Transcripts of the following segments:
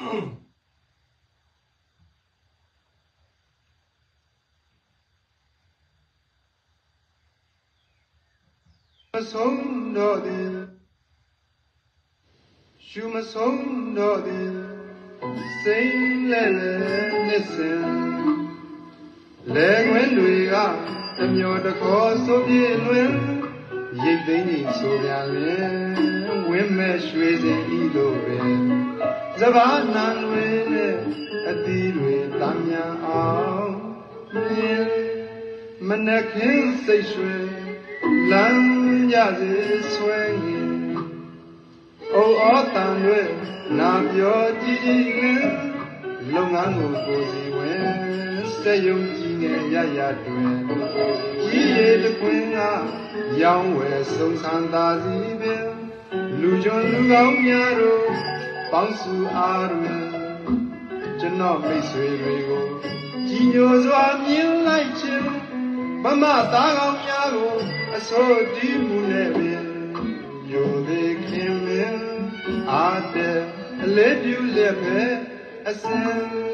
Song no de, Shuma song no de, sing listen. Leg when we are, and you're the cause of the wind. Ye think so, young women, shrieking either way. Savannah, a deal with Damia, Manakin, say, Land is swinging. Oh, autumn, now your dealing. Long ago, cozy when say young Yaya twin. Ye the queen, young West, so Santa Zibin. Lujon Lugao Yaro, Bansu Armin. Jano makes Rigo. Genius are meal like him. Mama Dagam Yago, I saw deep moon. You they came in, out there, let you live it, I said.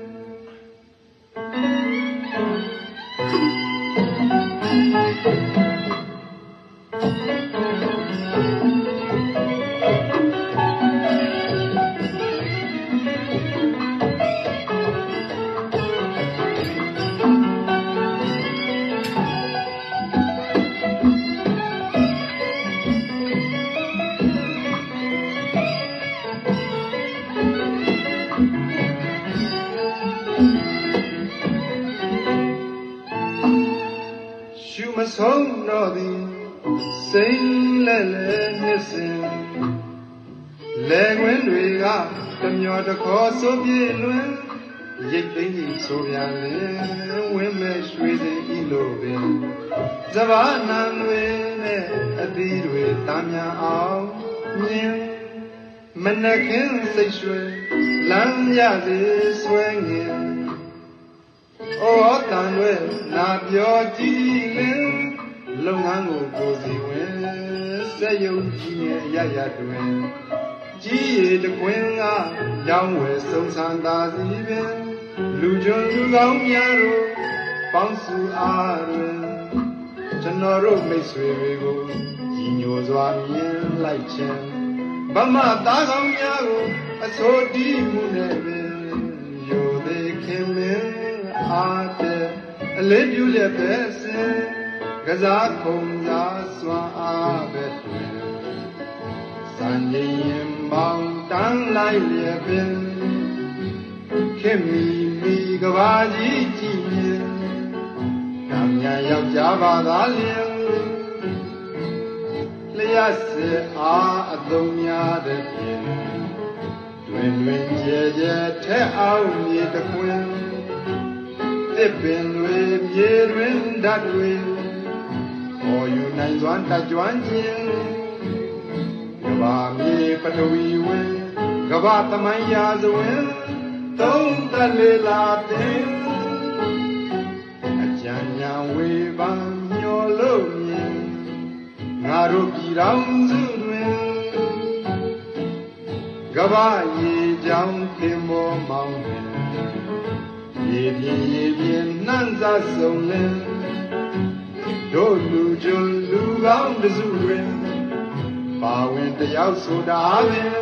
Song no the sing listen. Leg when we got the muir the course of the yet thinking so young women shrieking in Savannah a deal with Damia out. Manakin say land is swinging. Oh, Tanwe, not your dealing. Long ago, cozy when say you, Yaya twin. Gee, the queen, young West, so Santa even. Lujon Lugao Yaro, Bansu Arwen. Janoro makes Rigo, Genius are mean like Chen. Bama Dagam Yaro, I saw deep moon. You they came in. Let you let us Gazakomza Swabet Sanjay Mountain like Levin Kimi Gavaji Jin Namya Java Dalian Lease Adonia the Pin Twin Jeje Te out the Queen. Been with ye that way, or you nice one that you want in. Gavami, but we win. Gavata, my yard win. Don't the little thing. A janya wave on your low. Naruki round the win. Gavayi, down Timbo Mountain. Ye Nanza Solen, Dolu Julu round the Zurin, far went the outside Darwin.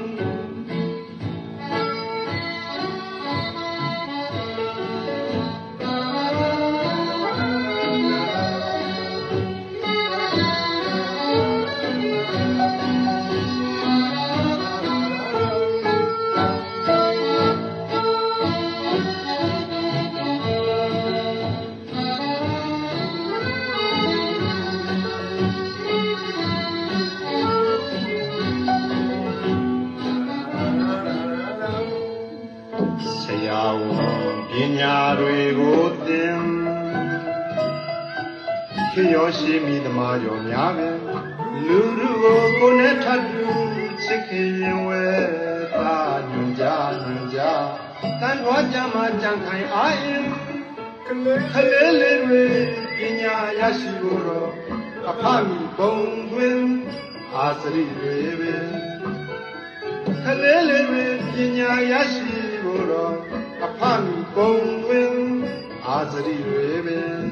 Kiyoshi the Mario Yave, Lulu Gonetadu, Chicken with Nuja, Tan Wajama Jankai I am Kalele, Inya Yashiguro, Apami Bone Wind, Asri Raven. Kalele Pinya Yashi Boro, upon Bone, Azari Raven.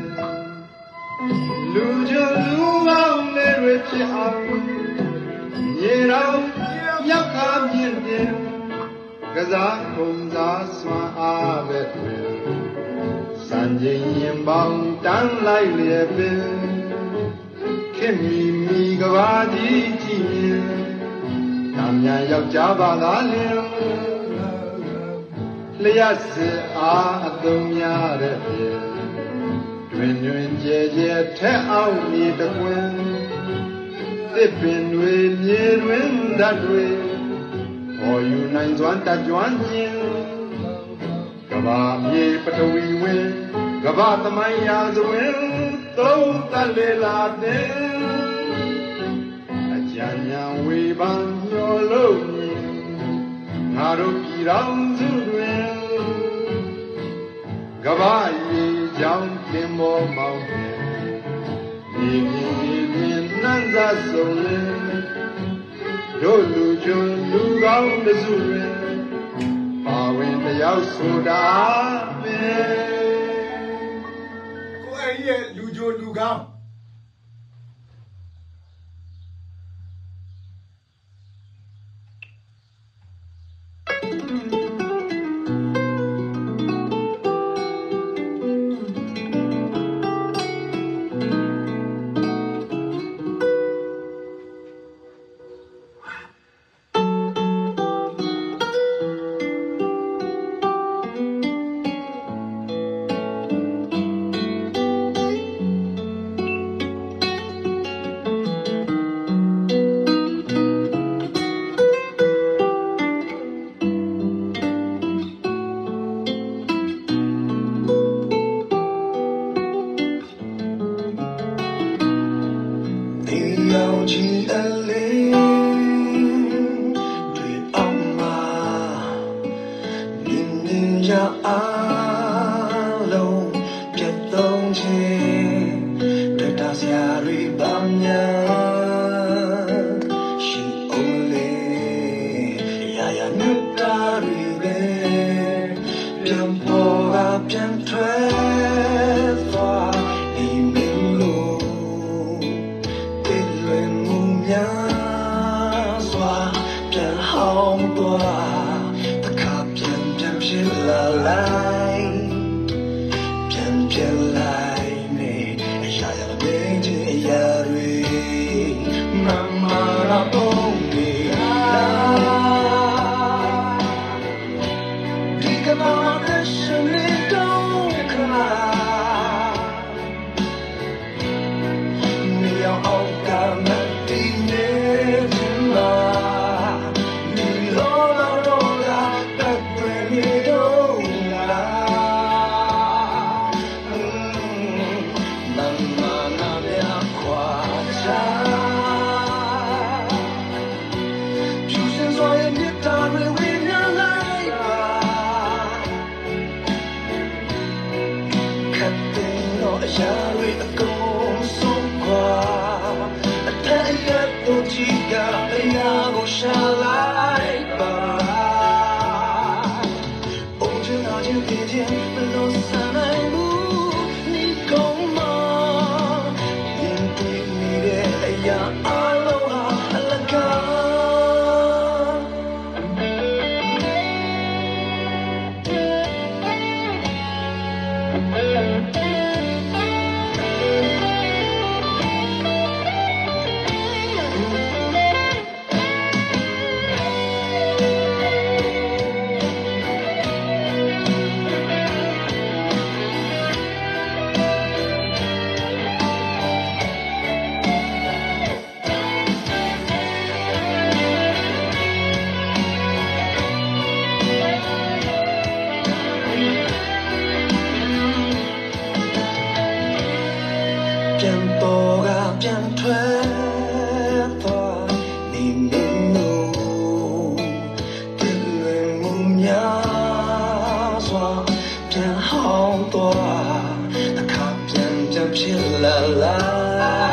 Lujo Luva, Leripia, Yera, Yakam Yin, Gazakum Zasma Avet, Sanjay Bound, Dan like Levin, Kimi Migavadi Jin. Namya Java Lalim Lias Adumya Twin Jeje Te out near the wind Dipping with Yirwin that way or you nine one that one Gaba ye Patawi win Gaba the Mayas win Throw the Lila Den Janya we bang your lonely Naruki round to win Gavai jump Kimbo mountain Living Nanza Solin Dolu Julu round the Zurin Far in the house would have been Go ahead, Lujo Lugam.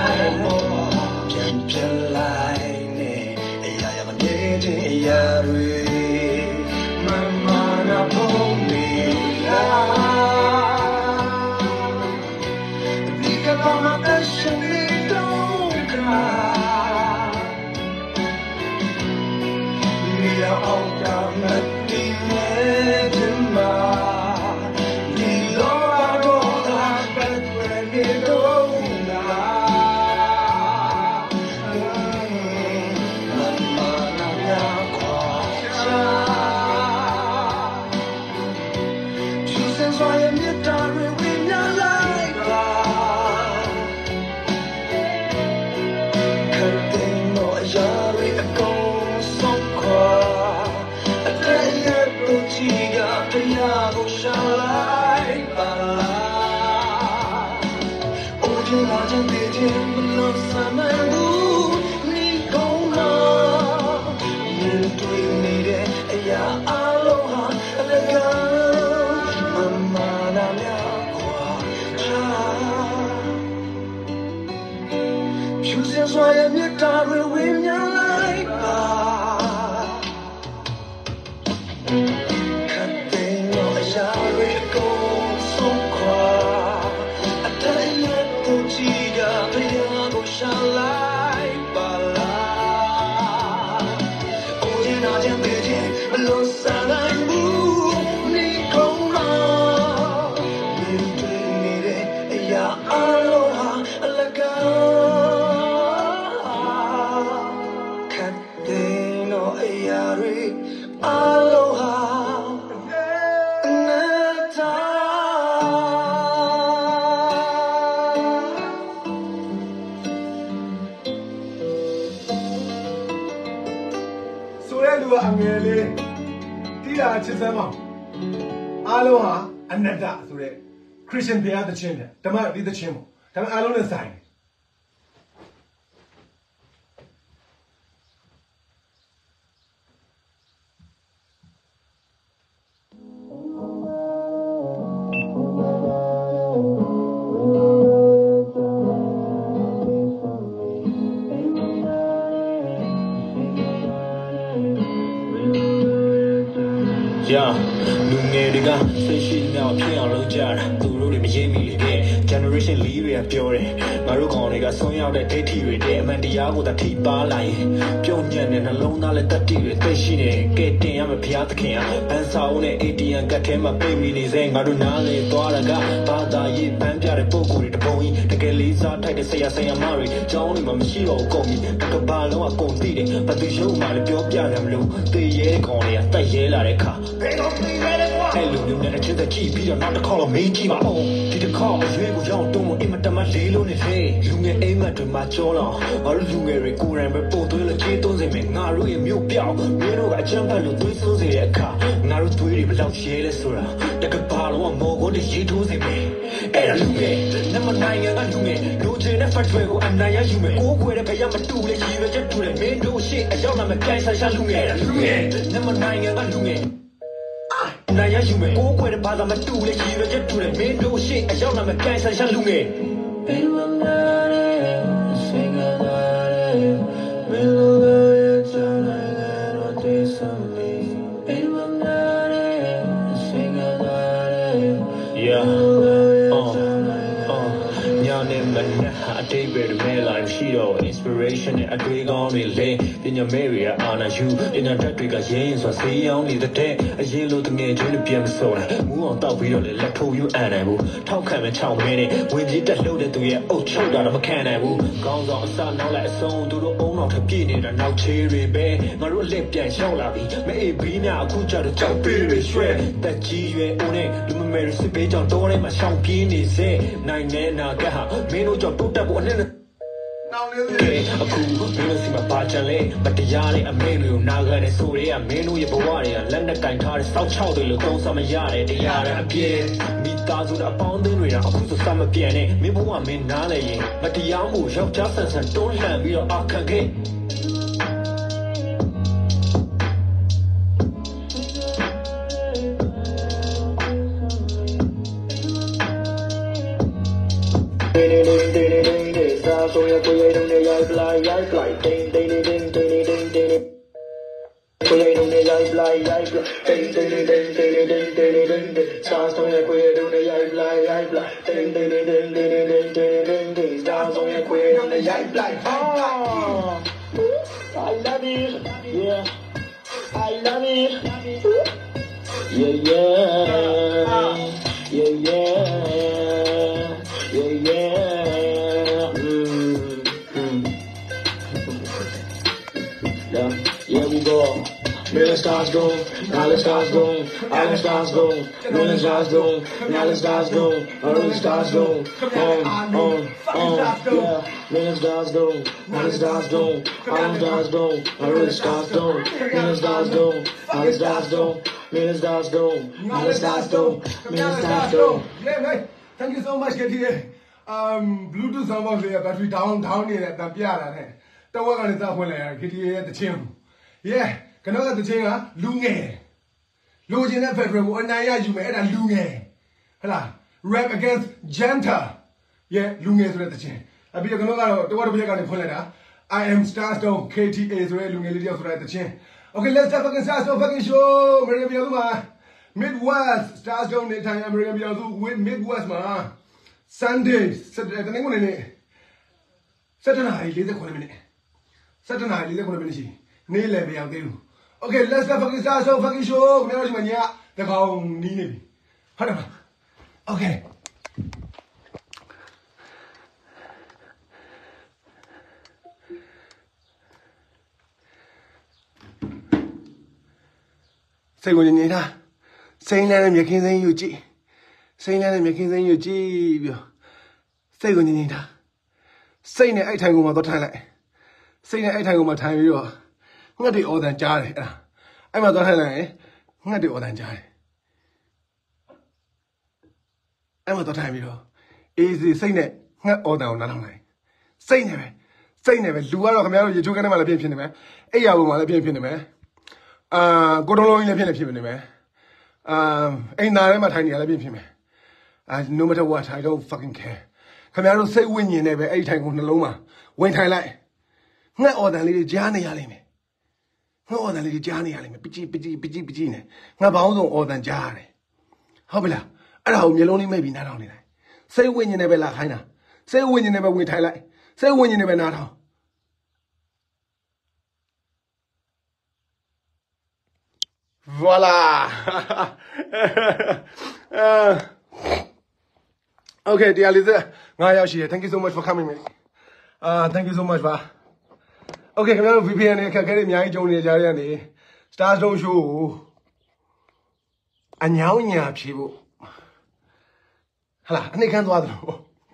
Yeah. my passion it don't cry. Me all down at the edge of my. The Lord all I bet when it don't cry. Mama na kwa. 所有你大瑞为娘来吧，肯定我要瑞公送qua，但也不记得这呀不上来吧。我听那间地铁不能三漫步，你够吗？面对你的哎呀阿罗哈那个。 就像所有你大瑞为娘来吧，看对我呀瑞公送qua，他也不记得他也不上来吧啦。我见那间别见落下来不，你够吗？面对你的哎呀阿罗哈那个。 Aloha, neta. So I do a merely. Tia Chisama. Aloha, neta. So Christian pay the chin. Tama did the chimo. Tama alone sign. Yeah, လူငယ်တွေကစိတ်ရှိမြောက်ဖြစ်အောင်လုပ်ကြတာသူတို့တွေမရင်းမိလေတဲ့ generation လေးတွေကပြောတယ်ငါတို့ကောင်တွေကဆုံးရောက်တဲ့ဒိဋ္ဌိတွေတဲ့အမှန်တရားကိုသာထိပါလာရင်ပြုံးညံ့တဲ့နှလုံးသားနဲ့တတိတွေသိရှိနေကဲတင်ရမယ်ဘုရားသခင်ဟာဘန်စာအုပ်နဲ့ ATM ကတ်ထဲမှာပြေးမိနေစေငါတို့နားလေသွားတာကဘာသာရေးပန်းပြတဲ့ပုံကိုယ်တွေတပုံကြီးတကယ်လေးစားထိုက်တဲ့ဆရာမတွေကျောင်းတွေမှာမရှိတော့ဘူးကုန်ပြီတကဘာလုံးကကုန်သိတယ်ဘာသူရုပ်မှလည်းပြောပြတယ်မလို့သေရဲကောင်တွေကတက်ရဲလာတဲ့ခါအဲ့လိုမျိုးနဲ့တစ်ချက်ကြည့်ပြီးတော့နောက်တစ်ခေါက်တော့မေးကြည့်ပါဦးဒီတစ်ခေါက်အရွေးကိုရောက်တော့အင်မတမလေးလုံးနဲ့လေလူငယ်အိမ်မက်တွေမှာကြောတော့ငါတို့လူငယ်တွေကိုယ်တိုင်ပဲပို့သွင်းလို့ကြေးသွင်းစေမယ်ငါတို့ရဲ့မြို့ပြောင်းမင်းတို့ကအချမ်းဖတ်လို့သွေးဆိုးစေတဲ့အခါငါတို့သွေးတွေဘလောက်ရဲလဲဆိုတာတကဘာလုံးကမော်ကိုတရေးထိုးစေမယ်အဲ့ဒါလူငယ်နမနိုင်ငံကလူငယ်လူချင်းနဲ့ဖတ်ထွဲကိုအနိုင်ရယူမယ်ကိုယ်ခွဲတဲ့ဘယ်ရမတူလေရည်ရွယ်ချက်တူတယ်မင်းတို့ရှေ့အရောက်လာမယ်ကြိုင်ဆိုင်ရှာလူငယ်နမနိုင်ငံကလူငယ်နိုင်ရယူမယ်ကိုယ်ခွဲတဲ့ဘာသာမတူလေရည်ရွယ်ချက်တူတယ်မင်းတို့ရှေ့အရောက်လာမယ်ကြိုင်ဆိုင်ရှာလူငယ်အတိတ်ပဲမဲလာရှိတော့ inspiration နဲ့အတွေးကောင်းတွေလဲပညာမဲ့တွေကအာနာယူပညာတတ်တွေကရင်းဆိုဆေးရောင်းနေတဲ့အရင်လိုတငယ်ချင်းတွေပြန်မစော်တာမူအောင်တောက်ပြီးတော့လေလက်ထိုးယူအန်နိုင်ဘူးထောက်ခံမဲ့6မဲနဲ့ဝင်ပြေးတက်လှုပ်တဲ့သူရဲ့အုပ်ချုပ်တာတော့မခံနိုင်ဘူးကောင်းဆောင်အစနောက်လိုက်အဆုံးသူတို့အုံနောက်ထပ်ပြည့်နေတာနောက်ချေးတွေပဲငါတို့အလက်ပြန်လျှောက်လာပြီမအေးဘီးများအခုကြတော့ကြောက်ပေးတွေရွှဲတက်ကြီးရွယ်ဦးနဲ့လူမမဲစစ်ပေးကြောင်တော့ထဲမှာရှောင်ပြေးနေစေနိုင်နေနာကဟာမင်းတို့ကြောင့်တိုးတက်ဖို့အနဲ့အခုမင်းတို့စီမှာပါချင်လေမတရားတဲ့အမေတွေကိုနာခံနေဆိုရဲကမင်းတို့ရဲ့ဘဝတွေကလက်နဲ့ကင်ထားတဲ့စောက်ချောက်တွေလို့သုံးဆမရတယ်တရားတဲ့အပြည့်မိသားစုအပေါင်းအသင်းတွေကအခုဆိုစမပြန်နဲ့မင်းဘဝမင်းနားလဲရင်မတရားမှုယောက်ျားဆန်ဆန်တွန်းလှန်ပြီးတော့အခက်ခဲSo ya ko ye dong ne yai fly ding ding ding ding ding ding ding ko ye dong ne yai fly ding ding ding ding ding ding ding ding sa so ya ko ye dong ne yai fly ding ding ding ding ding ding ding ရိုက်လိုက်ဟော I love you yeah I love you yeah yeah yeah yeah yeah yeah we go Million stars go, million stars go, million stars go, million stars go, million stars go, million stars go, yeah, million stars go, million stars go, million stars go, million stars go, million stars go, million stars go, million stars go, million stars go, million stars go. Yeah, mate. Thank you so much, KTA. Bluetooth soundbox le battery downနေတဲ့တံပြတာနဲ့တဝက်ကနေစဖွင့်လိုက်ရ KTA ရဲ့တချင်း Yeah. ကျွန်တော်ကတချင်းကလူငယ်လိုချင်တဲ့ Federal ကိုအနိုင်ရယူမယ်အဲ့ဒါလူငယ်ဟဲ့လား Rap against Janta ရဲ့လူငယ်ဆိုတဲ့တချင်းအပြီးတော့ကျွန်တော်ကတော့တဝက်တစ်ပြက်ကနေဖွင့်လိုက်တာ I am Starstone KTA ဆိုတဲ့လူငယ်လေးတယောက်ဆိုတဲ့တချင်း Okay let's start fucking Starstone fucking show American ပြည်သူမှာ Midwest Starstone နေထိုင် American ပြည်သူ with Midwest မှာ Sunday တနင်္ဂနွေနေ့7:49 မိနစ်7:49 မိနစ်ရှိနေ့လယ်မရောက်သေးဘူး Okay, let's go fucking start so fucking show. ခင်ဗျားတို့ဒီမှာညတကောင်နီးနေပြီဟုတ်တယ်မလား Okay. စိတ်ဝင်နေတာစိတ်နဲ့မြခင်စိမ်းယူကြည့်စိတ်နဲ့မြခင်စိမ်းယူကြည့်ပြီးစိတ်ဝင်နေတာစိတ်နဲ့အဲ့ထိုင်ကုန်မှာတော့ထိုင်လိုက်စိတ်နဲ့အဲ့ထိုင်ကုန်မှာထိုင်ပြီးတော့ငှက်တွေအော်တန်ကြားတယ်အဲ့မှာသွားထိုင်လိုက်ရင်ငှက်တွေအော်တန်ကြားတယ်အဲ့မှာသွားထိုင်ပြီးတော့အေးစီစိတ်နဲ့ငှက်အော်တန်ကိုနားထောင်လိုက်စိတ်နဲ့ပဲလူကတော့ခင်ဗျားတို့ရေချိုးကန်းထဲမှာလည်းဖြစ်နေမယ်အိယာပေါ်မှာလည်းဖြစ်နေမယ်ကိုတုံးလုံးကြီးလည်းဖြစ်နေမယ်အိမ်သားထဲမှာထိုင်နေရလည်းဖြစ်မယ်no matter what I don't fucking care ခင်ဗျားတို့စိတ်ဝိညာဉ်နဲ့ပဲအဲ့ဒီထိုင်ကုန်နှလုံးမှာဝင်ထိုင်လိုက်ငှက်အော်တန်လေးတွေကြားနေရလိမ့်မယ်ငှက်အော်တန်လေးတွေကြားနေရလိမ့်မယ်ပကြီးနဲ့ငှက်ပေါင်းစုံအော်တန်ကြားရတယ်ဟုတ်ပြီလားအဲ့ဒါကိုမျိုးလုံးလေးမိတ်ပြီးနားထောင်နေလိုက်စိတ်ဝိညာဉ်နဲ့ပဲလာခိုင်းတာစိတ်ဝိညာဉ်နဲ့ပဲဝင်ထိုင်လိုက်စိတ်ဝိညာဉ်နဲ့ပဲနားထောင် Voila Okay တရားလေးစ9ရောက်ရှိတယ် Thank you so much for coming mate thank you so much ပါ Okay ခင်ဗျားတို့ VPN နဲ့အခက်အခဲတွေအများကြီးကြုံနေကြရတဲ့နေ Starstone show ကိုအညောင်းညာဖြေဖို့ဟလာအနှိမ့်ခမ်းသွားသလို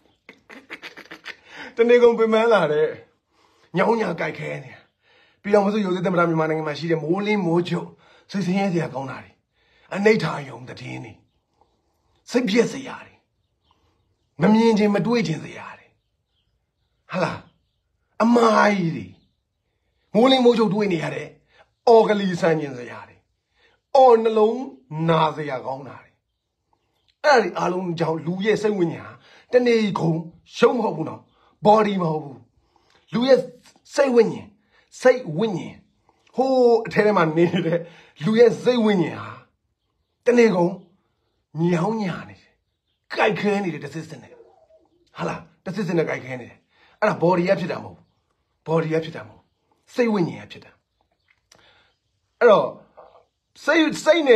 တနေ့ကုန်ပြင်ပန်းလာတဲ့ညောင်းညာကြိုက်ခဲနေပြီးတော့မစိုးရိုသေသမ္မတမြန်မာနိုင်ငံမှာရှိတဲ့မိုးလင်းမိုးချုပ်စိတ်ဆင်းရဲစရာကောင်းတာတွေအနိဋ္ဌာယုံတည်င်းတွေစိတ်ပြည့်စရာတွေမမြင်ခြင်းမတွေးခြင်းစရာတွေဟလာအမားကြီးတွေမိုးလင်းမိုးချုပ်တွေးနေရတဲ့အော်ကလီဆန်းခြင်းစရာတွေအော်နှလုံးနာစရာကောင်းတာတွေအဲ့ဒီအားလုံးကြောင့်လူရဲ့စိတ်ဝိညာဉ်ဟာတနေ့ကုန်ရှုံးမဟုတ်ဘူးနော် body မဟုတ်ဘူးလူရဲ့စိတ်ဝိညာဉ်ဟိုးအထဲထဲမှာနေနေတဲ့လူရဲ့စိတ်ဝိညာဉ်ဟာတနေ့ကုန်ညောင်းညာနေတယ်ကြိုက်ခဲနေတယ်တစ်စစ်စစ်နဲ့ဟာလားတစ်စစ်စစ်နဲ့ကြိုက်ခဲနေတယ်အဲ့ဒါ body ရဖြစ်တာမဟုတ်ဘူး body ရဖြစ်တာမဟုတ်စိတ်ဝိညာဉ်ရဖြစ်တာအဲ့တော့စိတ်နဲ့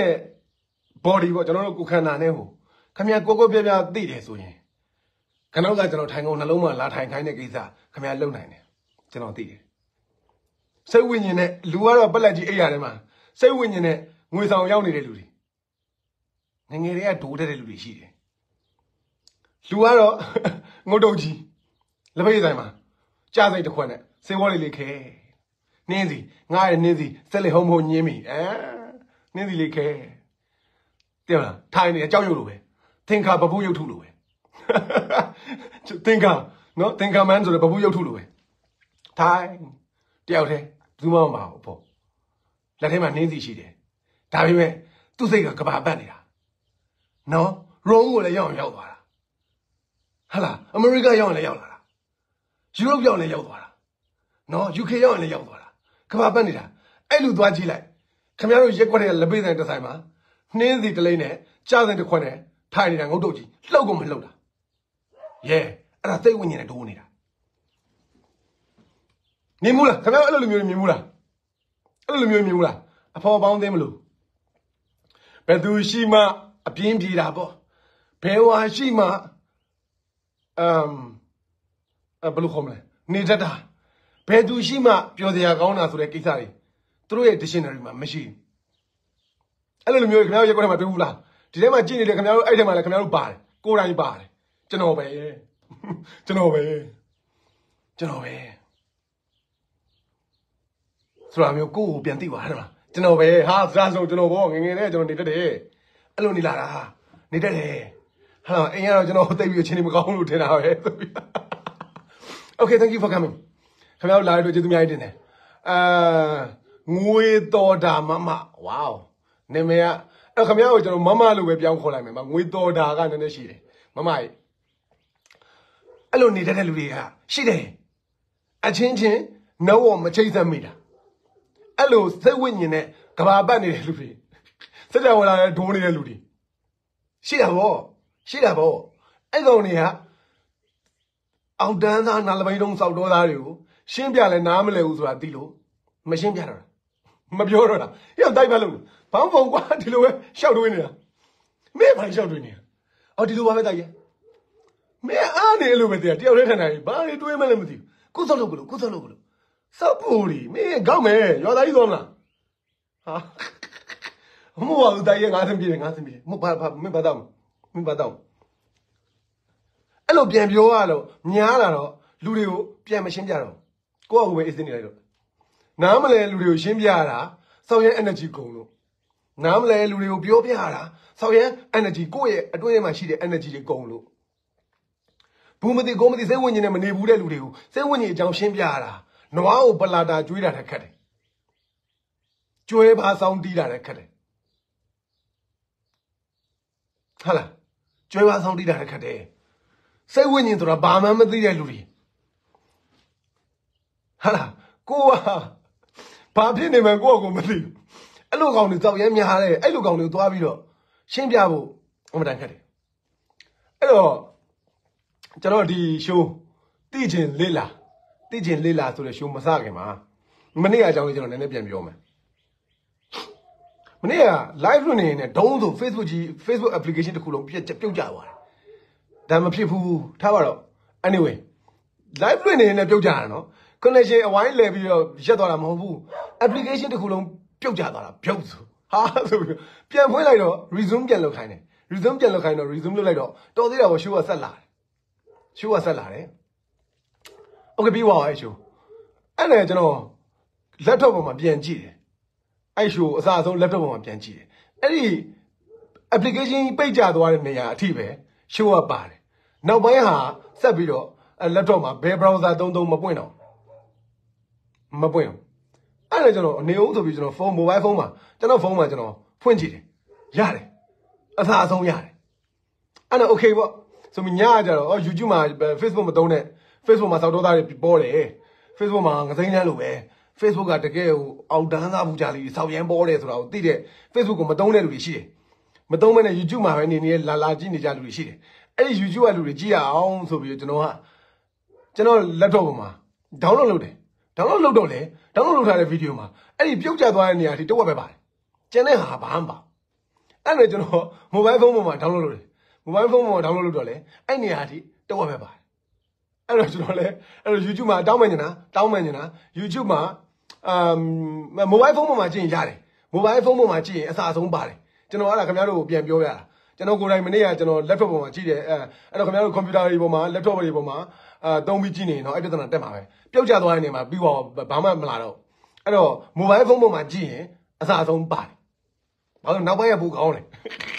body ပေါ့ကျွန်တော်တို့ကိုယ်ခန္ဓာနဲ့ဟိုခမရကိုပြပြသိတယ်ဆိုရင်ခဏကကျွန်တော်ထိုင်ကုန်နှလုံးမှာလာထိုင်ခိုင်းတဲ့ကိစ္စခမရလုံနိုင်တယ်ကျွန်တော်သိတယ်စိတ်ဝိညာဉ်နဲ့လူကတော့ပက်လက်ကြီးအိပ်ရတယ်မှာစိတ်ဝိညာဉ်နဲ့ငွေဆောင်ရောက်နေတဲ့လူတွေငငယ်တွေကဒိုးတဲ့လူတွေရှိတယ်လူကတော့ငုတ်တုတ်ကြီးလက်ဖက်ရည်ဆိုင်မှာကြားစိတ်တစ်ခွက်နဲ့စေဝေါ်လေးခဲနင်းစီငားရနင်းစီစက်လေဟုံးဟုံညင်းမိနင်းစီလေးခဲတဲ့မလားထိုင်နေအကြောက်ရုပ်လိုပဲသင်္ခါပပူးရုပ်ထုလိုပဲသင်္ခါနော်သင်္ခါမန်းဆိုတဲ့ပပူးရုပ်ထုလိုပဲထိုင်တယောက်တည်းဘူးမမအောင်ပေါ့လက်ထဲမှာနင်းစီရှိတယ်ဒါပေမဲ့သူ့စိတ်ကကဘာပတ်နေတာနော်ရုံးကိုလည်းရောက်သွားတာဟာလားအမေရိကရောက်ရင်လည်းရောက်လာတာယူရိုပရောက်ရင်လည်းရောက်သွားတာနော် UK ရောက်ရင်လည်းရောက်သွားတာကဘာပတ်နေတာအဲ့လိုသွားကြည့်လိုက်ခင်ဗျားတို့ရက်ွက်တဲ့လက်ပိတ်ဆိုင်တစ်ဆိုင်မှာနှင်းစီတလိမ့်နဲ့ကြားစင်တစ်ခွက်နဲ့ထိုင်နေတာငုတ်တုတ်ကြီးလှုပ်ကုန်မလှုပ်တာရဲအဲ့ဒါသိဝိညာဉ်နဲ့ဒိုးနေတာမြင်ဘူးလားခင်ဗျားအဲ့လိုမျိုးမြင်ဘူးလားအဲ့လိုမျိုးမြင်ဘူးလားအဖော်ပေါင်းသိမလို့ဘယ်သူရှိမှအပြင်းပြေတာပေါ့ဘယ်ဝါရှိမှဘယ်လိုခေါ်မလဲနေတတ်တာဘယ်သူရှိမှပြောစရာကောင်းတာဆိုတဲ့ကိစ္စတွေသူတို့ရဲ့ dictionary မှာမရှိအဲ့လိုမျိုးခင်ဗျားရက်ကွက်ထဲမှာတွေ့ဘူးလားဒီထဲမှာကြည့်နေတယ်ခင်ဗျားတို့အဲ့ထဲမှာလည်းခင်ဗျားတို့ပါတယ်ကိုယ်တိုင်ပါတယ်ကျွန်တော်ပဲဆိုတာမျိုးကိုယ်ကိုပြန်သိပါလားကျွန်တော်ပဲဟာစကားဆုံးကျွန်တော်ဘောငငယ်လေးကျွန်တော်နေတတ်တယ်အဲ့လိုနေလာတာနေတတ်တယ်ဟာအိမ်ကတော့ကျွန်တော်သိပြီးအချင်းမကောင်းလို့ထင်တာပဲ Okay thank you for coming ခင်ဗျားတို့လာရတော့ကျေးဇူးများကြီးတင်တယ်ငွေတော်တာမမ wow နာမည်ကအဲ့ခင်ဗျားကိုကျွန်တော်မမလို့ပဲပြောင်းခေါ်လိုက်မယ်ငွေတော်တာကနည်းနည်းရှိတယ်မမကြီးအဲ့လိုနေတတ်တဲ့လူတွေကရှိတယ်အချင်းချင်းနှုတ်ဝမချိတ်ဆက်မိတာအဲ့လိုစိတ်ဝိညာဉ်နဲ့ကဘာပတ်နေတဲ့လူတွေစကြဝဠာနဲ့ဒိုးနေတဲ့လူတွေရှိတာဗောအဲ့ကောင်တွေကအောက်တန်းသားနာလပိန်တုံးစောက်တော်သားတွေကိုရှင်းပြလဲနားမလဲဘူးဆိုတာသိလို့မရှင်းပြတော့တာမပြောတော့တာရောက်တိုက်ပါလို့ဘောင်းဖုံကွာဒီလိုပဲရှောက်တွေးနေတာမင်းဘာရှောက်တွေးနေတာအော်ဒီလိုပါပဲတိုက်ရဲ့မင်းအားနေလို့ပဲတယောက်တည်းထန်တယ်ဘာတွေတွေးမှလည်းမသိဘူးကုသလုပ်ကလို့စောက်ပူရီမင်းကောက်မယ်ရွာသားကြီးသွားမလားဟာမဟုတ်ပါဘူးတိုက်ရဲ့ငါးဆင်းပြေတယ်မဟုတ်ဘာမင်းဘာတော့အဲ့လိုပြန်ပြောရတော့ညားလာတော့လူတွေကိုပြန်မရှင်းပြတော့ကိုယ့်အကူပဲအစ်စင်းနေလိုက်တော့နားမလဲလူတွေကိုရှင်းပြရတာစောက်ရဲ energy ကုန်လို့နားမလဲလူတွေကိုပြောပြရတာစောက်ရဲ energy ကိုယ့်ရဲ့အတွင်းထဲမှာရှိတဲ့ energy တွေကုန်လို့ဘူးမသိကိုမသိစိတ်ဝိညာဉ်နဲ့မနေဘူးတဲ့လူတွေကိုစိတ်ဝိညာဉ်အကြောင်းရှင်းပြရတာနွားကိုပလာတာကျွေးတာတက်ခတ်တယ်ကျွဲပါဆောင်တီးတာတက်ခတ်တယ်ဟာလားကျွဲပါဆောင်တီးတာတက်ခတ်တယ်စိတ်ဝိညာဉ်ဆိုတာဘာမှမသိတဲ့လူတွေဟာလားကိုကဘာဖြစ်နေမှန်းကိုယ့်ကိုမသိဘူးအဲ့လိုကောင်တွေတောက်ရဲများတယ်အဲ့လိုကောင်တွေကိုသွားပြီးတော့ရှင်းပြဖို့အမှန်တန်ခက်တယ်အဲ့တော့ကျွန်တော်ဒီ show သိချင်လေ့လာဆိုတဲ့ show မစခင်မှာမနေ့ကအကြောင်းလေးကျွန်တော်နည်းနည်းပြန်ပြောမယ်မနေ့က live လွှင့်နေနေဒုံးဆို Facebook application တစ်ခုလုံးပြုတ်ကျသွားတယ်ဒါမဖြစ်ဘူးထားပါတော့ anyway live လွှင့်နေနေပြုတ်ကျတာနော် connection အဝိုင်းလဲပြီးတော့ရက်သွားတာမဟုတ်ဘူး application တစ်ခုလုံးပြုတ်ကျသွားတာပြုတ်ဆိုဟာဆိုပြီးပြန်ဖွင့်လိုက်တော့ resume ပြန်လုပ်ခိုင်းတယ် resume လုပ်လိုက်တော့တော်သေးတာပေါ့ show ကဆက်လာတယ်okay ပြီးသွားပါရဲ့ show အဲ့ဒါကျွန်တော် laptop ပေါ်မှာပြန်ကြည့်တယ်အဲ့ show အစားအဆုံး laptop ပေါ်မှာပြန်ကြည့်တယ်အဲ့ဒီ application ပိတ်ကျသွားတဲ့နေရာအထိပဲ show ကပါတယ်နောက်ပိုင်းဟာဆက်ပြီးတော့ laptop မှာဘယ် browser သုံးမပွင့်တော့အဲ့ဒါကျွန်တော်အနေအောင်ဆိုပြီးကျွန်တော် mobile phone မှာကျွန်တော်ဖုန်းမှာကျွန်တော်ဖွင့်ကြည့်တယ်ရတယ်အစားအဆုံးရတယ်အဲ့ဒါ okay ပေါ့ဆိုပြီးညကကြတော့ YouTube မှာ Facebook မသုံးနဲ့ Facebook မှာစောက်တော်သားတွေပေါ်တယ် Facebook မှာငစိမ့်တန်းလို့ပဲ Facebook ကတကယ်ကိုအောက်တန်းသားဘူးကြလေးစောက်ရမ်းပေါ်တယ်ဆိုတာကိုသိတဲ့ Facebook ကိုမသုံးတဲ့လူတွေရှိတယ်မသုံးမနဲ့ YouTube မှာပဲနေလာကြည့်နေကြလူတွေရှိတယ်အဲ့ဒီ YouTube ကလူတွေကြည့်ရအောင်ဆိုပြီးကျွန်တော် laptop ပေါ်မှာ download လုပ်တယ် download လုပ်တော့လေ download လုပ်ထားတဲ့ video မှာအဲ့ဒီပြုတ်ကျသွားတဲ့နေရာထိတော့ပဲပါတယ်ကျန်တဲ့ဟာဘာမှမပါအဲ့ဒါကျွန်တော် mobile phone ပေါ်မှာ download လုပ်တယ် mobile phone ပေါ်မှာ download လုပ်တော့လေအဲ့နေရာထိတော့ပဲပါတယ်အဲ့တော့ကျွန်တော်လည်းအဲ့လို YouTube မှာတောင်းမှန်နေတာ YouTube မှာmobile phone ပေါ်မှာကြည့်ရင်ရတယ် mobile phone ပေါ်မှာကြည့်ရင်အစားအဆုံးပါတယ်ကျွန်တော်အဲ့ဒါခင်ဗျားတို့ကိုပြန်ပြောရတာကျွန်တော်ကိုယ်တိုင်မနေ့ကကျွန်တော် laptop ပေါ်မှာကြည့်တယ်အဲ့တော့ခင်ဗျားတို့ computer တွေပေါ်မှာ laptop တွေပေါ်မှာသုံးပြီးကြည့်နေရင်တော့အဲ့ပြဿနာတက်မှာပဲပြုတ်ကျသွားတဲ့နေရာမှာပြီးတော့ဘာမှမလာတော့အဲ့တော့ mobile phone ပေါ်မှာကြည့်ရင်အစားအဆုံးပါတယ်ဘာလို့နောက်ပိုင်းကပူကောင်းလဲ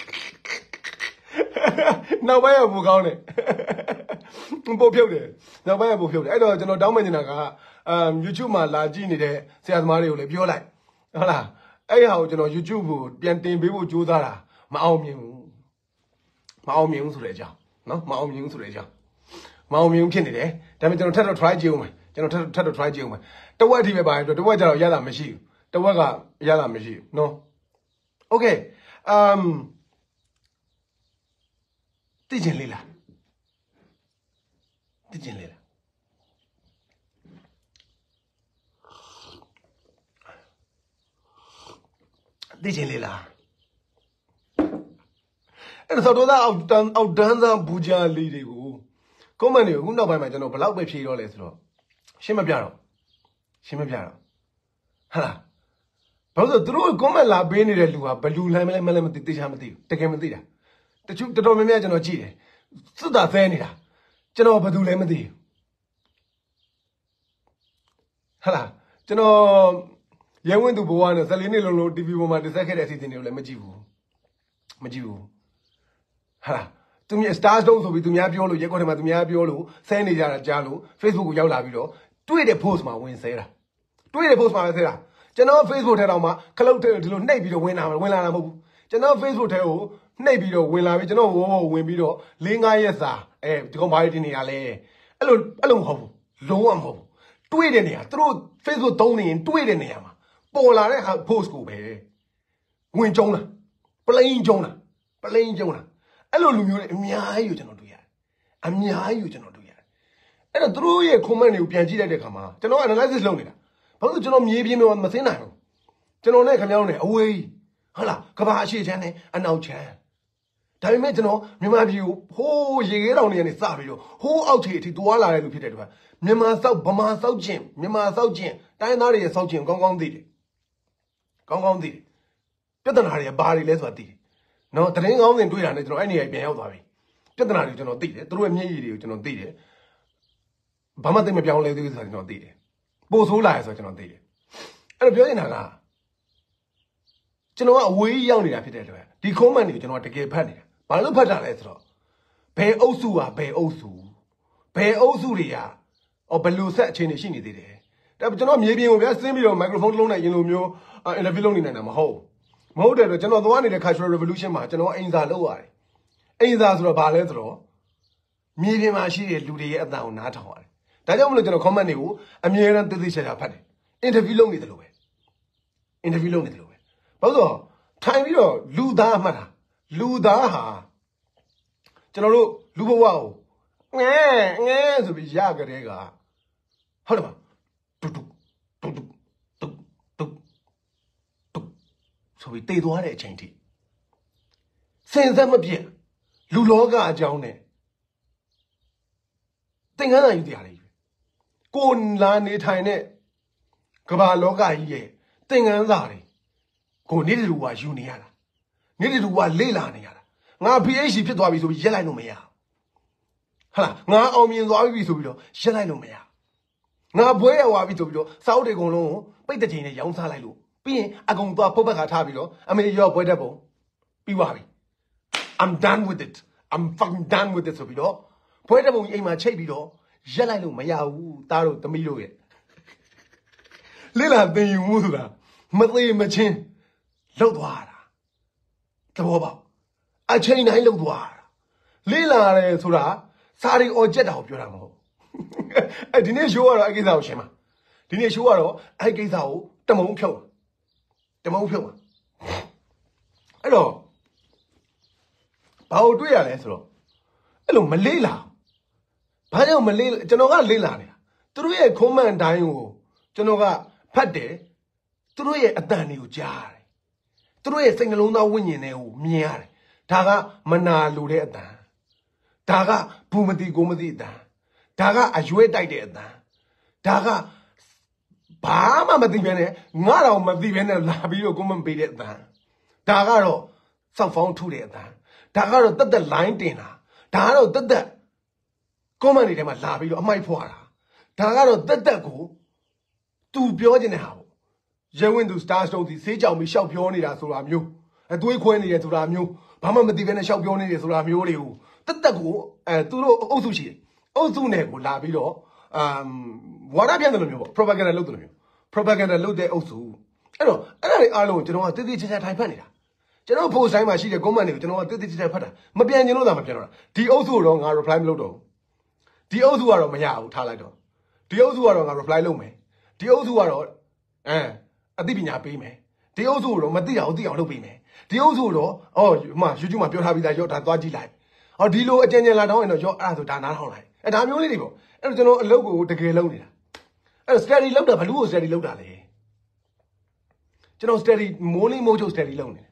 နောက်ပိုင်းကပူကောင်းတယ်ပို့ဖြုတ်တယ်နောက်ပိုင်းကပို့ဖြုတ်တယ်အဲ့တော့ကျွန်တော်တောင်းမှနေတာကYouTube မှာလာကြည့်နေတဲ့ဆရာသမားတွေကိုလည်းပြောလိုက်ဟုတ်လားအဲ့ဟာကိုကျွန်တော် YouTube ကိုပြန်တင်ပေးဖို့ကြိုးစားတာမအောင်မြင်ဘူးဆိုတဲ့အကြောင်းနော်မအောင်မြင်ဘူးဆိုတဲ့အကြောင်းမအောင်မြင်ဖြစ်နေတယ်ဒါပေမဲ့ကျွန်တော်ထပ်တော့ try ကြည့်ဦးမယ်တဝက်အထိပဲပါတယ်တဝက်ကျတော့ရတာမရှိဘူးတဝက်ကရတာမရှိဘူးနော် okay သိကျင်လေးလားသိချင်လေလားအဲ့တော့တော့အောက်တန်းစားဘူးကြလေးတွေကိုကွန်မန့်တွေကိုခုနောက်ပိုင်းမှာကျွန်တော်ဘလောက်ပဲဖြေတော့လဲဆိုတော့ရှင်းမပြတော့ဟာလားဘာလို့သူတို့ကွန်မန့်လာပေးနေတဲ့လူဟာဘလူလမ်းမလဲမသိသိချာမသိဘူးတကယ်မသိတာတချို့တော်တော်များများကျွန်တော်ကြည့်တယ်စစ်တာသဲနေတာကျွန်တော်ဘာသူလဲမသိဘူးဟာလားကျွန်တော်ရဲဝင်းသူဘဝနဲ့14နှစ်လုံးလုံး TV ပေါ်မှာတက်ဆက်ခဲ့တဲ့အစီအစဉ်တွေကိုလည်းမကြည့်ဘူးဟာလားသူများ stars တုံးဆိုပြီးသူများပြောလို့ရဲကော်ထဲမှာသူများပြောလို့ဆဲနေကြတာကြားလို့ Facebook ကိုရောက်လာပြီးတော့တွေ့တဲ့ post မှာဝင်ဆဲတာကျွန်တော် Facebook ထဲတော့မှခလုတ်ထဲဒီလိုနှိပ်ပြီးတော့ဝင်လာတာမဟုတ်ဘူးကျွန်တော် Facebook ထဲကိုနှိပ်ပြီးတော့ဝင်လာပြီးကျွန်တော်ဝင်ပြီးတော့4-5ရက်စာဒီကောင်ဘာတွေတင်နေရလဲအဲ့လိုမဟုတ်ဘူးလုံးဝမဟုတ်ဘူးတွေ့တဲ့နေရာသူတို့ Facebook သုံးနေရင်တွေ့တဲ့နေရာမှာပေါ်လာတဲ့ဟာ post ကိုပဲဝင်ကြုံတာပလိန်ကြုံတာအဲ့လိုလူမျိုးတွေအများကြီးကိုကျွန်တော်တွေ့ရတယ်အဲ့တော့သူတို့ရဲ့ comment တွေကိုပြန်ကြည့်လိုက်တဲ့အခါမှာကျွန်တော် analysis လုပ်နေတာဘာလို့ကျွန်တော်မြေပြင်မှာမသိနိုင်ဘူးကျွန်တော်နဲ့ခင်ဗျားတို့နဲ့အဝေးဟုတ်လားကဘာအရှိချမ်းနဲ့အနောက်ချမ်းဒါပေမဲ့ကျွန်တော်မြန်မာပြည်ကိုဟိုးရေခဲတောင်တွေကနေစပြီးတော့ဟိုးအောက်ခြေအထိတွာလာတဲ့လူဖြစ်တဲ့အတွက်မြန်မာစောက်တိုင်းသားတွေရဲ့စောက်ခြင်းကောင်းကောင်းသိတယ်ပြဿနာတွေဘာတွေလဲဆိုတာသိတယ်နော်တရင်ကောင်းစဉ်တွေ့တာနဲ့ကျွန်တော်အဲ့နေရာပြန်ရောက်သွားပြီပြဿနာတွေကျွန်တော်သိတယ်သူတို့ရဲ့မျက်ရည်တွေကိုကျွန်တော်သိတယ်ဘာမှသိမပြောင်းလဲသေးဘူးဆိုတာကျွန်တော်သိတယ်ပို့ဆိုးလာရဆိုတော့ကျွန်တော်သိတယ်အဲ့တော့ပြောနေတာကကျွန်တော်ကအဝေးရောက်နေတာဖြစ်တဲ့အတွက်ဒီ comment တွေကိုကျွန်တော်တကယ်ဖတ်နေတာဘာလို့ဖတ်တာလဲဆိုတော့ဘယ်အုပ်စုတွေကဘယ်လိုဆက်အခြေအနေရှိနေသေးတယ်ဒါကျွန်တော်မြေပြင်ကိုဗျာဆင်းပြီးတော့ microphone လုံးနဲ့ရင်လိုမျိုး interview လုပ်နေနိုင်တာမဟုတ်တဲ့အတွက်ကျွန်တော်သွားနေတဲ့ cultural revolution မှာကျွန်တော်အိမ်စာလုပ်ရတယ်အိမ်စာဆိုတော့ဘာလဲဆိုတော့မြေပြင်မှာရှိတဲ့လူတွေရဲ့အသံကိုနားထောင်ရတယ်ဒါကြောင့်မလို့ကျွန်တော် comment တွေကိုအမြဲတမ်းသိသိချာချာဖတ်တယ် interview လုပ်နေတယ်လို့ပဲဘာလို့ဆိုထိုင်ပြီးတော့လူသားဟာကျွန်တော်တို့လူဘဝကိုငဲဆိုပြီးရကြတဲ့ကဟုတ်တယ်မတူဆိုပြီးတည်သွားတဲ့အချိန်ထိစင်စက်မပြည့်လူလောကအကြောင်းနဲ့သင်္ကန်းသာယူတရားလေးကိုလာနေထိုင်တဲ့ကမ္ဘာလောကကြီးရဲ့သင်္ကန်းသာတွေကိုနေ့တူကယူနေရတာနေ့တူကလေ့လာနေရတာငါ PhD ဖြစ်သွားပြီဆိုပြီးရက်လိုက်လို့မရဟုတ်လားငါအောင်မြင်သွားပြီဆိုပြီးတော့ရက်လိုက်လို့မရငါဘွဲရသွားပြီဆိုပြီးတော့စာအုပ်တွေအကုန်လုံးကိုပိတ်တဲ့ချိန်နဲ့ရောင်းစားလိုက်လို့ပြီးရင်အကုန်သွားပုတ်ပတ်ခါထားပြီးတော့အမေရောဘွဲတက်ပုံပြီးသွားပြီ I'm done with it I'm fucking done with it ဆိုပြီးတော့ဘွဲတက်ပုံကြီးအိမ်မှာချိတ်ပြီးတော့ရက်လိုက်လို့မရဘူးသားတို့သမီးတို့ရဲ့လေ့လာသင်ယူမှုဆိုတာမသေးမချင်းလောက်သွားတာသဘောပေါက်အချိန်တိုင်းလောက်သွားတာလေ့လာရတယ်ဆိုတာစာရီအော်ချက်တာကိုပြောတာမဟုတ်ဒီနေ့ show ကတော့အဲ့ကိစ္စကိုရှင်းပါဒီနေ့ show ကတော့အဲ့ကိစ္စကိုတမုံဖြုတ်ပါအဲ့တော့ဘာလို့တွေ့ရလဲဆိုတော့အဲ့လိုမလေ့လာဘာကြောင့်မလေ့ကျွန်တော်ကလေ့လာနေတာသူတို့ရဲ့ comment တိုင်းကိုကျွန်တော်ကဖတ်တယ်သူတို့ရဲ့အတန်တွေကိုကြားရတယ်သူတို့ရဲ့စိတ်နှလုံးသားဝိညာဉ်တွေကိုမြင်ရတယ်ဒါကမနာလိုတဲ့အတန်ဒါကဘူးမသိကိုမသိအတန်ဒါကအရွေးတိုက်တဲ့အတန်ဒါကဘာမှမသိဘဲနဲ့ငါတော့မသိဘဲနဲ့လာပြီးတော့ comment ပေးတဲ့အတန်ဒါကတော့စောက်ဖောင်းထုတဲ့အတန်ဒါကတော့တက် line တင်တာဒါကတော့တက် comment တွေထဲမှာလာပြီးတော့အမိုက်ဖွာတာဒါကတော့တက်ကိုသူပြောချင်တဲ့ဟာပေါ့ရဲဝင်းသူ star stone စီဆေးကြောင်ပြီးရှောက်ပြောနေတာဆိုတာမျိုးအသွေးခွဲနေတယ်ဆိုတာမျိုးဘာမှမသိဘဲနဲ့ရှောက်ပြောနေတယ်ဆိုတာမျိုးတွေကိုတက်ကိုသူတို့အုပ်စုရှိတယ်အုပ်စုနဲ့ကိုလာပြီးတော့ဝါဒပြတယ်လို့မျိုးပေါ့ propaganda လုပ်တယ်လို့မျိုး propaganda လုပ်တဲ့အုပ်စုအဲ့တော့အဲ့ဒါတွေအားလုံးကျွန်တော်ကတိတိကျကျထိုင်ဖတ်နေတာကျွန်တော် post တိုင်းမှာရှိတဲ့ comment တွေကိုကျွန်တော်ကတိတိကျကျဖတ်တာမပြန်ကျင်လို့သာမပြန်တော့တာဒီအုပ်စုတော့ငါ reply မလုပ်တော့ဘူးဒီအုပ်စုကတော့မရဘူးထားလိုက်တော့ဒီအုပ်စုကတော့ငါ reply လုပ်မယ်ဒီအုပ်စုကတော့အသိပညာပေးမယ်ဒီအုပ်စုကတော့မသိအောင်သိအောင်လုပ်ပေးမယ်ဒီအုပ်စုတော့YouTube မှာပြောထားပြီးသားရော့ဒါသွားကြည့်လိုက်ဒီလိုအကျဉ်းချင်းလာတော့ရင်တော့ရော့အဲ့ဒါဆိုဒါနားထောင်လိုက်ဒါမျိုးလေးတွေပေါ့အဲ့တော့ကျွန်တော်အလုပ်ကိုတကယ်လုပ်နေတာအဲ့တော့ study လုပ်တာဘလူးကို study လုပ်တာလေကျွန်တော် study morning mojo study လုပ်နေတယ်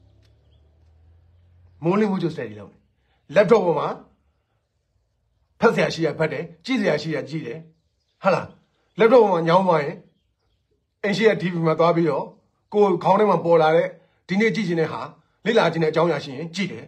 morning mojo study လုပ်နေ laptop ပေါ်မှာဖတ်စရာရှိရဖတ်တယ်ကြည့်စရာရှိရကြည့်တယ်ဟုတ်လား laptop ပေါ်မှာညောင်းသွားရင်အင်ရှိရ TV မှာသွားပြီးတော့ကိုခေါင်းထဲမှာပေါ်လာတဲ့ဒီနေ့ကြည့်ချင်တဲ့ဟာလေ့လာချင်တဲ့အကြောင်းအရာရှိရင်ကြည့်တယ်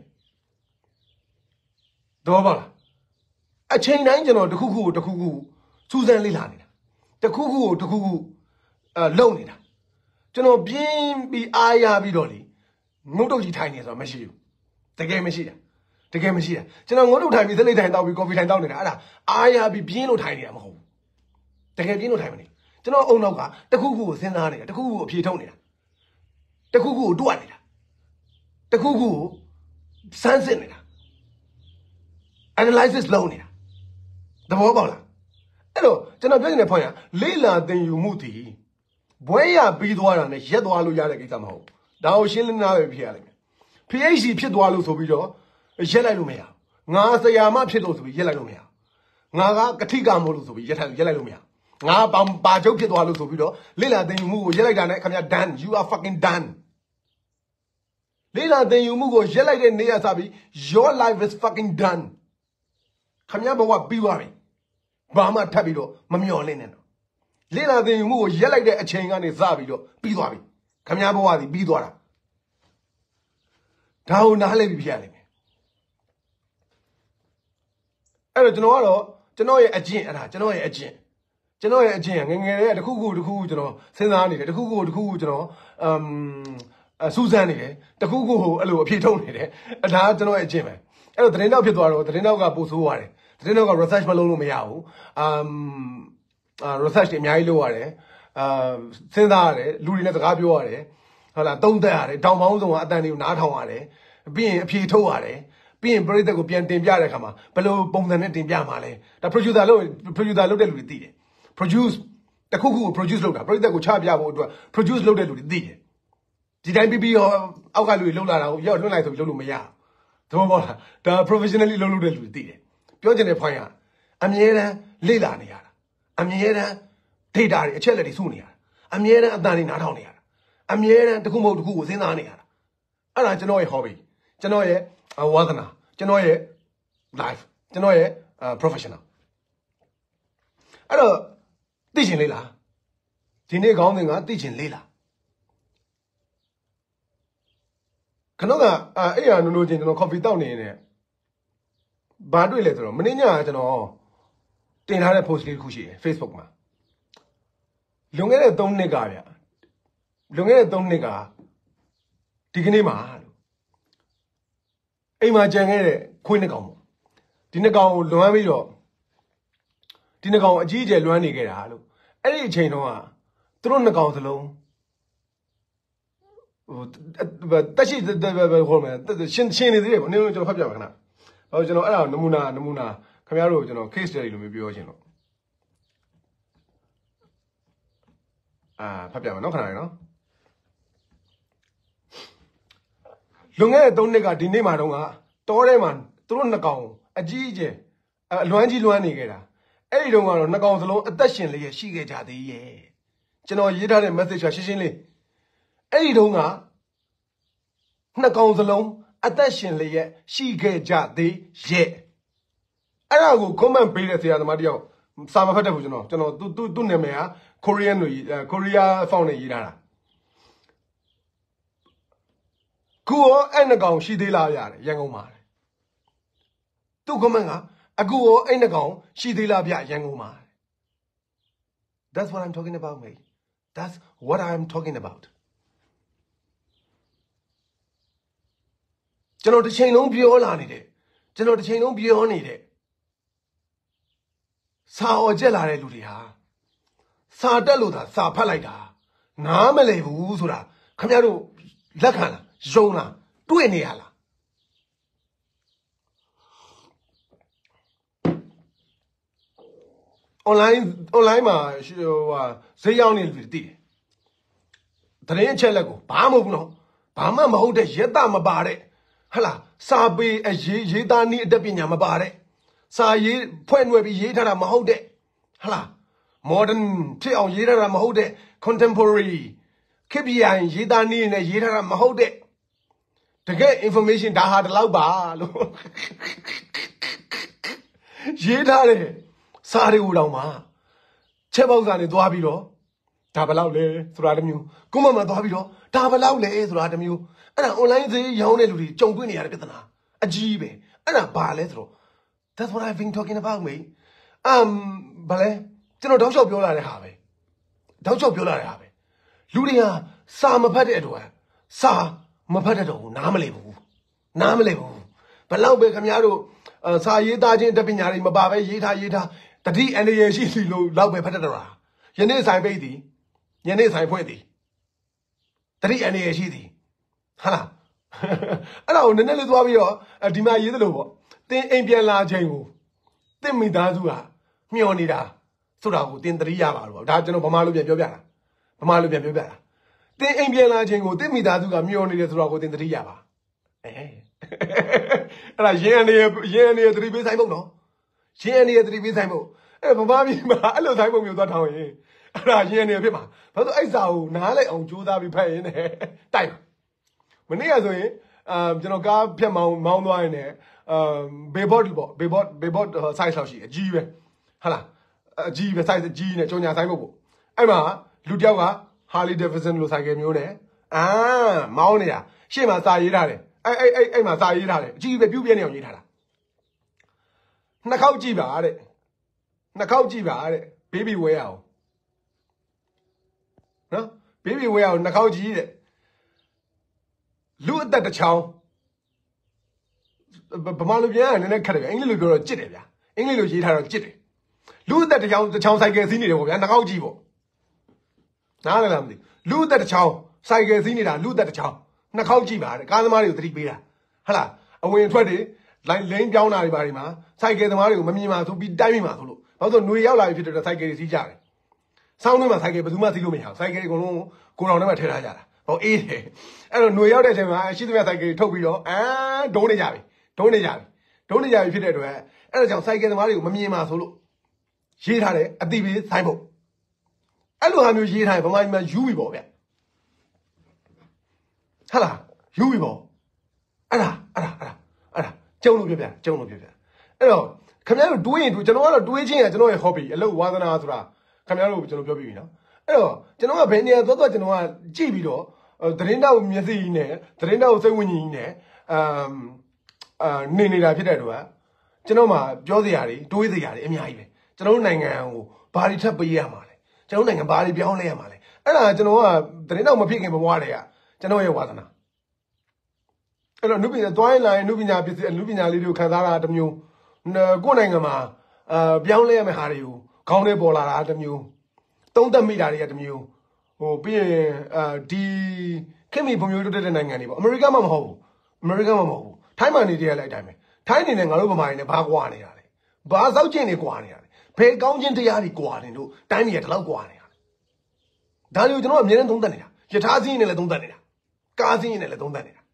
တော့ပါလားအချိန်တိုင်းကျွန်တော်တစ်ခုခုစူးစမ်းလေ့လာနေတာတစ်ခုခုလုံနေတာကျွန်တော်ပြင်းပြီးအားရပြီးတော့လေငုတ်တုတ်ကြီးထိုင်နေဆိုတာမရှိဘူးတကယ်မရှိတာကျွန်တော်ငုတ်တုတ်ထိုင်ပြီးသလိတ်ထိုင်တောက်ပြီးကော်ဖီထိုင်တောက်နေတာအဲ့ဒါအားရပြီးပြင်းလို့ထိုင်နေတာမဟုတ်ဘူးတကယ်ပြင်းလို့ထိုင်မနေကျွန်တော်အုံနောက်ကတစ်ခုခုကိုစဉ်းစားနေတာတစ်ခုခုကိုအဖြေထုတ်နေတာတစ်ခုခုကိုတွက်နေတာတစ်ခုခုကိုစမ်းစစ်နေတာ analysis လုပ်နေတာသဘောပေါက်လားအဲ့တော့ကျွန်တော်ပြောနေတဲ့ point ကလေ့လာသင်ယူမှုတည်ဘွဲရပြီးသွားတာနဲ့ရက်သွားလို့ရတဲ့ကိစ္စမဟုတ်ဘူးဒါကိုရှင်းလင်းနားပဲဖြစ်ရလိမ့်မယ် PhD ဖြစ်သွားလို့ဆိုပြီးတော့ရက်လိုက်လို့မရဘူးငါဆရာမဖြစ်လို့ဆိုပြီးရက်လိုက်လို့မရဘူးငါကကတိကမို့လို့ဆိုပြီးရက်လိုက်လို့မရဘူးငါပါချုပ်ဖြစ်သွားလို့ဆိုပြီးတော့လေ့လာသင်ယူမှုကိုရက်လိုက်တာနဲ့ခင်ဗျာ done you are fucking done လေ့လာသင်ယူမှုကိုရက်လိုက်တဲ့နေ့ကစပြီး your life is fucking done ခင်ဗျာဘဝပြီးသွားပြီဘာမှထပ်ပြီးတော့မမျော်လင့်နဲ့တော့လေ့လာသင်ယူမှုကိုရက်လိုက်တဲ့အချိန်ကနေစပြီးတော့ပြီးသွားပြီခင်ဗျာဘဝစီပြီးသွားတာဒါကိုနားလည်ပြီးဖြစ်ရလိမ့်မယ်အဲ့တော့ကျွန်တော်ရဲ့အကျင့်အဲ့ဒါကျွန်တော်ရဲ့အကျင့်ငယ်ငယ်လေးတခုခုကျွန်တော်စဉ်းစားနေတယ်တခုခုကျွန်တော်စူးစမ်းနေတယ်တခုခုအဲ့လိုအဖြေထုတ်နေတယ်အဲ့ဒါကျွန်တော်ရဲ့အကျင့်ပဲအဲ့တော့သတင်းတောက်ဖြစ်သွားတော့သတင်းတောက်ကပို့ဆိုးသွားတယ်သတင်းတောက်က research မလုပ်လို့မရဘူးresearch တွေအများကြီးလုပ်ရတယ်စဉ်းစားရတယ်လူတွေနဲ့စကားပြောရတယ်ဟုတ်လားသုံးသပ်ရတယ်တောင်ပေါင်းစုံကအတန်တွေကိုနားထောင်ရတယ်ပြီးရင်အဖြေထုတ်ရတယ်ပြီးရင်ပရိသတ်ကိုပြန်တင်ပြတဲ့အခါမှာဘယ်လိုပုံစံနဲ့တင်ပြမှာလဲဒါ producer လုပ်တဲ့လူတွေသိတယ် produce တခုခုကို produce လုပ်တာပရိသတ်ကိုချပြဖို့အတွက် produce လုပ်တဲ့လူတွေသိတယ်ဒီတိုင်းပြီးရောအောက်ကလူတွေလုပ်လာတာကိုရောက်လွှင့်လိုက်ဆိုပြီးလုပ်လို့မရဘူးသဘောပေါက်လားဒါ professionally လုပ်တဲ့လူတွေသိတယ်ပြောချင်တဲ့ point ကအမြဲတမ်းလေ့လာနေရတာအမြဲတမ်း data တွေအချက်လက်တွေစုနေရတာအမြဲတမ်းအတန်တွေနားထောင်နေရတာအမြဲတမ်းတခုမဟုတ်တခုကိုစဉ်းစားနေရတာအဲ့ဒါကျွန်တော်ရဲ့ hobby ကျွန်တော်ရဲ့ဝါသနာကျွန်တော်ရဲ့ life ကျွန်တော်ရဲ့ professional အဲ့တော့သိချင်လေလားဒီနေ့ခေါင်းစဉ်ကသိချင်လေလားခဏကအဲ့ရနိုးချင်းကျွန်တော် coffee တောက်နေနေဘာတွေ့လဲဆိုတော့မင်းညကကျွန်တော်တင်ထားတဲ့ post လေးတစ်ခုရှိတယ် Facebook မှာလွန်ခဲ့တဲ့3နှစ်ကဗျလွန်ခဲ့တဲ့3နှစ်ကဒီကနေ့မှာလို့အိမ်မှာကြံခဲ့တဲ့ခွေးနှစ်ကောင်ပေါ့ဒီနှစ်ကောင်ကိုလွမ်းပြီးတော့ဒီနှစ်ကောင်အကြီးအကျယ်လွမ်းနေခဲ့တာလို့အဲ့ဒီအချိန်တုန်းကသူတို့နှစ်ကောင်စလုံးတက်ရှိဟိုမယ်ရှင်းနေသေးတယ်ပေါ့နည်းနည်းကျွန်တော်ဖတ်ပြပါခဏဟိုကျွန်တော်အဲ့ဒါနမူနာခင်ဗျားတို့ကျွန်တော် case study လိုမျိုးပြောချင်တော့ဖတ်ပြမယ်နော်ခဏလေးနော်လွန်ခဲ့တဲ့3နှစ်ကဒီနေ့မှာတော့တောထဲမှာသူတို့နှစ်ကောင်အကြီးအကျယ်အလွမ်းကြီးလွမ်းနေခဲ့တာအဲ့ဒီတုန်းကတော့နှစ်ကောင်စလုံးအသက်ရှင်လျက်ရှိခဲ့ကြသေးရဲ့ကျွန်တော်ရေးထားတဲ့ message ကရှင်းလေးအဲ့ဒီတုန်းကနှစ်ကောင်စလုံးအသက်ရှင်လျက်ရှိခဲ့ကြသေးရဲ့အဲ့ဒါကို comment ပေးတဲ့ဆရာသမားတယောက်စာမဖတ်တတ်ဘူးကျွန်တော်သူ့နာမည်က Korean လို့Korea font နဲ့ရေးထားတာခုရောအဲ့နှစ်ကောင်ရှိသေးလားဗျရန်ကုန်မှာသူ့ comment ကအခုရောအဲ့နှစ်ကောင်ရှိသေးလားဗျရန်ကုန်မှာ That's what I'm talking about mate That's what I'm talking about ကျွန်တော်တစ်ချိန်လုံးပြောလာနေတယ်ကျွန်တော်တစ်ချိန်လုံးပြောနေတဲ့စာအုပ်ကျက်လာတဲ့လူတွေဟာစာတက်လို့သာစာဖတ်လိုက်တာနားမလည်ဘူးဆိုတာခင်ဗျားတို့လက်ခံလားယုံလားတွေ့နေရလားonline မှာဟိုဈေးရောက်နေလူတွေသိတယ်သတင်းအချက်လက်ကိုဘာမှမဟုတ်ဘူးနော်ဘာမှမဟုတ်တဲ့ရက်တာမပါတဲ့ဟလာစာပေရေးသားနည်းအတတ်ပညာမပါတဲ့စာရေးဖွဲ့နှွယ်ပြီးရေးထားတာမဟုတ်တဲ့ဟလာ modern ဖြစ်အောင်ရေးထားတာမဟုတ်တဲ့ contemporary ခေပြရင်ရေးသားနေနဲ့ရေးထားတာမဟုတ်တဲ့တကယ် information ဒါဟာတလောက်ပါလို့ရေးထားတယ်စာတွေကိုတောင်မှချက်ပေါက်စာနဲ့သွားပြီးတော့ဒါဘယ်လောက်လဲဆိုတာတမျိုးကိုမမသွားပြီးတော့ဒါဘယ်လောက်လဲဆိုတာတမျိုးအဲ့ဒါ online ဈေးရောင်းတဲ့လူတွေကြုံတွေ့နေရတဲ့ပြဿနာအကြီးပဲအဲ့ဒါဘာလဲဆိုတော့ that's what I've been talking about me ဘာလဲကျွန်တော်တောက်လျှောက်ပြောလာတဲ့ဟာပဲတောက်လျှောက်ပြောလာတဲ့ဟာပဲလူတွေကစာမဖတ်တဲ့အတွက်စာမဖတ်တဲ့တော့ဘူးနားမလည်ဘူးနားမလည်ဘူးဘယ်လောက်ပဲခင်ဗျားတို့စာရေးသားခြင်းတပညာတွေမပါပဲရေးထားတတိအန္တရာယ်ရှိစီလို့လောက်ပဲဖတ်တတ်တာယနေ့ဆိုင်ပိတ်သည်ယနေ့ဆိုင်ဖွင့်သည်တတိအန္တရာယ်ရှိသည်ဟာလားအဲ့ဒါကိုနည်းနည်းလေးသွားပြီးတော့ဒီမှာရေးသလိုပေါ့တင်းအိမ်ပြန်လာချိန်ကိုတင်းမိသားစုကမျောနေတာဆိုတာကိုတင်းတတိရပါလို့ဒါကျွန်တော်ဗမာလိုပြန်ပြောပြတာတင်းအိမ်ပြန်လာချိန်ကိုတင်းမိသားစုကမျောနေတယ်ဆိုတာကိုတင်းတတိရပါအဲ့ဒါရင်းအနေသတိပေးဆိုင်ဖို့နော်ရင်းအနေသတိပေးဆိုင်ဖို့အဲ့ဗမာပြည်မှာအဲ့လိုဆိုင်ဖို့မျိုးသွားထောင်းရင်အဲ့ဒါရင်းအနေဖြစ်မှာဘာလို့အဲ့စာကိုနားလိုက်အောင်ကြိုးစားပြီးဖတ်ရင်လည်းတိုက်မနေ့ကဆိုရင်ကျွန်တော်ကားဖြတ်မောင်းသွားရင်လည်းဘေဘော့ပေါ့ဘေဘော့ size လောက်ရှိအကြီးပဲဟာလားအကြီးပဲ size အကြီးနဲ့ကြောင်ညာဆိုင်ဖို့ပေါ့အဲ့မှာလူတယောက်က Harley Davidson လို့ဆိုင်ကယ်မျိုးနဲ့မောင်းနေတာရှေ့မှာစာရေးထားတယ်အဲ့မှာစာရေးထားတယ်အကြီးပဲပြုတ်ပြဲနေအောင်ရေးထားတာနှစ်ခေါက်ကြည့်ပါတဲ့ဘေဘီဝဲအောင်နော်ဘေဘီဝဲအောင်နှစ်ခေါက်ကြည့်တဲ့လူအသက်တစ်ချောင်းဗမာလူပြန်ကနည်းနည်းခက်တယ်ဗျအင်္ဂလိပ်လိုပြောတော့ကြစ်တယ်ဗျအင်္ဂလိပ်လိုရေးထားတော့ကြစ်တယ်လူအသက်တစ်ချောင်းဆိုင်ကယ်စီးနေတယ်ပေါ့ဗျာနှစ်ခေါက်ကြည့်ပေါ့နားလည်လားမသိလူအသက်တစ်ချောင်းဆိုင်ကယ်စီးနေတာလူအသက်တစ်ချောင်းနှစ်ခေါက်ကြည့်ပါတဲ့ကားသမားတွေကိုသတိပေးတာဟလားအဝင်ထွက်တွေလိန်ပြောင်းတာတွေပါဒီမှာဆိုင်ကယ်သမားတွေကိုမမြင်ပါဆိုပြီးတိုင်းမိမှာဆိုလို့ဘာလို့ဆိုຫນွေရောက်လာပြီဖြစ်တဲ့ဆိုင်ကယ်တွေစီးကြတယ်ဆောင်းထဲမှာဆိုင်ကယ်ဘယ်သူမှစီးလို့မရဘူးဆိုင်ကယ်တွေအကုန်လုံးကိုတော်ထဲမှာထည့်ထားကြတာဟောအေးတယ်အဲ့တော့ຫນွေရောက်တဲ့အချိန်မှာရှိသမျှဆိုင်ကယ်တွေထုတ်ပြီးတော့ဒုံးနေကြပြီဖြစ်တဲ့အတွက်အဲ့ဒါကြောင့်ဆိုင်ကယ်သမားတွေကိုမမြင်ပါဆိုလို့ရေးထားတယ်အတိပေးဆိုင်ဖို့အဲ့လိုဟာမျိုးရေးထားရင်ဗမာပြည်မှာယူပြီပေါ့ဗျဟာလားယူပြီပေါ့အဲ့ဒါကျုံလို့ပြောပြအဲ့တော့ခင်ဗျားတို့တွေးရင်ကျွန်တော်ကတော့တွေးချင်းကကျွန်တော်ရဲ့ hobby အလုပ်ဝါသနာဆိုတာခင်ဗျားတို့ကျွန်တော်ပြောပြပြီနော်အဲ့တော့ကျွန်တော်ကဘယ်နေရာသွားကျွန်တော်ကကြည့်ပြီးတော့သတင်းတောက်မျက်စိကြီးနဲ့သတင်းတောက်စိတ်ဝိညာဉ်ကြီးနဲ့နေတာဖြစ်တဲ့အတွက်ကျွန်တော်မှပြောစရာတွေတွေးစရာတွေအများကြီးပဲကျွန်တော်နိုင်ငံကိုဘာတွေထပ်ပေးရမှာလဲကျွန်တော်နိုင်ငံဘာတွေပြောင်းလဲရမှာလဲအဲ့ဒါကျွန်တော်ကသတင်းတောက်မဖြစ်ခင်ဘဝတည်းကကျွန်တော်ရဲ့ဝါသနာအဲ့တော့နုပညာသွားရင်လာရင်နုပညာပစ္စည်းနုပညာလေးတွေကိုခံစားတာတစ်မျိုးကိုယ့်နိုင်ငံမှာပြောင်းလဲရမယ့်ဟာတွေကိုခေါင်းထဲပေါ်လာတာတစ်မျိုးသုံးသပ်မိတာတွေကတစ်မျိုးပြီးရင်ဒီခင်မီပုံမျိုးတိုးတက်တဲ့နိုင်ငံတွေပေါ့အမေရိကမှမဟုတ်ဘူးထိုင်းမှာနေကြရလိုက်အတိုင်းပဲထိုင်းနေနဲ့ငါတို့ဗမာတွေနဲ့ဘာကွာနေတာလဲဘာစောက်ကျင့်တွေကွာနေတာလဲဘယ်ကောင်းခြင်းတရားတွေကွာနေလို့တိုင်းပြည်ကဒီလောက်ကွာနေတာလဲဒါတွေကိုကျွန်တော်အမြဲတမ်းသုံးသပ်နေတာယထာစင်းနဲ့လည်းသုံးသပ်နေတာကားစင်းနဲ့လည်းသုံးသပ်နေတာ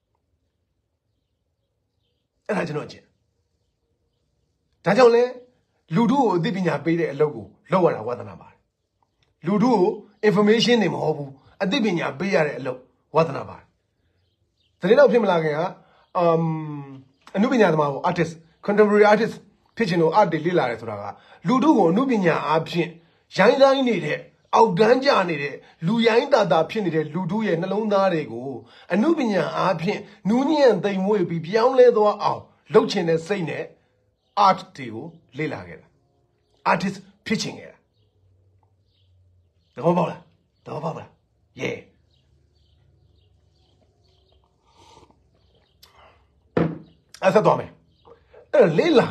အဲ့ဒါကျွန်တော်အကျင့်ဒါကြောင့်လဲလူထုကိုအသိပညာပေးတဲ့အလုပ်ကိုလုပ်ရတာဝါသနာပါတယ်လူထုကို information တွေမဟုတ်ဘူးအသိပညာပေးရတဲ့အလုပ်ဝါသနာပါတယ်သတင်းတော့ဖြစ်မလာခင်ကအနုပညာသမားပေါ့ artist contemporary artist ဖြစ်ချင်လို့ art တွေလေ့လာတယ်ဆိုတာကလူထုကိုအနုပညာအားဖြင့်ရိုင်းတိုင်းနေတဲ့အောက်တန်းကြနေတဲ့လူရိုင်းတာဖြစ်နေတဲ့လူထုရဲ့နှလုံးသားတွေကိုအနုပညာအားဖြင့်နူးညံ့သိမ်မွေ့ပြီးပြောင်းလဲသွားအောင်လုပ်ချင်တဲ့စိတ်နဲ့ art တွေကိုလေ့လာခဲ့တာ artist ဖြစ်ချင်ခဲ့တာတော့ပေါ့လား yeah အဲ့ဆက်သွားမယ်အဲ့လေ့လာ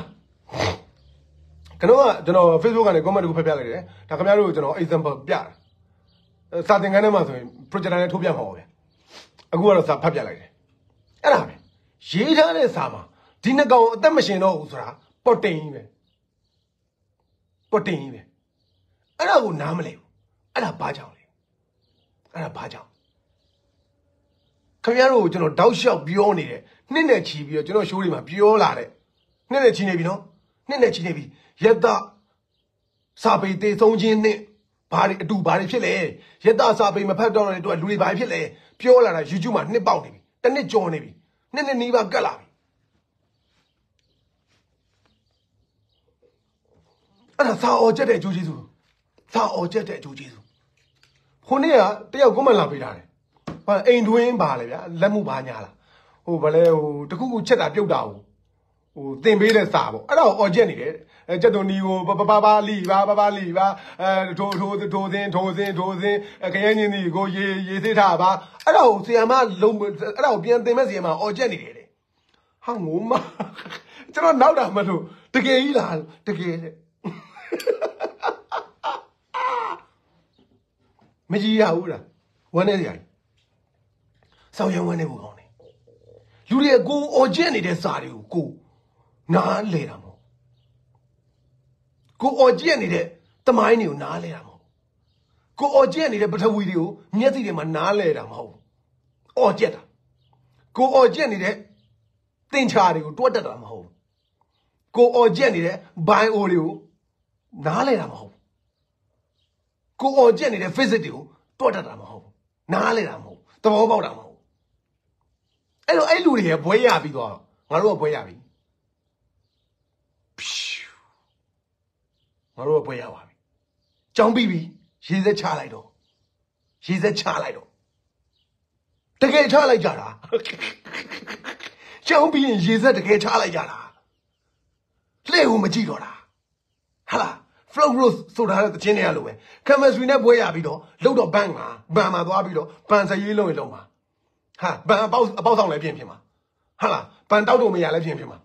ကျွန်တော် Facebook ကနေ comment တခုဖတ်ပြလိုက်တယ်ဒါခင်ဗျားတို့ကျွန်တော် example ပြတာစာသင်ခန်းထဲမှာဆိုရင် projector နဲ့ထိုးပြမှာပါဗျအခုကတော့စာဖတ်ပြလိုက်တယ်အဲ့ဒါပဲရေးထားတဲ့စာမှာဒီနှစ်ကောင်အသက်မရှင်တော့ဘူးဆိုတာပေါ်တင်ကြီးပဲအဲ့ဒါကိုနားမလဲဘူးအဲ့ဒါဘာကြောင့်လဲခင်ဗျားတို့ကိုကျွန်တော်တောက်လျှောက်ပြောနေတယ်နှစ်နဲ့ချီပြီးတော့ကျွန်တော်ရှိုးတွေမှာပြောလာတဲ့နှစ်နဲ့ချီနေပြီနော်နှစ်နဲ့ချီနေပြီယက်တာစာပေတေဆုံးခြင်းနဲ့ဘ Bari do bari file. Yet that's a be my pet down into a Louis by file. Pure and you might nip out me. Then it join me. Then it never gala. And I saw jet at Jujizu. Saw jet at Jujizu. Honia, they are woman love it. But ain't doing Balia, Lemu Banyala. Oh, Valeo, the cuckoo chet at you down. Oh, they made a sabo. I know, or Jenny, Jadonio, Baba Liva, Tozen, a canyon, go ye, Taba. I know, see, I'm not low, I know, beyond the Messiama or Jenny. Hung, it's not now that Madu, the gay, the gay. Mejiaura, one area. So young one ever gone. You go or Jenny, the side you go. Na later more. Go or Jenny, the mine you na later more. Go or Jenny, the better with you, near the man na later more. Or Jetta. Go or Jenny, the thing charge you, what them home. Go or Jenny, buy all you, na later more. Go or Jenny, the visit you, what them home. Na later more. The about them home. I do here, boy, yabi go. I know boy yabi. Maro boy yabi. John Bibi, she's a child idol. She's a child idol. Take a child like Jara. John Bibi, she's a child like Jara. Play whom a gigora. Hala, flow growth so that the genial. Come as we never boy yabido, load of banga, Bama Wabido, Panza yellow in Loma. Ha, about on like Pimpima. Hala, Pandaudo me, I like Pimpima.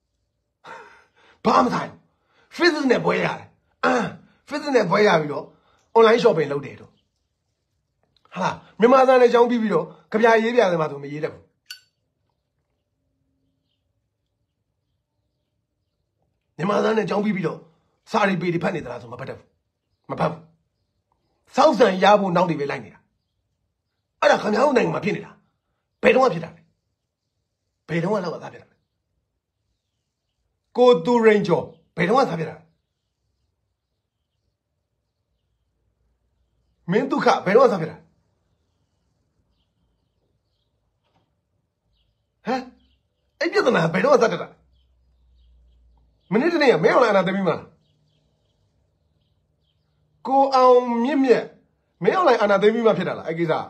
Palm time. Fizzing a boy. Fizzing a boy. Online shopping loaded. Hala, my mother and a young people, Kabia Yavia, the mother me. The mother and a young people, sorry, be dependent on my pet. My pap. Thousand Yabu now the Velania. I don't come out my pinita. Pay don't want it. Pay don't want that. Go to Ranger. Pay don't want that. Mentuka, pay don't want that. Huh? I don't know, pay don't want that. Minute near mail and at the Mima. Go on, Mimia. Mail and at the Mima Pedal, I guess.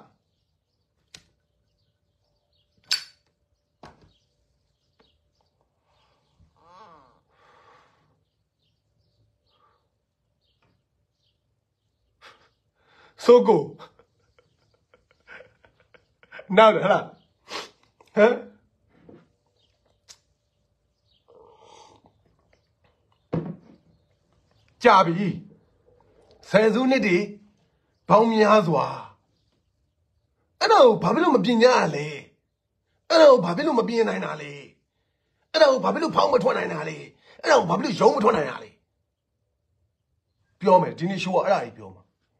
So go. Now, huh? Jabi says unity, Palmiazwa. I know Babylon Binale. I know Babylon Binale. I know Babylon Palma Twanale. I know Babylon Joma Twanale. Piome, Dinishua, I Pioma.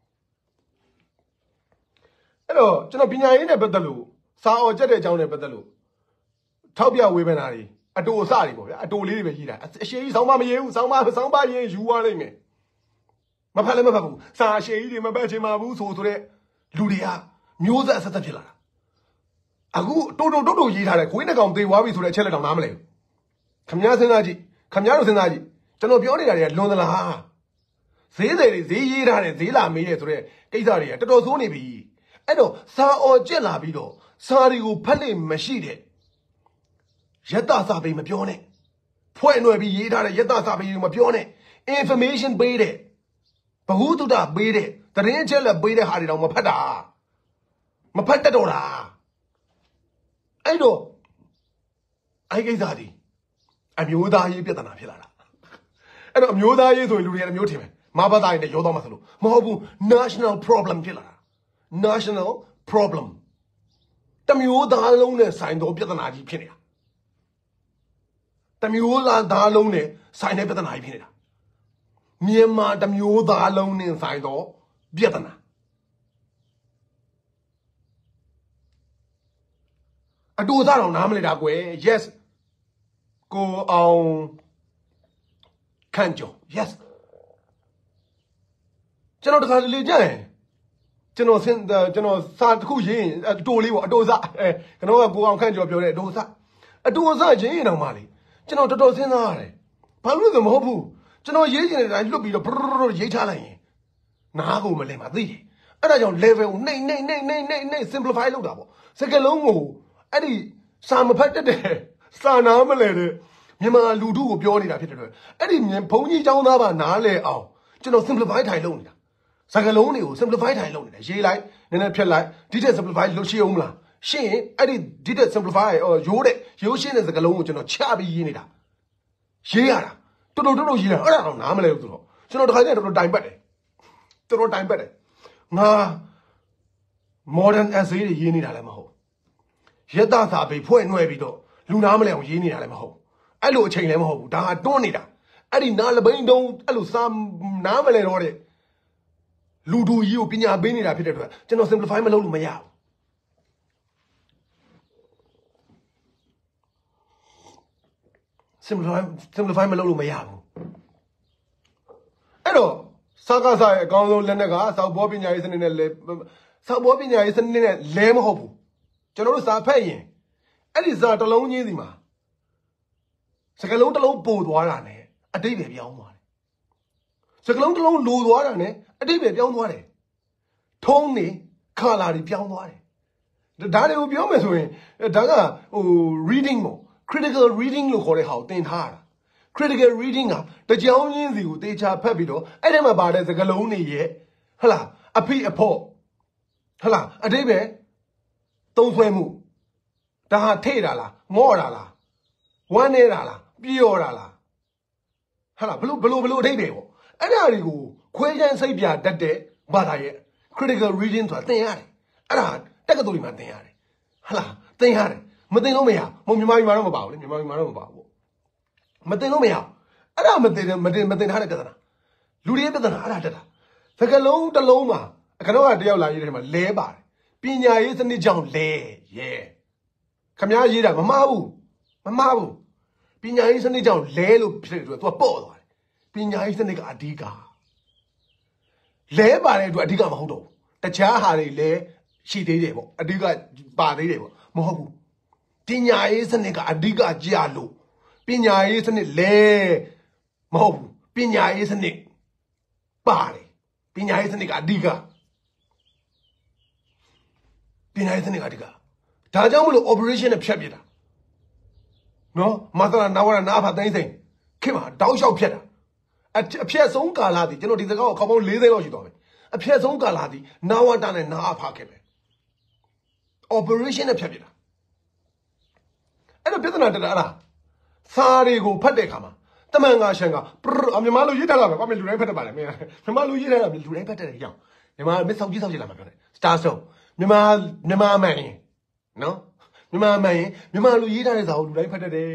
Hello, Janopina in a bedalu, Sao Jetta down a bedalu. Tobia Wibenari, I do sorry, I do leave it here. She is on you, somebody, you are in me. My palamabu, Sa shady, my bajimabu, so to the Ludia, Musa as a pillar. I go, Dodo, ye had a queen account, they worry to the children of Mamle. Kamyazi, Kamyazi, Janopionia, London. Say there is the year and Zilla made it to the Gazaria, that was only be. I know, Sa or Jella Bido, Sari who Pali Machine. Yeta Sabi Mapione. Point no be Yeta Yeta Sabi Mapione. Information beat it. But who do that beat it? The angel of beat it had it on Mapada. Mapadadora. I know. I get that. I'm Yoda Yipetana Pilana. And I'm Yoda is going to read a mutim. Mabada in the Yodamatulu. Mabu, national problem pillar. National problem. The mule alone signed up with an IP. The mule alone signed up with an IP. Myanmar, the mule alone inside all Vietnam. I do that on Namely that way, yes. Go on Kanjo, yes. ကျွန်တော်တခါလေကြရင်ကျွန်တော်စာတစ်ခုရေးအတိုလေးပေါ့အတိုစကျွန်တော်ကကိုအောင်ခန့်ကျော်ပြောတဲ့အတိုစရေးရင်တော့မှလေကျွန်တော်တော်တော်စဉ်းစားရတယ်ဘာလို့လဲမဟုတ်ဘူးကျွန်တော်ရေးချင်တဲ့အတိုင်းလွတ်ပြီးတော့ရေးထားလိုက်ရင်နားကိုမလဲမှာသိတယ်အဲ့ဒါကြောင့် level ကိုနှိမ့် simplify လုပ်တာပေါ့စကားလုံးကိုအဲ့ဒီစာမဖတ်တတ်တဲ့စာနာမလဲတဲ့မြန်မာလူထုကိုပြောနေတာဖြစ်တဲ့အတွက်အဲ့ဒီဘုံကြီးចောင်းသားပါနားလဲအောင်ကျွန်တော် simplify ထိုင်လုပ်နေတာစကားလုံးတွေကို simplify ထိုင်လုပ်နေတယ်ရေးလိုက်နည်းနည်းဖြတ်လိုက်ဒီတက် simplify လုပ်ရှင်းအောင်မလားရှင်းရင်အဲ့ဒီတက် simplify ရိုးရှင်းတဲ့စကားလုံးကိုကျွန်တော်ချပြီးရေးနေတာရေးရတာတော်တော်ရေးတာအဲ့ဒါတော့နားမလဲဘူးဆိုတော့ကျွန်တော်တခါတည်းတော်တော်တိုင်ပတ်တယ်ငါ modern essay တွေရေးနေတာလည်းမဟုတ်ရတစာပေဖွဲ့နှွဲပြီးတော့လူနားမလဲအောင်ရေးနေတာလည်းမဟုတ်အဲ့လိုအချိန်လည်းမဟုတ်ဘူးဒါကတွန်းနေတာအဲ့ဒီနားလပိန်းတုံးအဲ့လိုစာနားမလဲတော့တဲ့လူတို့ကြီးကိုပညာပေးနေတာဖြစ်တဲ့အတွက်ကျွန်တော် simplify မလုပ်လို့မရဘူးsimplify မလုပ်လို့မရဘူးအဲ့တော့စာကစားရဲ့အကောင်းဆုံးလက်နက်ကစောက်ဘောပညာရေးစနစ်နဲ့လဲစောက်ဘောပညာရေးစနစ်နဲ့လဲမဟုတ်ဘူးကျွန်တော်တို့စာဖတ်ရင်အဲ့ဒီစာတစ်လုံးချင်းစီမှာစကလုံးတစ်လုံးပို့သွားတာနဲ့အတိတ်ပဲပြောင်းသွားတယ်စကလုံးတစ်လုံးလိုသွားတာနဲ့အတိတ်ပဲပြောင်းသွားတယ်ထုံးနေခါလာတွေပြောင်းသွားတယ်ဒါတွေကိုပြောမယ်ဆိုရင်ဒါကreading ပေါ့ critical reading လို့ခေါ်တဲ့ဟာကိုသင်ထားတာ critical reading ကတကြောင်ရင်းစီကိုတေချာဖတ်ပြီးတော့အဲ့ထဲမှာပါတဲ့စကားလုံးတွေရဲ့ဟလာအဖိအဖို့ဟလာအတိတ်ပဲသုံးဆွဲမှုဒါဟာထိတာလားငေါ့တာလားဝမ်းနေတာလားပြော့တာလားဟလာဘလို့အတိတ်ပဲပေါ့အဲ့ဒါတွေကိုခွဲခြမ်းစိတ်ပြတတ်တဲ့ဘာသာရဲ့ critical reading ဆိုတာသင်ရတယ်အဲ့ဒါတက္ကသိုလ်တွေမှာသင်ရတယ်ဟလာသင်ရတယ်မသင်လို့မရဘူးမြန်မာပြည်မှာတော့မပါဘူးလေမြန်မာပြည်မှာတော့မပါဘူးမသင်လို့မရအဲ့ဒါမသင်ထားတဲ့ပြဿနာလူတွေရဲ့ပြဿနာအဲ့ဒါတက်တာစကလုံးတစ်လုံးမှာအခဏကတယောက်လာရေးတဲ့မှာလဲပါတယ်ပညာရေးစနစ်ကြောင့်လဲခမည်းရေးတာမမှားဘူးပညာရေးစနစ်ကြောင့်လဲလို့ဖြစ်တဲ့အတွက်သူကပေါ့သွားတယ်ပညာရေးစနစ်ကအဓိကလဲပါတဲ့အတွက်အဓိကမဟုတ်တော့ဘူးတခြားဟာတွေလဲရှိသေးတယ်ပေါ့အဓိကပါသေးတယ်ပေါ့မဟုတ်ဘူးပညာရေးစနစ်ကအဓိကကြာလို့ပညာရေးစနစ်လဲမဟုတ်ဘူးပညာရေးစနစ်ပါတယ်ပညာရေးစနစ်ကအဓိကပညာရေးစနစ်ကအဓိကဒါကြောင့်မလို့ operation နဲ့ဖြတ်ပြတာနော်မသနာနာဝရနာဖာတိုင်းစိန်ခင်ဗျာတောက်လျှောက်ဖြတ်တာအဖြတ်ဆုံးကာလသည်ကျွန်တော်ဒီစကားကိုခေါင်းပေါင်း40လောက်ရှိသွားပြီအဖြတ်ဆုံးကာလသည်နာဝတာနဲ့နာအဖာခဲ့ပဲ operation နဲ့ဖြတ်ပြတာအဲ့တော့ပြဿနာတက်တာအဲ့ဒါစာတွေကိုဖတ်တဲ့အခါမှာတမန်ကရှန်ကမြန်မာလူရေးထားတာပဲကွာမင်းလူတိုင်းဖတ်တတ်ပါလေမင်းမြန်မာလူရေးထားတာလူတိုင်းဖတ်တတ်တယ်ကြောင်မြန်မာမင်းစောက်ကြီးလာမှာပြောတယ် star stone မြန်မာမှန်ရင်နော်မြန်မာမှန်ရင်မြန်မာလူရေးထားတဲ့စာကိုလူတိုင်းဖတ်တတ်တယ်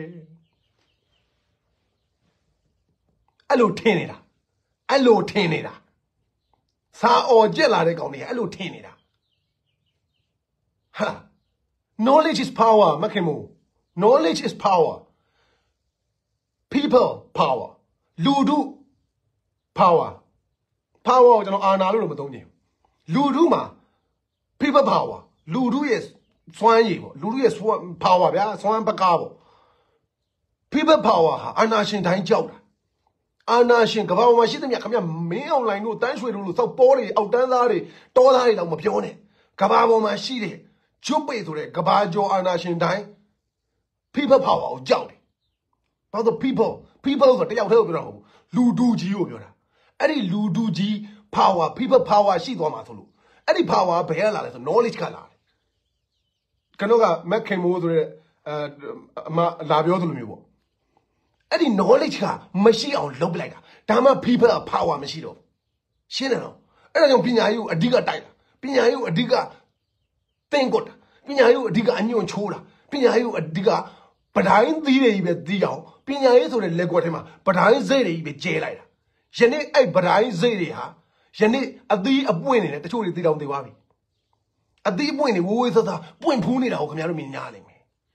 အဲ့လိုထင်နေတာစာအော်ကျက်လာတဲ့ကောင်တွေအဲ့လိုထင်နေတာဟာ knowledge is power မခင်မို့knowledge is power people power လူထု power ကိုကျွန်တော်အာဏာလို့မသုံးချင်ဘူးလူထုမှာ people power လူထုရဲ့စွမ်းရည်ပေါ့လူထုရဲ့ power ဗျာစွမ်းပကားပေါ့ people power ဟာအာဏာရှင်တိုင်းကြောက်တာအာဏာရှင်ကမ္ဘာပေါ်မှာရှိသမျှခင်ဗျမင်းအောင်လိုင်းတို့တန်းရွှေတို့လို့စောက်ပေါ်တွေအောက်တန်းသားတွေတောသားတွေတော့မပြောနဲ့ကမ္ဘာပေါ်မှာရှိတဲ့ကျွတ်ပိတ်ဆိုတဲ့ကမ္ဘာကျော်အာဏာရှင်တိုင်း people power ကိုကြောက်တယ်ဘာလို့ people ဆိုတယောက်တည်းကိုပြောတာမဟုတ်ဘူးလူထုကြီးကိုပြောတာအဲ့ဒီလူထုကြီး power people power ရှိသွားမှာဆိုလို့အဲ့ဒီ power ဘယ်ကလာလဲဆို knowledge ကလာတယ်ကျွန်တော်ကမက်ခင်မိုးဆိုတဲ့အမလာပြောသလိုမျိုးပေါ့အဲ့ဒီ knowledge ကမရှိအောင်လုပ်ပလိုက်တာဒါမှ people power မရှိတော့ရှင်းတယ်နော်အဲ့ဒါကြောင့်ပညာရေးကိုအဓိကတိုက်တာပညာရေးကိုအဓိကသင်ကွတ်တာပညာရေးကိုအဓိကအညွန့်ချိုးတာပညာရေးကိုအဓိကပဒိုင်းသီးတွေကြီးပဲသီးအောင်ပညာရေးဆိုတဲ့လက်ကွက်ထဲမှာပဒိုင်းစိတ်တွေကြီးပဲကျဲလိုက်တာယနေ့အဲ့ပဒိုင်းစိတ်တွေဟာယနေ့အသီးအပွင့်နေတယ်တချို့တွေသီးတောင်သေးသွားပြီအသီးအပွင့်နေဝေးဝေးဆဆပွင့်ဖူးနေတာကိုခင်ဗျားတို့မြင်ကြလိမ့်မယ်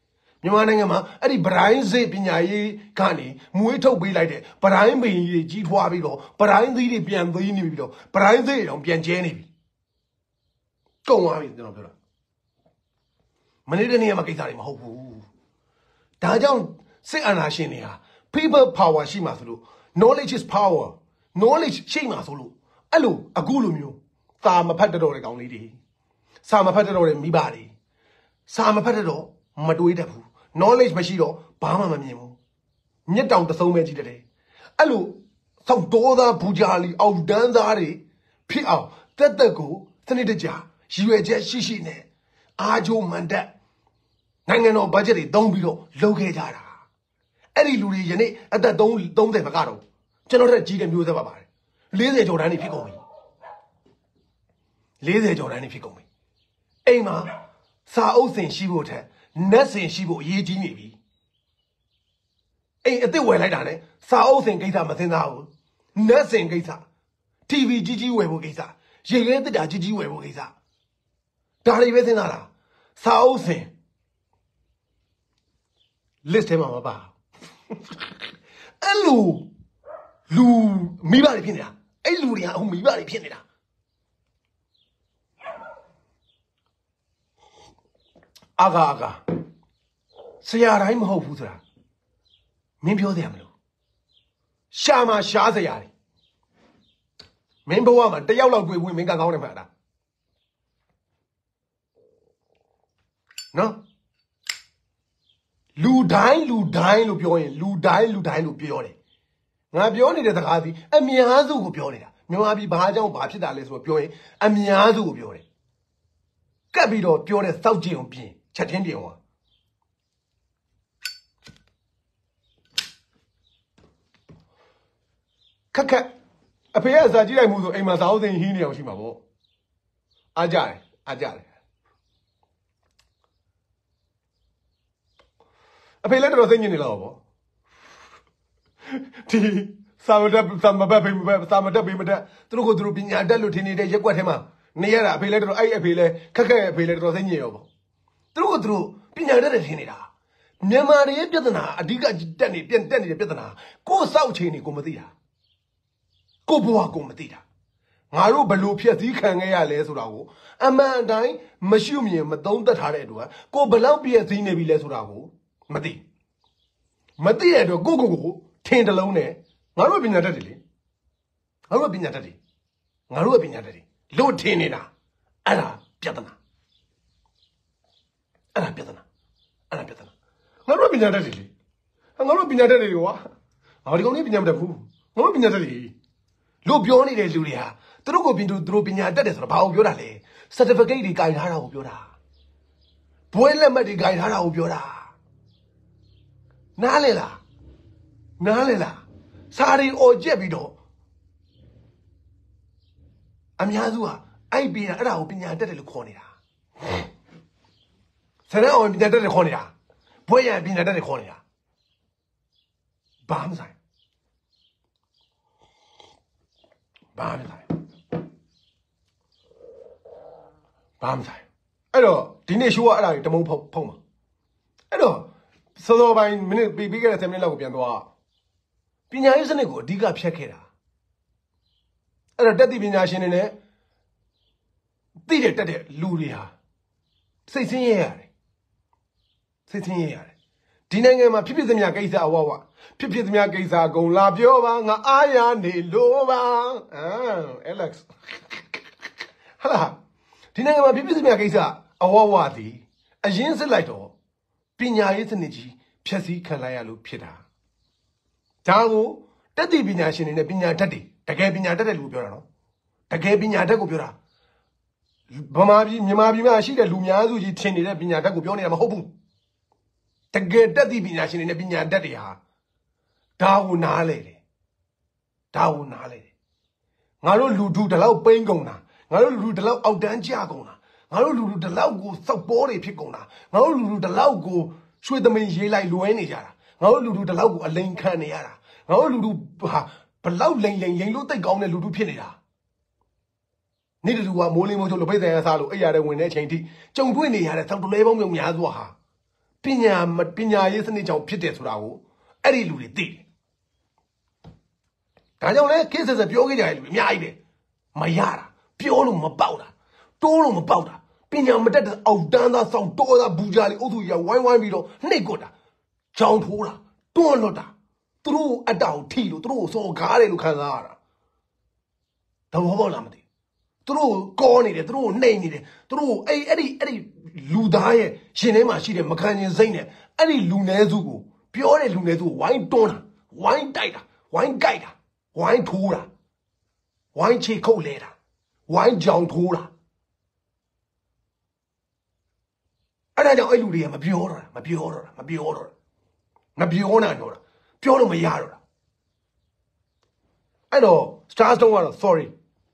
မြန်မာနိုင်ငံမှာအဲ့ဒီဗရိုင်းစေပညာရေးကနေမွေးထုတ်ပေးလိုက်တဲ့ဗရိုင်းပင်ကြီးကြီးထွားပြီးတော့ဗရိုင်းသီးတွေပြန်သေးနေပြီးတော့ဗရိုင်းစေတောင်ပြန်ကျဲနေပြီကုန်သွားပြီကျွန်တော်ပြောတာမနေ့တနေ့ကမှကိစ္စတွေမဟုတ်ဘူးဒါကြောင့်စစ်အာဏာရှင်တွေဟာ people power ရှိမှဆိုလို့ knowledge is power knowledge ရှိမှဆိုလို့အဲ့လိုအခုလိုမျိုးစာမဖတ်တတော်တဲ့ကောင်လေးတွေစာမဖတ်တတော်တဲ့မိဘတွေစာမဖတ်တတော်မတွေးတတ်ဘူး knowledge မရှိတော့ဘာမှမမြင်ဘူးမြက်တောင်တဆုံးပဲကြည့်တယ်အဲ့လိုစောက်တော်သားဘူဂျာလီအောက်တန်းသားတွေဖြစ်အောင်တက်တက်ကိုစနစ်တကျရည်ရွယ်ချက်ရှိနဲ့အားကြိုးမှန်တက်နိုင်ငံတော်ဘတ်ဂျက်တွေသုံးပြီးတော့လုပ်ခဲ့ကြတာအဲ့ဒီလူတွေယနေ့အသက်30ဘက်ကတော့ကျွန်တော်တို့ကြီးတဲ့မျိုးဆက်ပါပါတယ်40ကျော်တန်းနေဖြစ်ကုန်ပြီ40ကျော်တန်းနေဖြစ်ကုန်ပြီအိမ်မှာစာအုပ်စင်ရှိဖို့ထက်နတ်စင်ရှိဖို့အရေးကြီးနေပြီအိမ်အစ်စ်ဝယ်လိုက်တာနဲ့စာအုပ်စင်ကိစ္စမသိသားဘူးနတ်စင်ကိစ္စ TV ကြီးဝယ်ဖို့ကိစ္စရေခဲတစ်တာကြီးဝယ်ဖို့ကိစ္စဒါတွေပဲစဉ်းစားတာစာအုပ်စင် list ထဲမှာမပါအဲ့လူမိဘတွေဖြစ်နေတာအဲ့လူတွေကအခုမိဘတွေဖြစ်နေတာအာဂါဆရာတိုင်းမဟုတ်ဘူးဆိုတာမင်းပြောတယ်မလို့ရှာမှာရှားစရာတွေမင်းဘဝမှာတယောက်လောက်တွေ့ဘူးမင်းကကောင်းတယ်မှတ်လားနော်လူတိုင်းလို့ပြောရင်လူတိုင်းလို့ပြောတယ်ငါပြောနေတဲ့စကားစီအများစုကိုပြောနေတာမြန်မာပြည်ဘာကြောင့်ဘာဖြစ်တာလဲဆိုတော့ပြောရင်အများစုကိုပြောတယ်ကပ်ပြီးတော့ပြောတဲ့စောက်ကြည့်အောင်ပြင်ချက်ချင်းပြင်သွားခက်အဖေကအစာကြည့်လိုက်မှုဆိုအိမ်မှာစာအုပ်စိန်ဟင်းနေအောင်ရှိမှာပေါ့အားကြတယ်အဖေလည်းတော်တော်သိညင်နေလောက်ပေါ့ဒီစာမတက်ပေးမတက်သူတို့ကိုသူတို့ပညာတက်လို့ထင်နေတဲ့ရက်ကွက်ထဲမှာနေရတာအဖေလည်းတော်တော်အဲ့အဖေလည်းခက်အဖေလည်းတော်တော်သိညင်ရောပေါ့သူတို့ကိုသူတို့ပညာတက်တယ်ထင်နေတာမြန်မာတွေရဲ့ပြဿနာအဓိကတက်နေတဲ့ပြဿနာကိုယ်စောက်ချိန်ကိုမသိတာကိုဘွားကိုမသိတာငါတို့ဘလို့ဖြက်စည်းခံခဲ့ရလဲဆိုတာကိုအမှန်တိုင်းမရှုမြင်မသုံးသပ်ထားတဲ့အတွက်ကိုဘလောက်ပြည့်စည်နေပြီလဲဆိုတာကိုမသိတဲ့အတွက်ကိုထင်တလုံးနဲ့ငါတို့ပညာတတ်တယ်လေငါတို့ပညာတတ်တယ်လို့ထင်နေတာအဲ့ဒါပြဿနာငါတို့ပညာတတ်တယ်လေငါတို့ပညာတတ်တယ်ကွာငါဒီကောင်လေးပညာမတတ်ဘူးငါတို့ပညာတတ်တယ်လို့ပြောနေတဲ့လူတွေဟာသူတို့ကိုသူတို့ပညာတတ်တယ်ဆိုတော့ဘာကိုပြောတာလဲ certificate တွေကင်ထားတာကိုပြောတာဘွဲလက်မှတ်တွေကင်ထားတာကိုပြောတာနားလေလားစာရီအော်ကျက်ပြီးတော့အများစုဟာအဲ့ဒါကိုပညာတတ်တယ်လို့ခေါ်နေတာဆရာအောင်ပညာတတ်တယ်ခေါ်နေတာဘွဲရပညာတတ်တယ်ခေါ်နေတာဘာမှမဆိုင်အဲ့တော့ဒီနေ့ရှိုးကအဲ့ဒါတွေတမုံဖုံးမှာအဲ့တော့စောပိုင်းမိနစ်ပြီးခဲ့တဲ့10မိနစ်လောက်ကိုပြန်သွားပညာရေးစနစ်ကိုအဓိကဖြတ်ခဲ့တာအဲ့တော့တက်သည့်ပညာရှင်တွေနဲ့သိတဲ့တက်တဲ့လူတွေဟာစိတ်ဆင်းရဲရတယ်ဒီနိုင်ငံမှာဖြစ်သမျှကိစ္စအဝဖြစ်သမျှကိစ္စအကုန်လာပြောပါငါအားရနေလို့ပါAlex ဟာလားဒီနိုင်ငံမှာဖြစ်သမျှကိစ္စအဝသည်အရင်စစ်လိုက်တော့ပညာရေးစနစ်ကြီးဖြည့်ဆည်းခံလိုက်ရလို့ဖြစ်တာဒါကိုတက်သည့်ပညာရှင်တွေနဲ့ပညာတတ်တွေတကယ်ပညာတတ်တဲ့လူပြောတာနော်တကယ်ပညာတတ်ကိုပြောတာမြန်မာပြည်မှာရှိတဲ့လူများစုကြီးထင်နေတဲ့ပညာတတ်ကိုပြောနေတာမဟုတ်ဘူးတကယ်တက်သည့်ပညာရှင်တွေနဲ့ပညာတတ်တွေဟာဒါကိုနားလေတယ်ငါတို့လူထုဒီလောက်ပိန်းကုန်တာငါတို့လူထုဒီလောက်အောက်တန်းကျကုန်တာငါတို့လူထုဒီလောက်ကိုစောက်ပေါ်တွေဖြစ်ကုန်တာငါတို့လူထုဒီလောက်ကိုရွှေသမင်ရေးလိုက်လွဲနေကြတာငါတို့လူထုဒီလောက်ကိုအလိန်ခံနေရတာငါတို့လူထုဟာဘလောက်လိန်လို့တိတ်ကောင်းတဲ့လူထုဖြစ်နေတာနေ့တူကမိုးလင်းမိုးချုပ်လိုဖိတ်ဆိုင်ရစားလို့အိပ်ရတဲ့ဝင်တဲ့အချိန်ထိကြုံတွေ့နေရတဲ့သောက်တလဲပေါင်းများစွာဟာဘပညာရေးစနစ်ကြောင့်ဖြစ်တယ်ဆိုတာကိုအဲ့ဒီလူတွေသိတယ်ဒါကြောင့်လဲခေတ်ဆက်ပြောခဲ့ကြတယ်လူအများကြီးတယ်မရတာပြောလို့မပေါက်တာတိုးလို့မပေါက်တာပညာမတတ်တဲ့အောက်တန်းသားဆောင်တော်သားဘူးကြလေးအုပ်စုကြီးဝိုင်းပြီးတော့နှိတ်ကွတ်တာကြောင်ထိုးတာတွန်းလွတ်တာသူတို့အတောင်ထိလို့သူတို့စော်ကားတယ်လို့ခံစားရတာသဘောပေါက်လားမသိသူတို့ကောနေတယ်သူတို့နှိမ်နေတယ်သူတို့အဲ့ဒီလူသားရဲ့ရှင်ထဲမှာရှိတဲ့မခံကျင်စိတ်နဲ့အဲ့ဒီလူနည်းစုကိုပြောတဲ့လူနည်းစုကိုဝိုင်းတွန်းတာဝိုင်းတိုက်တာဝိုင်းကြိုက်တာဝိုင်းထိုးတာဝိုင်းချေခုတ်လဲတာဝိုင်းကြောင်ထိုးတာအဲ့ဒါကြောင့်အဲ့လူတွေကမပြောတော့တာမပြောနိုင်တော့တာပြောလို့မရတော့တာအဲ့တော့ Stars တုံးကတော့ sorry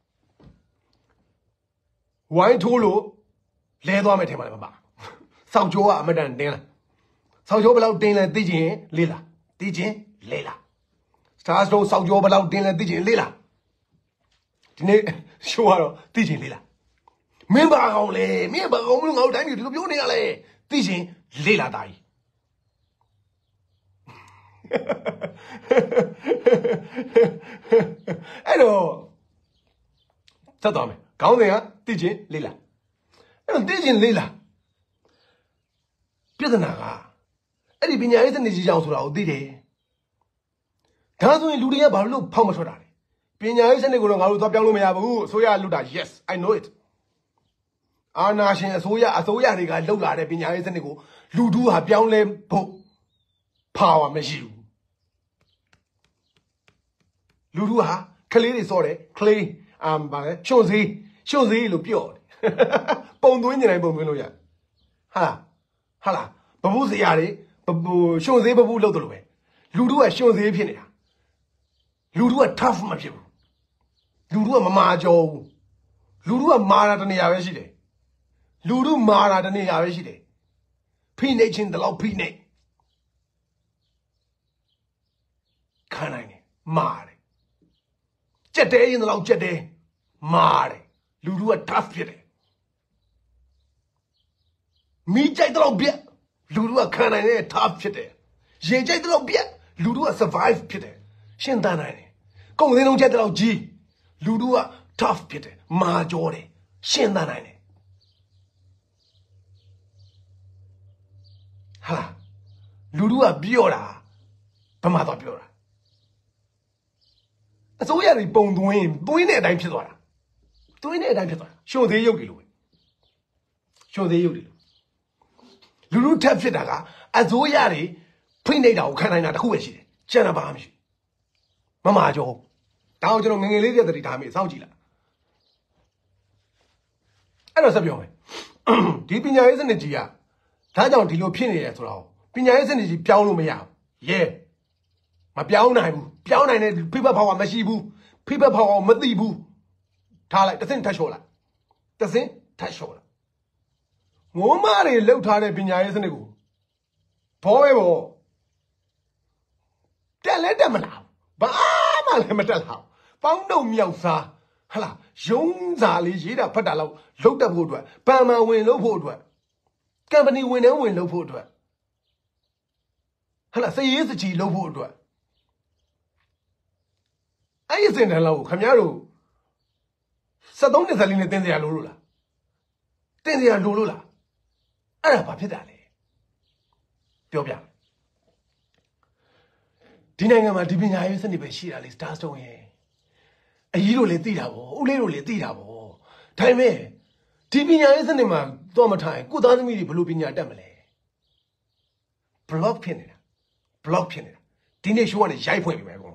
ဝိုင်းထိုးလို့လဲသွားမယ်ထင်ပါလေမပါစောက်ကြောကအမတန်တင်းလာစောက်ကြောဘယ်လောက်တင်းလဲသိချင်လေးလားသိချင်လေးလား Stars တုံးစောက်ကြောဘယ်လောက်တင်းလဲသိချင်လေးလားဒီနေ့ show ကတော့သိချင်လေးလားမင်းဘာကောင်လဲမင်းဘာကောင်မလို့ငါတို့တိုင်းပြည်ဒီလိုပြောနေရလဲသိချင်လေးလားတာကြီးအဲ့တော့သက်သွားမယ်ခေါင်းစဉ်ကသိချင်လေးလားအဲ့တော့သိချင်လေးလားပြဿနာကအဲ့ဒီပညာရေးစနစ်ကြီးကြောင့်ဆိုတာကိုသိတယ်ဒါဆိုရင်လူတွေကဘာလို့ဖောက်မထွက်တာလဲပညာရေးစနစ်ကိုတော့ငါတို့သွားပြောင်းလို့မရဘူးအစိုးရလွတ်တာ yes I know it အာနာရှင်အစိုးရတွေကလှုပ်လာတဲ့ပညာရေးစနစ်ကိုလူထုဟာပြောင်းလဲဖို့ power မရှိဘူးလူထုဟာကလေးတွေစော့တယ်ကလေးဗာလဲရှုံစည်းလို့ပြော့တယ်ပုံသွင်းနေတိုင်းပုံသွင်းလို့ရဟာလားဘဘူးစရာတွေရှုံစည်းဘဘူးလောက်တယ်လို့ပဲလူထုကရှုံစည်းဖြစ်နေတာလူထုက tough မဖြစ်ဘူးလူထုကမမာကြောဘူးလူထုကမာတာတနေရာပဲရှိတယ်လူထုမာတာတနေရာပဲရှိတယ်ဖိနှိပ်ခြင်းတလောက်ဖိနှိပ်ခံနိုင်တယ်မာတယ်ကြက်တဲရင်တလောက်ကြက်တဲမာတယ်လူထုက tough ဖြစ်တယ်မိကြိုက်တလောက်ပြက်လူထုကခံနိုင်တယ် tough ဖြစ်တယ်ရေကြိုက်တလောက်ပြက်လူထုက survive ဖြစ်တယ်ရှင်းတန်းနိုင်တယ်ကုန်စည်နှုန်းကြက်တလောက်ကြီးလူထုက tough ဖြစ်တယ်မာကြောတယ်ရှင်းတန်းနိုင်တယ်ဟာလူထုကပြောတာဘယ်မှာတော့ပြောတာအစိုးရတွေပုံသွင်းတဲ့အတိုင်းဖြစ်သွားတာရှုံသေးရုပ်တွေလို့ပဲရှုံသေးရုပ်တွေလူထုထက်ဖြစ်တာကအစိုးရတွေဖိနှိပ်တာကိုခံနိုင်တာတခုပဲရှိတယ်ကျန်တာဘာမှမရှိမမာကြောဒါအောင်ကျွန်တော်ငငယ်လေးတဲ့တတိထားမိစောင့်ကြည့်လိုက်အဲ့တော့ဆက်ပြောမယ်ဒီပညာရေးစနစ်ကြီးကဒါကြောင့်ဒီလိုဖြစ်နေတယ်ဆိုတော့ပညာရေးစနစ်ကြီးပြောင်းလို့မရဘူးမပြောင်းနိုင်ဘူးပြောင်းနိုင်တဲ့ဖိဘက်ဖောက်မရှိဘူးဖိဘက်ဖောက်မသိဘူးထားလိုက်တစ်စင်းထပ်လျှော့လိုက်ငိုးမတွေလှုပ်ထားတဲ့ပညာရေးစနစ်ကိုဘောပဲပေါ့တက်လဲတက်မလားဘာမှလည်းမတက်လားပေါင်းတော့မြောက်စားဟလာရုံးစာလေးရေးတာဖတ်တာလောက်လှုပ်တတ်ဖို့အတွက်ပန်မာဝင်လှုပ်ဖို့အတွက်ကမ်ပဏီဝင်လှုပ်ဖို့အတွက်ဟလာစရေးစချီလှုပ်ဖို့အတွက်အဲ့ဒီစင်တန်းလောက်ကိုခင်ဗျားတို့73နှစ်နဲ့တင်စရာလိုလို့လားတင်စရာလိုလို့လားအဲ့ဒါဘာဖြစ်တာလဲပြောပြဒီနိုင်ငံမှာဒီပညာရေးစနစ်ပဲရှိတာလေ Stars တုံးရဲ့အကြီးတို့လည်းသိတာပေါ့ဦးလေးတို့လည်းသိတာပေါ့ဒါပေမဲ့ဒီပညာရေးစနစ်မှာတော့မထိုင်ကိုသားသမီးတွေဘယ်လိုပညာတတ်မလဲ block ဖြစ်နေတာဒီနေ့ show ကနေရိုက်ဖွင့်ပြီပဲအကုန်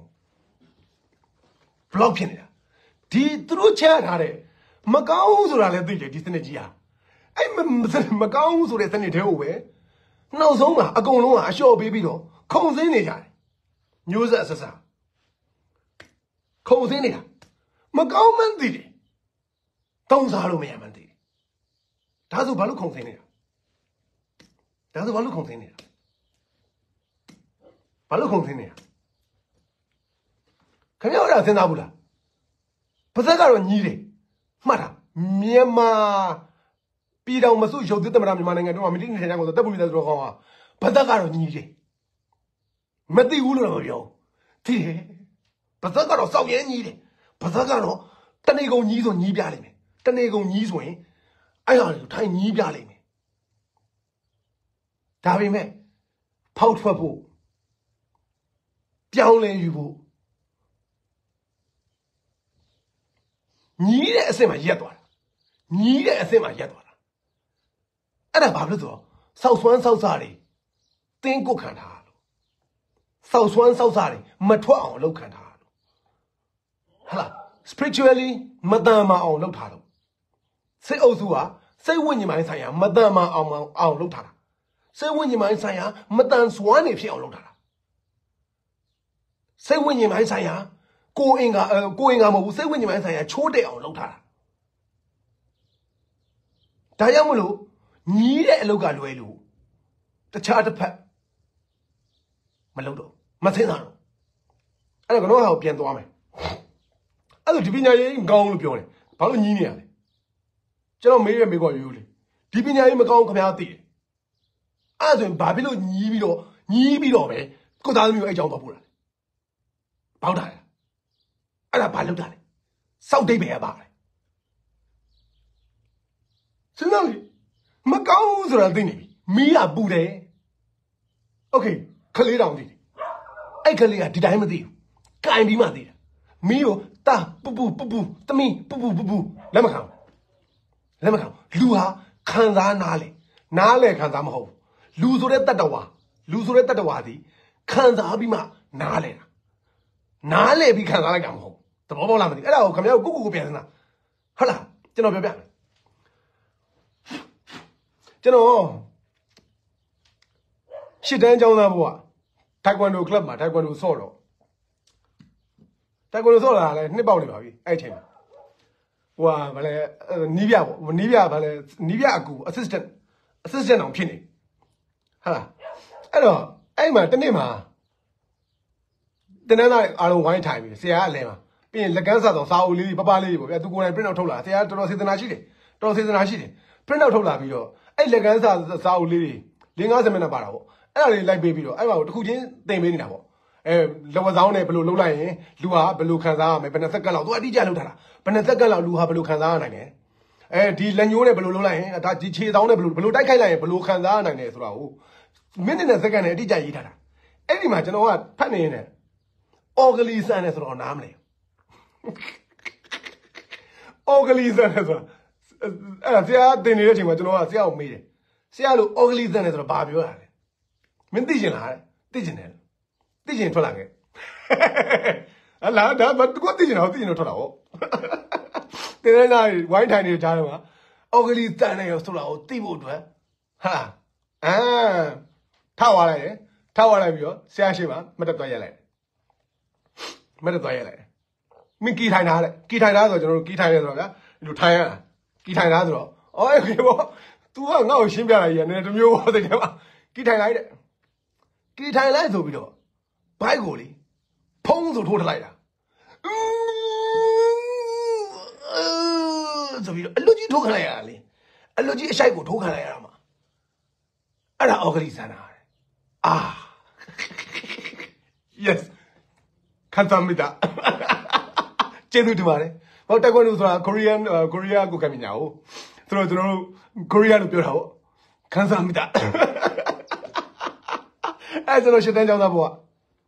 block ဖြစ်နေတာဒီသူတို့ချထားတဲ့မကောင်းဆိုတာလည်းသိတယ်ဒီစနစ်ကြီးဟာအဲ့မကောင်းဆိုတဲ့စနစ်တွေကိုပဲနောက်ဆုံးမှာအကုန်လုံးကအလျှော့ပေးပြီးတော့ခုံစင်းနေကြတယ်မျိုးဆက်ဆက်ဆက်ခုံစင်းနေတာမကောင်းမှန်းသိတယ်တောင်းစားလို့မရမှန်းသိတယ်ဒါဆိုဘာလို့ခုံစင်းနေတာဘာလို့ခုံစင်းနေတာခင်ဗျားတို့စဉ်းစားဘူးလားပါဇက်ကတော့ညီးတယ်မှတ်တာမြန်မာပြည်တော်မစုရုပ်သစ်သမ္မတမြန်မာနိုင်ငံတို့မှာမတိနေထိုင်ကြကိုတက်ပူရတဲ့ဆိုတော့ကောင်းဟာဘာသာကတော့ညီတယ်မသိဘူးလို့တော့မပြောသိတယ်ဘာသာကတော့စောက်ရဲညီတယ်ဘာသာကတော့တနေကုန်ညီဆိုညီပြလိမ့်မယ်တနေကုန်ညီဆိုရင်အဲ့ဟာထိုင်ညီပြလိမ့်မယ်ဒါပေမဲ့ဖောက်ထွက်ဖို့ပြောင်းလဲယူဖို့ညီးတဲ့အဆင့်မှာရက်သွားတာညီးတဲ့အဆင့်မှာရက်သွားတာအဲ့ဒါဘာဖြစ်လို့ဆိုတော့စောက်ဆွမ်းစောက်စားတွေတင်းကုတ်ခံထားလို့စောက်ဆွမ်းစောက်စားတွေမထွက်အောင်လုပ်ခံထားလို့ဟာလား spiritually မတန်မအောင်လုပ်ထားလို့စိတ်အုပ်စုကစိတ်ဝိညာဉ်ပိုင်းဆိုင်ရာမတန်မအောင်လုပ်ထားတာစိတ်ဝိညာဉ်ပိုင်းဆိုင်ရာမတန်စွမ်းနေဖြစ်အောင်လုပ်ထားတာစိတ်ဝိညာဉ်ပိုင်းဆိုင်ရာကိုယ်အင်္ဂါမဟုတ်ဘူးစိတ်ဝိညာဉ်ပိုင်းဆိုင်ရာချိုးတဲ့အောင်လုပ်ထားတာဒါကြောင့်မလို့ညီးတဲ့အလုပ်ကလွယ်လို့တခြားတစ်ဖက်မလုပ်တော့မသိတာတော့အဲ့တော့ကတော့ဟာကိုပြန်သွားမယ်အဲ့တော့ဒီပညာရေးမကောင်းလို့ပြောတယ်ဘာလို့ညီးနေရလဲကျွန်တော်မေးရမေးခွန်းရိုးလေဒီပညာရေးမကောင်းခင်ဗျားသိတယ်အဲ့ဒါဆိုရင်ဘာဖြစ်လို့ညီးပြီးတော့ပဲကိုသားသမီးကိုအဲ့ကြောင်းတော့ပို့တာပေါက်တာလေအဲ့ဒါဘာလုပ်တာလဲစောက်တိတ်ပဲပါလေစဉ်းစားလေမကောင်းဆိုတာသိနေပြီမီးကပူတယ်โอเคခလေးတောင်သိတယ်အဲ့ခလေးကဒီတိုင်းမသိဘူးကင်ပြီးမှသိတာမီးကိုတာပူသမီးပူလက်မခံလူဟာခံစားနားလေခံစားမဟုတ်လူဆိုတဲ့တတ္တဝါဒီခံစားပြီးမှနားလေတာနားလေပြီးခံစားလိုက်တာမဟုတ်သဘောပေါက်လားမသိအဲ့ဒါကိုခင်ဗျားကိုကိုပြန်စမ်းဟုတ်လားကျွန်တော်ပြောပြမယ်ကျွန်တော်ရှစ်တန်းကျောင်းသားဘုရားထိုက်ကွန်ဒိုကလပ်မှာထိုက်ကွန်ဒိုဆော့တော့ထိုက်ကွန်ဒိုဆော့လာလဲနှစ်ပေါက်နေပါပြီအဲ့အချိန်မှာဟိုဟာဗလဲနီးပြပေါ့နီးပြဗလဲနီးပြအကူ assistant အောင်ဖြစ်နေဟာလားအဲ့တော့အဲ့မှာတနေ့မှာတနင်္လာအားလုံးဝိုင်းထိုင်ပြီဆရာကအလဲမှာပြီးရင်လက်ကန်းစားတော့စာအုပ်လေးပပလေးပေါ့ဗျာသူကိုယ်တိုင် print out ထုတ်လာဆရာတော်တော်စေတနာရှိတယ် print out ထုတ်လာပြီးတော့အဲ့လက်ကန်းစားစာအုပ်လေးတွေ50မိနစ်ပါတာပေါ့အဲ့ဒါလေးလိုက်ပေးပြီးတော့အဲ့မှာတစ်ခုချင်းသင်ပေးနေတာပေါ့လောဝဆောင်နဲ့ဘယ်လိုလုပ်လိုက်ရင်လူဟာဘယ်လိုခံစားရမလဲဘယ်နှစ်စက္ကန့်လောက်သူအတိအကျလုပ်ထားတာဘယ်နှစ်စက္ကန့်လောက်လူဟာဘယ်လိုခံစားရနိုင်လဲဒီလက်ညိုးနဲ့ဘယ်လိုလုပ်လိုက်ရင်ဒါဒီခြေဆောင်နဲ့ဘယ်လိုတိုက်ခိုက်လိုက်ရင်ဘယ်လိုခံစားရနိုင်လဲဆိုတာကိုမိနစ်နဲ့စက္ကန့်နဲ့အတိအကျရေးထားတာအဲ့ဒီမှာကျွန်တော်ကဖတ်နေနေအော်ဂလီဆန်နဲ့ဆိုတော့နားမလဲအော်ဂလီဆန်နဲ့ဆိုတော့အဲ့ဆရာတင်နေတဲ့အချိန်မှာကျွန်တော်ကဆရာကိုမေးတယ်ဆရာလို့အော်ဂလီဆန်နဲ့ဆိုတော့ဘာပြောတာလဲမင်းသိချင်လားသိချင်တယ်သိချင်ထွက်လာခဲ့အလားဒါဘာသူကသိချင်တော့ထွက်လာဟောတင်နေလိုက်ဝိုင်းထိုင်နေကြတော့အော်ဂလီဆန်နဲ့ဆိုတော့သိဖို့အတွက်ဟာထားသွားလိုက်ပြီးတော့ဆရာရှိမှမတက်သွားရက်လိုက်မင်းကီထိုင်တာတဲ့ကီထိုင်တာဆိုတော့ကျွန်တော်တို့ကီထိုင်ရဲဆိုတော့ဗျာဒီလိုထိုင်ရတာကီထိုင်တာဆိုတော့အော်အေးပေါ့ तू ကငါ့ကိုရှင်းပြလိုက်ရနည်းတမျိုးပေါ့တကယ်ပါကီထိုင်လိုက်တဲ့ကီထိုင်လိုက်ဆိုပြီးတော့ဘိုက်ကိုလေဖုံးဆိုထိုးထလိုက်တာဆိုပြီးတော့အလွတ်ကြီးထိုးခံလိုက်ရတာလေအလွတ်ကြီးအရှိုက်ကိုထိုးခံလိုက်ရတာမှာအဲ့ဒါအော်ဂလီဆန်တာအာ yes ခံစားမိတာကျေးဇူးတင်ပါတယ်ဟောတက်ကွန်ဒိုဆိုတာကိုရီးယားကိုကမ်းညာကိုကျွန်တော်တို့ကိုရီးယားလို့ပြောတာပေါ့ခံစားမိတာအဲ့ကျွန်တော်ရှစ်တန်းကျောင်းသားပေါ့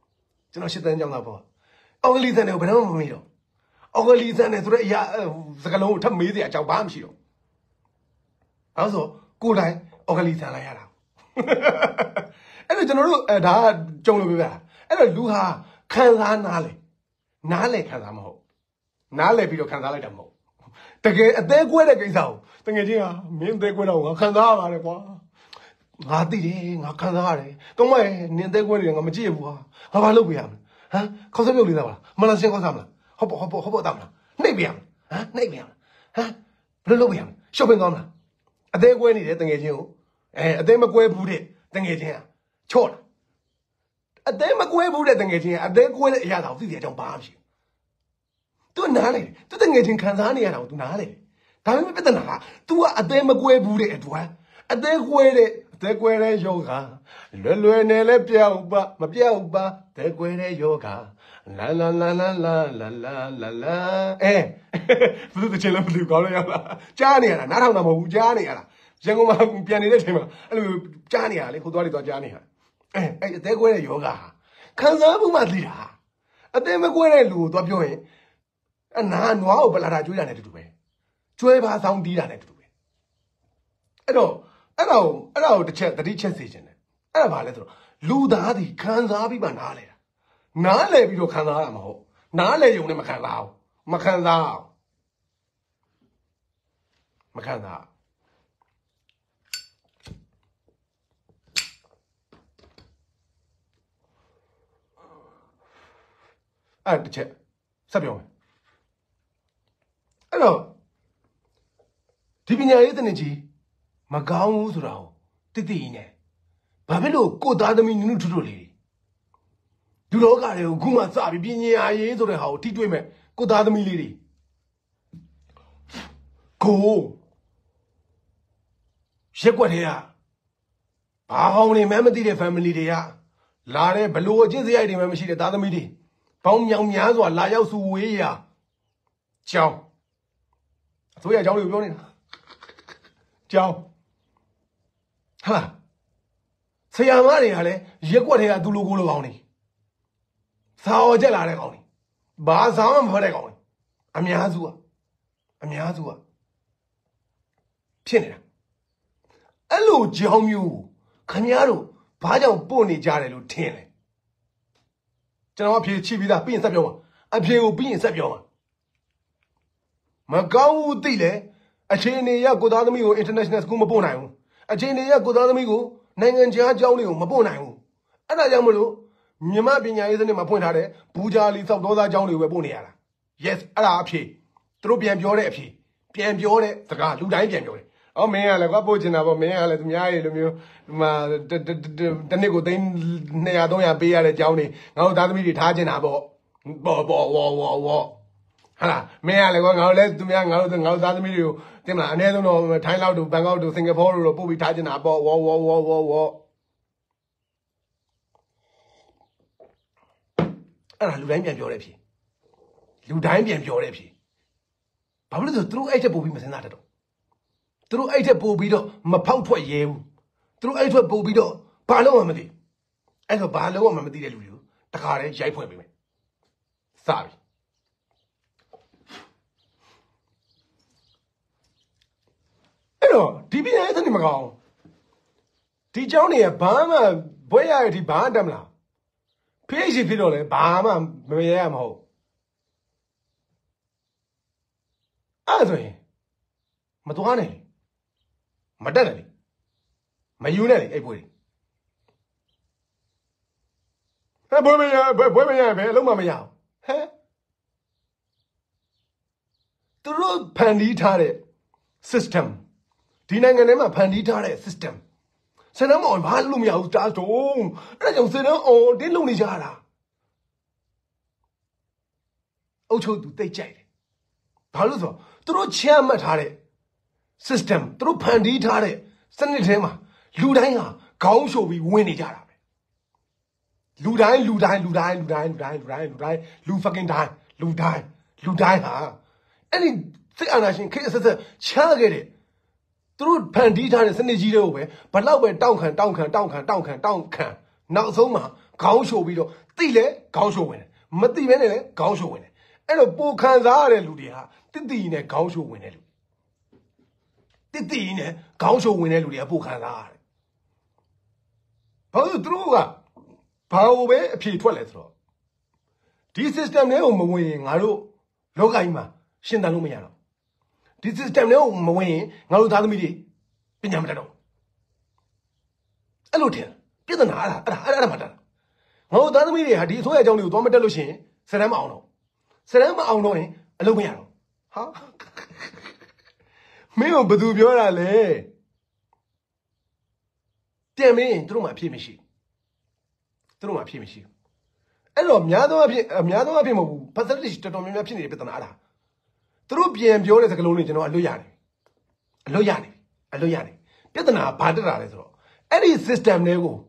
အော်ဂလီဆန်ကိုဘယ်တော့မှမမေးတော့အော်ဂလီဆန်နဲ့ဆိုတော့အရာစကလုံးကိုထပ်မေးစရာအကြောင်းဘာမှမရှိတော့အဲ့ဆိုကိုယ်တိုင်အော်ဂလီဆန်လိုက်ရတာအဲ့တော့ကျွန်တော်တို့ဒါကကြုံလို့ပြောပြတာအဲ့တော့လူဟာခံစားနားလေခံစားမဟုတ်နားလေပြီးတော့ခံစားလိုက်တာမဟုတ်တကယ်အသေးကွဲတဲ့ကိစ္စကိုတကယ်ချင်းဟာမင်းအသေးကွဲတော့ငါခံစားရပါတယ်ကွာငါသိတယ်ငါခံစားရတယ်ကောင်းမရဲ့နင်အသေးကွဲနေတယ်ငါမကြည့်ရဘူးဟာငါဘာလုပ်ပြရမလဲခေါင်းစပြုတ်လေးသားပါလားမလားရှင်းခေါင်းစားမလားဟုတ်တာမလားနှိပ်ပြရမလားနှိပ်ပြရမလားဘယ်လိုလုပ်ပြရမလဲရှုပ်ပင်သွားမလားအသေးကွဲနေတဲ့တကယ်ချင်းကိုအသေးမကွဲဘူးတဲ့တကယ်ချင်းဟာချော့တာအသေးမကွဲဘူးတဲ့တကယ်ချင်းအသေးကွဲတဲ့အရာတော့သိတဲ့အကြောင်းဘာမှမရှိဘူး။ तू နားလေ။ तू တကယ်ချင်းခံစားနေရတာကို तू နားလေ။ဒါပေမဲ့ပြဿနာက तू ကအသေးမကွဲဘူးတဲ့အတွက်အသေးကွဲတဲ့တဲကွဲတဲ့ယောဂလွယ်နဲ့လည်းပြောက်ပါမပြောက်ပါတဲကွဲတဲ့ယောဂလာလာလာလာလာလာလာလာလာဘယ်လိုတချင်လဲဘယ်လိုကောင်းလဲရလားကြားနေရတာနားထောင်တာမဟုတ်ဘူးကြားနေရတာရန်ကုန်မှာပြန်နေတဲ့အချိန်မှာအဲ့လိုကြားနေရလေခိုးသွားတွေသွားကြားနေရအဲ့တဲကွဲတဲ့ယောဂခံစားမှုမှသိတာအတဲမကွဲတဲ့လူကိုသွားပြောရင်အနာနွားကိုပလာတာကျွေးတာနဲ့တူတူပဲကျွဲပါဆောင်တီးတာနဲ့တူတူပဲအဲ့တော့တစ်ချက်တတိချက်စေချင်တယ်အဲ့ဒါဘာလဲဆိုတော့လူသားဒီခံစားပြီးမှနားလဲတာနားလဲပြီးတော့ခံစားရမှာမဟုတ်နားလဲယုံနဲ့မခံစားအောင်မခံစားအောင်မခံစားအဲ့တစ်ချက်ဆက်ပြောမယ်အဲ့တော့ဒီပညာရေးတနည်းကြီးမကောင်းဘူးဆိုတာကိုတိတိနဲ့ဘာဖြစ်လို့ကိုသားသမီးနုနုထွတ်ထွတ်လေးလူလောကတွေကိုခုမှစပြီးပညာရေးဆိုတဲ့ဟာကိုထိတွေ့မဲ့ကိုသားသမီးလေးတွေကိုရက်ွက်တွေကဘာဟောင်းနေမှမသိတဲ့ family တွေကလာတဲ့ဘလို့အကျင့်စရိုက်တွေမှမရှိတဲ့သားသမီးတွေပေါင်းမြောင်များစွာလာရောက်စုဝေးရာကျောင်းအစိုးရကျောင်းတွေကိုပြောနေတာကျောင်းဟာဆရာမတွေကလည်းရက်ွက်တွေကသူ့လိုကိုလိုကောင်းနေစာော်ချက်လာတဲ့ကောင်းနေဘာစာမှမဖတ်တဲ့ကောင်းနေအများစုကဖြစ်နေတာအဲ့လိုကျောင်းမျိုးခင်ဗျားတို့ဘာကြောင့်ပို့နေကြတယ်လို့ထင်လဲကျွန်တော်အဖြေချိပြီးသားပြီးရင်ဆက်ပြောပါအဖြေကိုပြီးရင်ဆက်ပြောပါမကောင်းဘူးသိလဲအခြေအနေရကိုသားသမီးကို international school မပို့နိုင်ဘူးအခြေအနေရကိုသားသမီးကိုနိုင်ငံခြားကျောင်းတွေကိုမပို့နိုင်ဘူးအဲ့ဒါကြောင့်မလို့မြန်မာပညာရေးစနစ်မှာဖွင့်ထားတဲ့ဘူဂျာလီစောက်တော်သားကျောင်းတွေကိုပဲပို့နေရတာ yes အဲ့ဒါအဖြေသူတို့ပြန်ပြောတဲ့အဖြေပြန်ပြောတဲ့စကားလူတိုင်းပြန်ပြောတယ်မင်းကလည်းကွာပို့ချင်တာပေါ့မင်းကလည်းသူများရေလိုမျိုးဒီမှာတနစ်ကိုသိန်း200 300ပေးရတဲ့ကျောင်းတွေငါတို့သားသမီးတွေထားချင်တာပေါ့ဟာလားမင်းကလည်းကွာငါတို့လည်းသူများငါတို့သားသမီးတွေကိုတင်မလားအနည်းဆုံးတော့ထိုင်းလောက်တို့ဘန်ကောက်တို့စင်ကာပူတို့ပို့ပြီးထားချင်တာပေါ့ဝအဲ့ဒါလူတိုင်းပြန်ပြောတဲ့အဖြေလူတိုင်းပြန်ပြောတဲ့အဖြေဘာလို့လဲဆိုသူတို့အဲ့ချက်ပို့ပြီးမစင်စားတတ်တော့သူတို့အဲ့ထက်ပို့ပြီးတော့မဖောက်ထွက်ရဲဘူးသူတို့အဲ့ထက်ပို့ပြီးတော့ဘာလို့မှမသိအဲ့တော့ဘာလို့မှမသိတဲ့လူတွေကိုတခါတည်းရိုက်ဖွဲ့ပေးမယ်စပြီအဲ့တော့ဒီပညာရေးစနစ်မကောင်းဒီเจ้าနေရဘာမှဘွဲရရဒီဘာတတ်မလားဖိရှိဖြစ်တော့လဲဘာမှမရရမဟုတ်အဲ့ဆိုရင်မသွားနိုင်မတက်တယ်လေမယူနဲ့လေအဲ့ဘွေဘွေမရဘယ်အလုံးမမရအောင်ဟဲ့သူတို့ဖန်တီးထားတဲ့ system ဒီနိုင်ငံထဲမှာဖန်တီးထားတဲ့ system စနမအောင်ဘာလို့မရဘူးတားတုံးအဲ့ဒါကြောင့်စနအောင်တင်းလုံနေကြတာအုတ်ချုပ်သူတိတ်ကြိုက်တယ်ဘာလို့ဆိုတော့သူတို့ချမ်းမှတ်ထားတဲ့system သူတို့ဖန်တီးထားတဲ့စနစ်ထဲမှာလူတိုင်းဟာခေါင်းရှို့ပြီးဝင်နေကြတာပဲလူတိုင်းလူ fucking တိုင်းလူတိုင်းဟာအဲ့ဒီစိတ်အာဏာရှင်ခေတ်ဆက်ချားခဲ့တဲ့သူတို့ဖန်တီးထားတဲ့စနစ်ကြီးတွေကိုပဲဘလောက်ပဲတောင့်ခံနောက်ဆုံးမှာခေါင်းရှို့ပြီးတော့သိလဲခေါင်းရှို့ဝင်တယ်မသိဘဲနဲ့လည်းခေါင်းရှို့ဝင်တယ်အဲ့တော့ပိုခံစားရတဲ့လူတွေဟာတိနဲ့ခေါင်းရှို့ဝင်တဲ့လူတိနဲ့ခေါင်းရှို့ဝင်တဲ့လူတွေကပိုခံစားရတယ်ဘာလို့သူတို့ကဘာလို့ပဲအဖြေထွက်လဲဆိုတော့ဒီ system တွေကိုမဝင်ရင်ငါတို့လောကကြီးမှာရှင်းတန်လို့မရတော့ဒီ system တွေကိုမဝင်ရင်ငါတို့သားသမီးတွေပညာမတတ်တော့အဲ့လိုထင်ပြဿနာအဲ့ဒါမှတက်ငါတို့သားသမီးတွေဟာဒီအစိုးရအကြောင်းတွေကိုသွားမတက်လို့ရှိရင်စရမ်းမအောင်တော့ရင်အလုပ်မရတော့ဟာမင်းကဘယ်သူပြောတာလဲပြန်မင်းသူတို့မှအဖြစ်မရှိအဲ့တော့များသောအားဖြင့်မဟုတ်ဘူး percentage တော်တော်များများဖြစ်နေတဲ့ပြဿနာအဲ့ဒါသူတို့ပြန်ပြောတဲ့စကားလုံးတွေကျွန်တော်အလွတ်ရနေပြဿနာဘာတက်တာလဲဆိုတော့ any system nego.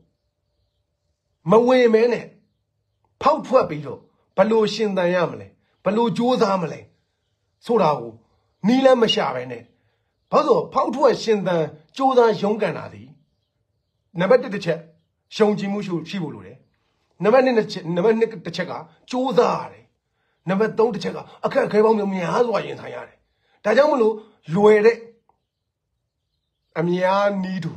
Maway Pout Wapito, Palo Shin Dayamle, Palo Jozamle, Sodao, Nila Mashavene, Pado, Pout Shin the Joda Yonganadi. Never did the check, Shon Jimushu Shibule. Never nick the checker, Jozare. Never don't the checker, a can't come on me as why in Hayare. Tajamulu, Luere. Amia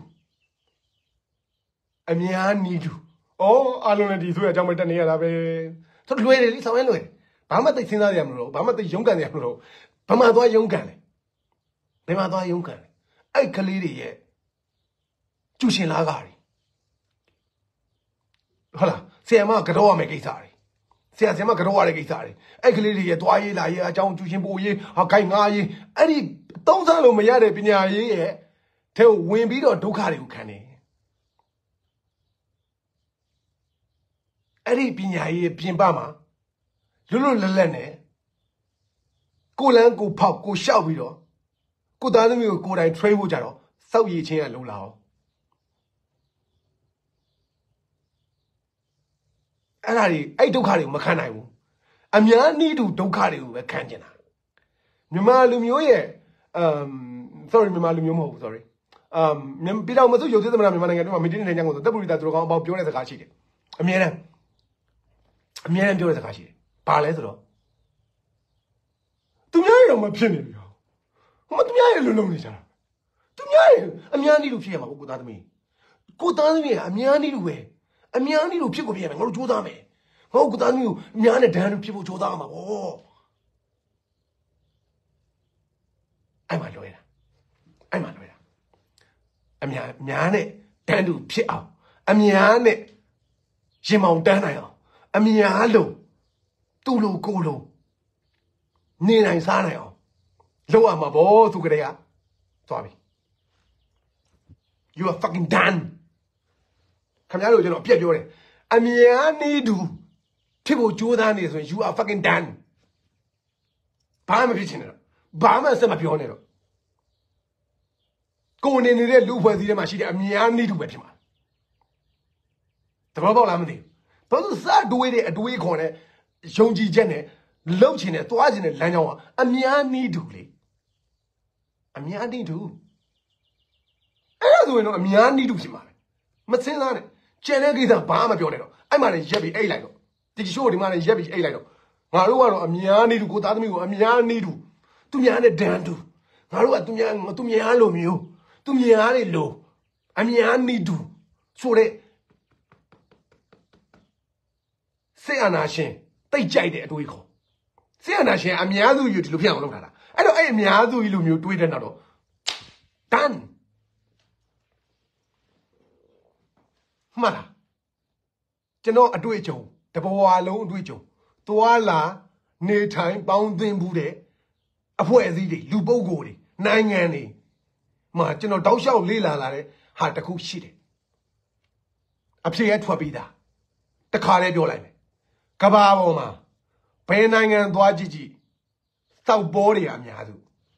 need you. Oh, I don't know these two are jumping here. So, Luere is away. Bama the Sina Yamro, Bama the Yungan Yamro, Bama do Yungan. Bama do Yungan. I Kaliri ye. Jushin Lagari. Hola, Siama Gadoa make it sorry. Siama Gadoa make it sorry. I Kaliri ye, Dway, I don't Jushin Boye, or Kainai, any don't tell me Mayade Pina ye. Tell Wimby or Dukari Ukani. Eri Pinaye Pimbama, Lulu Lene, Golan go pop, go shout with her. Go down the mill, go and train with her, so ye chain and Lula. And I do carry Macanayu. I'm young need to do carry a canjana. Mima Lumioye, sorry, Mima Lumio, sorry. Pita Mazu, you did the money and didn't hang the double that about Pure as a Kashi. A mere Pure as a Kashi. Paletro. To me, I'm a penny. What do I alone? To me, I'm young to hear about good at me. Good at me, I'm young to way. I'm young to people here, or Jodame. Oh, good on you, Miana Dan people Jodama. Oh, I'm a lawyer. I'm a lawyer. Amiane, Tandu Pia, Amiane, Jimon Danayo, Amialo, Tulu Gulu, Nina Sanayo, Loa Mabo to Grea. Sorry. You are fucking done. Come out, you know, Pierre Jore. Amiani do. People Jordan is when you are fucking done. Bama Pichiner. Bama Samapionero. Going in there, look where the machine, Amiani to Webima. The Robo Lamdi. But the sad do it at the way corner, Shonji Jenny, Lochin it, twice in it, Lano, Amiani dooley. Amiani do. I don't know, Amiani do him. Matsin, Jenny is a Bama Pionero. I'm a Jebby A Lino. Did you show the man a Jebby A Lino? Maruano, Amiani to go to me, Amiani do. To me, I damn do. Marua to me, I love you. To me, I low. Amiani do. So they say Anashin, they jade at Wico. Say Anashin, Amiadu, you to look out. I don't aim Yadu, you to it another. Done. Mother. General, I do it, Joe. The boy alone do it, Joe. Toala, near time, bound in Bude. A poesy, Lubo Gori, 9 annie. Ma, General, thou shalt Lila, had the cook shitty. Upset for Bida. The car at your line. Kabawoma. Penang and Dwajiji. South Boria, Miadu.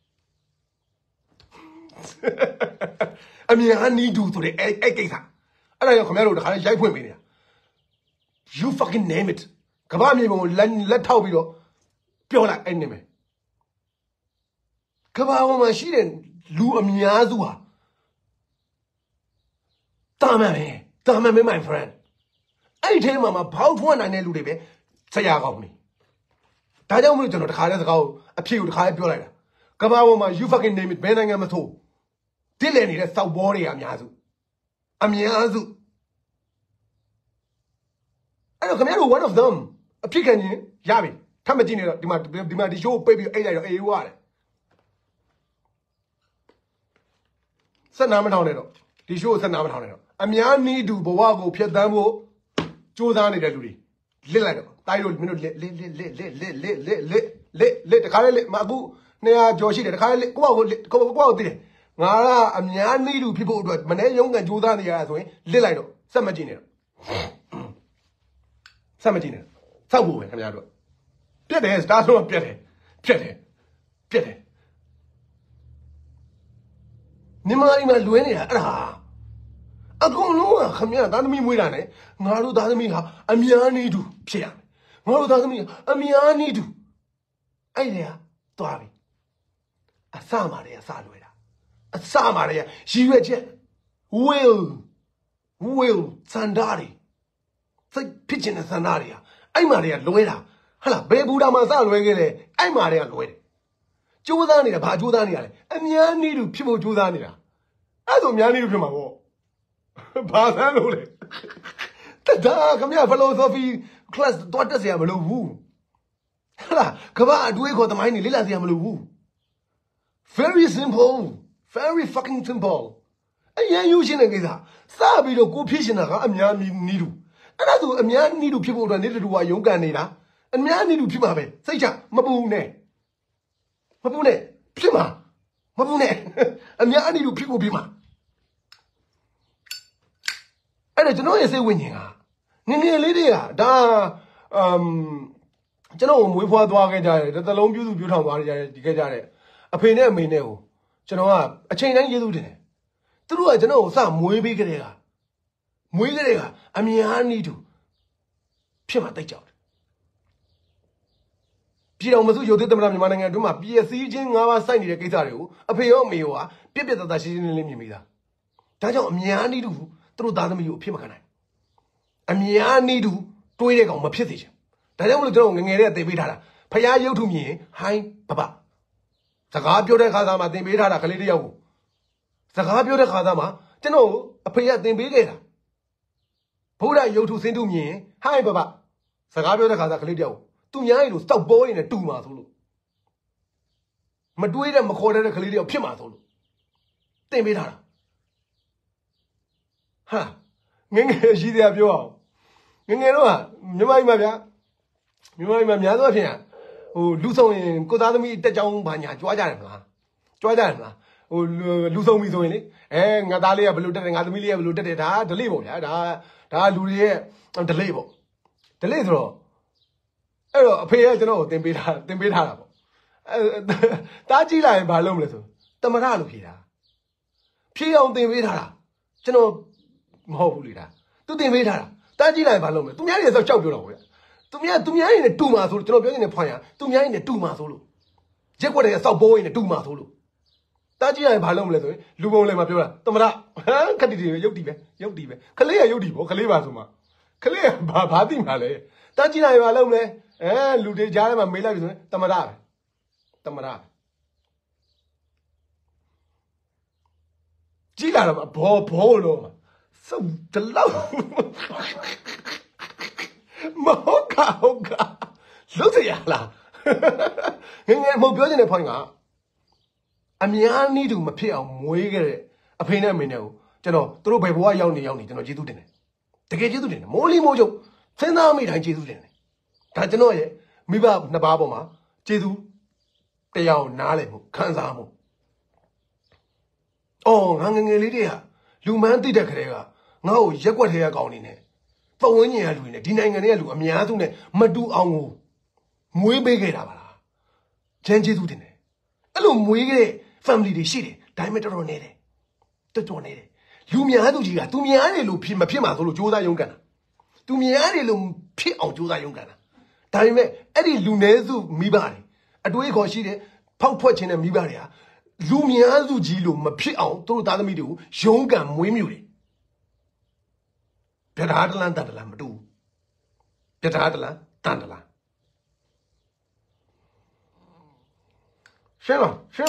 I mean, I need you to the egg. I don't know how to women. You fucking name it. Kabami won't let Taubio. Pure enemy. Kabawoma, she didn't. Lu Amiazua. Tamame, my friend. I tell Mamma about one and Eludebe. Say about me. I don't know how to go. Appeal to high Pure. Kabawoma, you fucking name it, Benangamato. Dilani, that's how warrior Amiazu. Amiazu. I don't come here, one of them. A chicken, Yabi. Come at dinner, demand show baby a water. Sanam Honero. The show Sanam Honero. Amiani do Boago, Piedamo, Jodani Deluri. Lilado, Tyrol minute, let the Kale Mabu, Nea Joshi, the Kale, go out there. Mara, Amiani do people, but Mane Young and Jodani as way, Lilado, Samagina. Samagina. Sabu, Camado. Piede, that's not Piede. Nimari Maluenia. Ah, a go ခမရသားသမီးမွေးတာနဲ့ငါတို့သားသမီးဟာအများနည်းတူဖြစ်ရမယ်ငါတို့သားသမီးအများနည်းတူအဲ့ဒါသွားပြီအစမှာတည်းအစလွယ်တာအစမှာတည်းရည်ရွယ်ချက် will စန္ဒာရီစိတ်ဖြစ်ချင်တဲ့စန္ဒာရီဟာအဲ့မှာတည်းကလွဲတာဟလားဘယ်ဘူတာမှာစလွဲခဲ့လဲအဲ့မှာတည်းကလွဲတယ်ကြိုးစားနေတာဘာကြိုးစားနေရလဲအများနည်းတူဖြစ်ဖို့ကြိုးစားနေတာအဲ့ဆိုအများနည်းတူဖြစ်မှာပေါ့ဘာသမ်းလို့လဲဒါခမရ philosophy class တော့တက်เสียမလို့ဘူးဟလားကဘာအတွေးခေါ်သမိုင်းနေလေ့လာเสียမလို့ဘူး very simple very fucking simple အရင်ယူရှင်းတဲ့ကိစ္စစပြီးတော့ကိုဖြစ်ရှင်တာကအများနီးတူအဲ့ဒါဆိုအများနီးတူဖြစ်ဖို့အတွက်နေတူကရုန်းကန်နေတာအများနီးတူဖြစ်မှာပဲစိတ်ချမပူနဲ့ဖြစ်မှာမပူနဲ့အများနီးတူဖြစ်ဖို့ဖြစ်မှာအဲ့ဒါကျွန်တော်ရဲ့စိတ်ဝိညာဉ်ကငယ်လေးတွေကဒါကျွန်တော်မွေးဖွားသွားခဲ့ကြတယ်တလုံးပြုစုပြုထောင်သွားကြတယ်ဒီခဲ့ကြတယ်အဖေနဲ့အမေနဲ့ကိုကျွန်တော်ကအချိန်တိုင်းကျေးဇူးတင်တယ်သူတို့ကကျွန်တော်ကိုစမွေးပေးကြတဲ့ကအများနည်းတူဖြစ်မှာတိတ်ကြောက်တယ်ပြည်တော်မစုရုပ်သစ်သမ္မတမြန်မာနိုင်ငံအတွင်းမှာပြည်စည်းချင်း၅ပါးစိုက်နေတဲ့ကိစ္စတွေကိုအဖေရောအမေရောပြက်ပြက်သားသားရှင်းရှင်းလင်းလင်းမြင်မိတာဒါကြောင့်အများနည်းတူသူတို့သားသမီးကိုအဖြစ်မခံနိုင်အများနည်းတူတွေးတဲ့ကောင်မဖြစ်စေချင်ဒါကြောင့်မလို့ကျွန်တော်ငငယ်လေးကသင်ပေးထားတာဖျားရုပ်ထုမြင်ဟိုင်းပပစကားပြောတဲ့ခါသားမှာသင်ပေးထားတာကလေးတယောက်ကိုစကားပြောတဲ့ခါသားမှာကျွန်တော်အဖေကသင်ပေးခဲ့တာဘုရားရုပ်ထုစင်းထုမြင်ဟိုင်းပပစကားပြောတဲ့ခါသားကလေးတယောက်သူများရင်လို့စောက်ပေါ်နေတူမှာဆိုလို့မတွေးတဲ့မခေါ်တဲ့ကလေးတယောက်ဖြစ်မှာဆိုလို့သင်ပေးထားတာဟာငငယ်ရှိသေးပြောအောင်ငငယ်တော့မြန်မာပြည်မှာဗျာမြန်မာပြည်မှာများသောအားဖြင့်ဟိုလူဆောင်ရင်ကိုသားသမီးတက်ကြောင်းဘာညာကြွားကြတယ်မလားဟိုလူဆောင်ပြီဆိုရင်လေငါသားလေးကဘယ်လိုတက်တယ်ငါသမီးလေးကဘယ်လိုတက်တယ်ဒါဒလိပေါ့ဗျာဒါလူတွေရဲ့ဒလိပေါ့ဒလိဆိုတော့အဲ့တော့အဖေကကျွန်တော်ကိုသင်ပေးထားတာပေါ့တားကြည့်လိုက်ရင်ဘာလုပ်မလဲဆိုတမရလို့ဖြေတာဖြေအောင်သင်ပေးထားတာကျွန်တော်မဟုတ်ဘူးလေဒါသူသင်ပေးထားတာတားကြည့်လိုက်ရင်ဘာလုပ်မလဲသူများတွေဆိုကြောက်ပြောတော့ဗျာသူများရင်းနဲ့တူမှာဆိုလို့ကျွန်တော်ပြောနေတယ်ဖွင့်ရသူများရင်းနဲ့တူမှာဆိုလို့ရက်ွက်တွေကစောက်ပိုးရင်းနဲ့တူမှာဆိုလို့တားကြည့်လိုက်ရင်ဘာလုပ်မလဲဆိုရင်လူပုံလည်းမပြောတာတမရခက်တီတီပဲရုပ်တီပဲခလေးကရုပ်တီပေါ့ခလေးပါဆိုမှခလေးကဘာသိမှာလဲတားကြည့်လိုက်ရင်ဘာလုပ်မလဲလူတွေကြားထဲမှာမေးလိုက်ပြီဆိုရင်တမရကြည့်လာတော့ဘောလို့စုပ်တလောက်မဟုတ်ကလုတ်ရလားငငယ်မဟုတ်ပြောချင်တဲ့ point ကအများနည်းတူမဖြစ်အောင်မွေးခဲ့တဲ့အဖေနဲ့အမေနဲ့ကိုကျွန်တော်တို့ဘယ်ဘဝရောက်နေကျွန်တော်ကျေးဇူးတင်တယ်တကယ်ကျေးဇူးတင်တယ်မိုးလီမိုးချုပ်စဉ်းစားမိတိုင်းကျေးဇူးတင်တယ်ဒါကျွန်တော်ရဲ့မိဘနှစ်ပါးပေါ်မှာကျေးဇူးတရားနားလည်မှုခံစားမှုငါငငယ်လေးတွေကလူမန်းသိတဲ့ခရဲကငါ့ကိုရက်ွက်ထဲကကောင်းနေနဲ့ပတ်ဝန်းကျင်ကလူတွေနဲ့ဒီနိုင်ငံတွေကလူအများစုနဲ့မတူအောင်ကိုမွေးပေးခဲ့တာပါလားချမ်းကျေးဇူးတင်တယ်အဲ့လိုမွေးခဲ့တဲ့ family တွေရှိတယ်ဒါပေမဲ့တော်တော်နေတယ်လူများသူကြီးကသူများတယ်လို့မဖြစ်မှာဆိုလို့စူးစမ်းရုန်းကန်တာသူများတယ်လို့ဖြစ်အောင်စူးစမ်းရုန်းကန်တာဒါပေမဲ့အဲ့ဒီလူနည်းစုမိဘတွေအတွေးခေါ်ရှိတယ်ဖောက်ထွက်ခြင်းတဲ့မိဘတွေကလူများစုကြီးလို့မဖြစ်အောင်သူတို့သားသမီးတွေကိုရုန်းကန်မွေးမြူတယ်ပြတာတလန်းတန်တလန်းမတူပြတာတလန်းတန်တလန်းရှင်းလား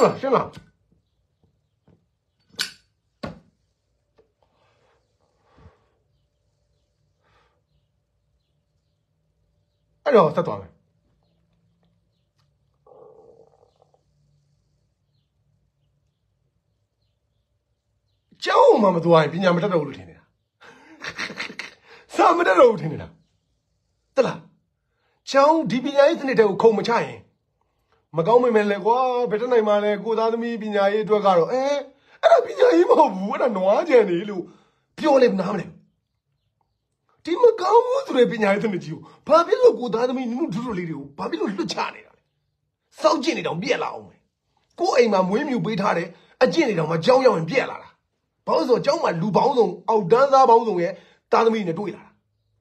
အဲ့တော့ဆက်သွားမယ်ကျောင်းမှမသွားရင်ပညာမတတ်တော့ဘူးလို့ထင်နေတာစာမတတ်တော့ဘူးထင်နေတာတလားကျောင်းဒီပညာရေးစနစ်တွေကိုခုံမချရင်မကောင်းမိမယ်လေကွာဘယ်တနိုင်မှလဲကိုသားသမီးပညာရေးအတွက်ကတော့အဲ့ဒါပညာရေးမဟုတ်ဘူးအဲ့ဒါနွားကြံနေလို့ပြောလဲနားမလဲဒီမကောင်းဘူးဆိုတဲ့ပညာရေးစနစ်ကြီးကိုဘာဖြစ်လို့ကိုသားသမီးနုနုထူထူလေးတွေကိုဘာဖြစ်လို့လွတ်ချနေတာလဲစောက်ကျင့်နေတော့ပြက်လာအောင်မယ်ကိုအိမ်မှာမွေးမြူပေးထားတဲ့အကျင့်တွေတော့မကြောက်ရောက်ရင်ပြက်လာတာဘာလို့ဆိုကျောင်းမှာလူပေါင်းစုံအောက်တန်းသားပေါင်းစုံရဲ့သားသမီးနဲ့တွေ့လာတာ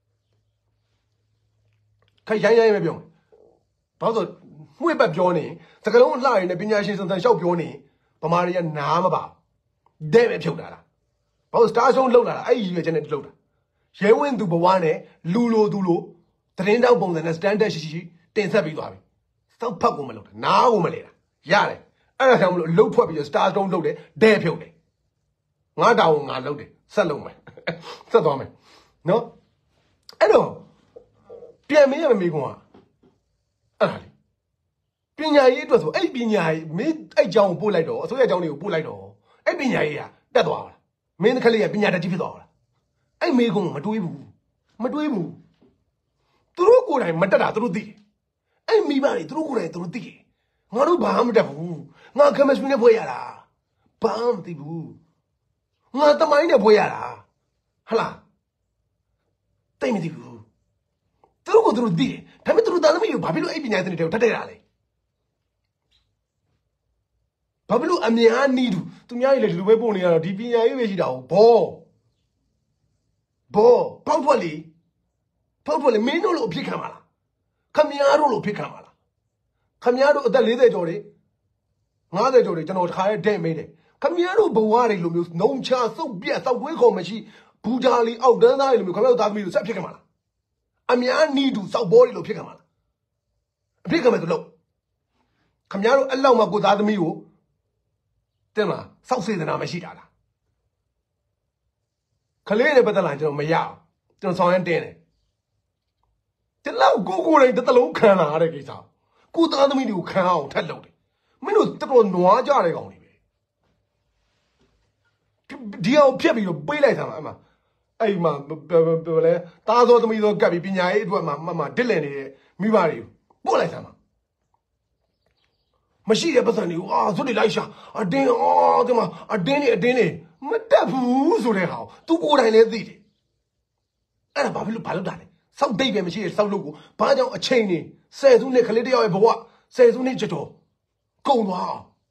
ခိုင်ရိုင်းပဲပြောမယ်ဘာလို့ဆိုမှု့ပတ်ပြောနေစကလုံးအလှရည်နဲ့ပညာရှင်စံတန်လျှောက်ပြောနေဗမာတွေကနားမပါတဲ့ပဲဖြုတ်လာတာဘာလို့စတားရှုံးလောက်လာတာအဲ့ဒီရွေးချက်နဲ့လောက်တာရဲဝင်းသူဘဝနဲ့လူလိုသူလိုသတင်းတောက်ပုံစံနဲ့ standard ရှိတင်ဆက်ပြီးသွားပြီစောက်ဖက်ကိုမလုပ်တာနားကိုမလဲတာရတယ်အဲ့ဒါကြောင့်မလို့လှုပ်ထွက်ပြီး star stone လှုပ်တယ်ဒဲဖြုတ်တယ်ငါတောင်းငါလှုပ်တယ်ဆက်လုပ်မယ်ဆက်သွားမယ်နော်အဲ့တော့ပြန်မေးရမေးကွာအဲ့ဒါလေပညာရေးအတွက်ဆိုအဲ့ပညာရေးမင်းအဲ့ကြောင်းကိုပို့လိုက်တော့အစိုးရကြောင်းတွေကိုပို့လိုက်တော့အဲ့ပညာရေးကတက်သွားတာမင်းကလေးကပညာတတ်ကြီးဖြစ်သွားတာအဲ့မေးကွန်းမတွေးဘူးသူတို့ကိုယ်တိုင်မတက်တာသူတို့သိတယ်အဲ့မိဘတွေသူတို့ကိုယ်တိုင်သူတို့သိတယ်ငါတို့ဘာမှမတက်ဘူးငါ chemistry နဲ့ဖွဲ့ရတာဘာမှမသိဘူးငါတမိုင်းနဲ့ဖွဲ့ရတာဟလားတိတ်မသိဘူးသူတို့ကိုသူတို့သိတယ်ဒါပေမဲ့သူတို့သားသမီးကိုဘာဖြစ်လို့အဲ့ပညာရေးတွေထပ်တက်တာလဲဘာဖြစ်လို့အများနီးတူသူများကြီးလေဒီလိုပဲပို့နေရတော့ဒီပညာရေးပဲရှိတာဘောဖောက်ထွက်လေမင်းတို့လို့အဖြစ်ခံပါလားခမည်းတော်လို့အဖြစ်ခံပါလားခမည်းတော်အသက်40ကျော်တွေ50ကျော်တွေကျွန်တော်တခါရဲတဲ့မေးတယ်ခမည်းတော်ဘဝတွေလိုမျိုးနှုံချစုပ်ပြက်စောက်ကွေးခေါ်မရှိဘူးဂျာလီအောက်တန်းသားတွေလိုမျိုးခမည်းတော်သားသမီးတို့ဆက်ဖြစ်ခံပါလားအများနီးတူစောက်ဘောတွေလိုဖြစ်ခံပါလားအဖြစ်ခံမယ်ဆိုလို့ခမည်းတော်အဲ့လောက်မှကိုသားသမီးကိုတဲ့မလားစောက်စေတနာမရှိတာလားခလေးတွေပတ်သက်လာကျွန်တော်မရအောင်ကျွန်တော်ဆောင်ရမ်းတင်းတယ်ဒီလောက်ကိုယ်တိုင်တစ်လုံးခံလာရတဲ့ကိစ္စကိုသားသမီးတွေကိုခံအောင်ထက်လုပ်တယ်မင်းတို့တော်တော်နွားကြတဲ့ကောင်တွေပဲဒီအောင်ဖြတ်ပြီးတော့ပေးလိုက်တာမှာအဲ့မှာလဲသားသောသမီးသောကပ်ပြီးပညာရေးအတွက်မှဒစ်လင်နေတဲ့မိဘတွေကိုပို့လိုက်တာမှာမရှိတဲ့ပတ်စံတွေကိုဇွတ်တွေလိုက်ရှာအတင်းဒီမှာအတင်းနေမတက်ဘူးဆိုတဲ့ဟာကိုသူကိုယ်တိုင်လည်းသိတယ်အဲ့ဒါဘာဖြစ်လို့ဘာလုပ်တာလဲစောက်ဒိတ်ပဲမရှိတဲ့စောက်လို့ကိုဘာကြောင့်အချိန်နေ10စုနှစ်ကလေးတယောက်ရဲ့ဘဝ10စုနှစ်ကျော်ကုန်သွား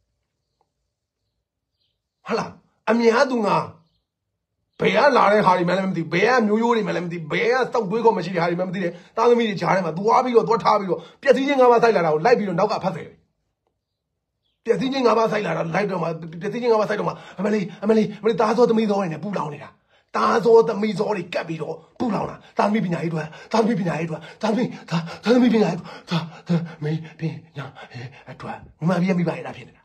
ဟာလားအများသူငါဘယ်ကလာတဲ့ဟာတွေမှလည်းမသိဘယ်ကမျိုးရိုးတွေမှလည်းမသိဘယ်ကစောက်တွေးခေါ်မရှိတဲ့ဟာတွေမှမသိတဲ့တာသမီးတွေဂျားထဲမှာသွားပြီးတော့ထားပြီးတော့ပျက်စီးခြင်း၅ပါးဆိုင်လာတာကိုလိုက်ပြီးတော့နောက်ကဖတ်တယ်ပျက်စီးခြင်း၅ပါးဆိုင်လာတာလိုက်တော့မှပျက်စီးခြင်း၅ပါးဆိုင်တော့မှအမလေးသားသောသမီးသောတွေနဲ့ပူလောင်နေတာသားသောသမီးသောတွေကပ်ပြီးတော့ပူလောင်တာသားသမီးပညာရေးအတွက်သားသမီးပညာရေးအတွက်သားသမီးပညာရေးအတွက်မြန်မာပြည်မိဘရေးတာဖြစ်နေတာ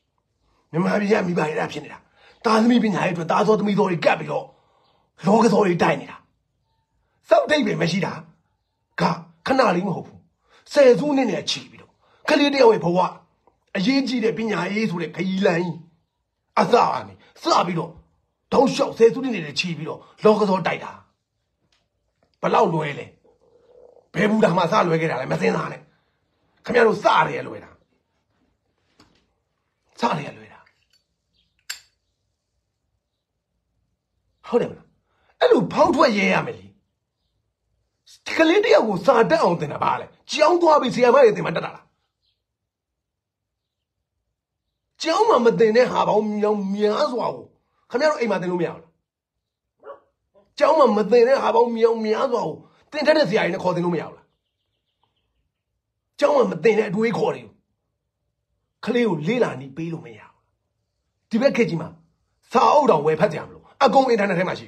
သားသမီးပညာရေးအတွက်သားသောသမီးသောတွေကပ်ပြီးတော့လောကသောတွေတိုက်နေတာစောက်တိတ်ပဲမရှိတာကခဏလေးမဟုတ်ဘူး10စုနှစ်နဲ့ချီပြီးတော့ခလေးတယောက်ရဲ့ဘဝအရေးကြီးတဲ့ပညာရေးဆိုတဲ့ခရီးလမ်းကြီးအစအနေစပြီးတော့တောင်းလျှောက်10စုနှစ်နဲ့ချီပြီးတော့လောကသောတိုက်တာဘလောက်လွယ်လဲဘယ်ဘူးတာမှစလွယ်ခဲ့တာလဲမစင်းစားနဲ့ခင်ဗျားတို့စရတယ်လွယ်တာဟုတ်တယ်မလားအဲ့လိုဖောက်ထွက်ရဲရမယ်လေဒီကလေးတယောက်ကိုစာတက်အောင်သင်တာပါလေကျောင်းသွားပြီးဆရာမတွေသင်မှတက်တာလားကျောင်းမှာမသင်တဲ့ဟာပေါင်းများစွာကိုခင်ဗျားတို့အိမ်မှာသင်လို့မရဘူးလားကျောင်းမှာမသင်တဲ့ဟာပေါင်းများစွာကိုသင်တတ်တဲ့ဆရာကြီးနဲ့ခေါ်သင်လို့မရဘူးလားကျောင်းမှာမသင်တဲ့အတွေးခေါ်တွေကိုကလေးကိုလေးလာနေပေးလို့မရဘူးဒီဘက်ခေတ်ကြီးမှာစာအုပ်တော်ဝယ်ဖတ်ကြမလို့အကုန်အင်တာနက်ထဲမှာရှိ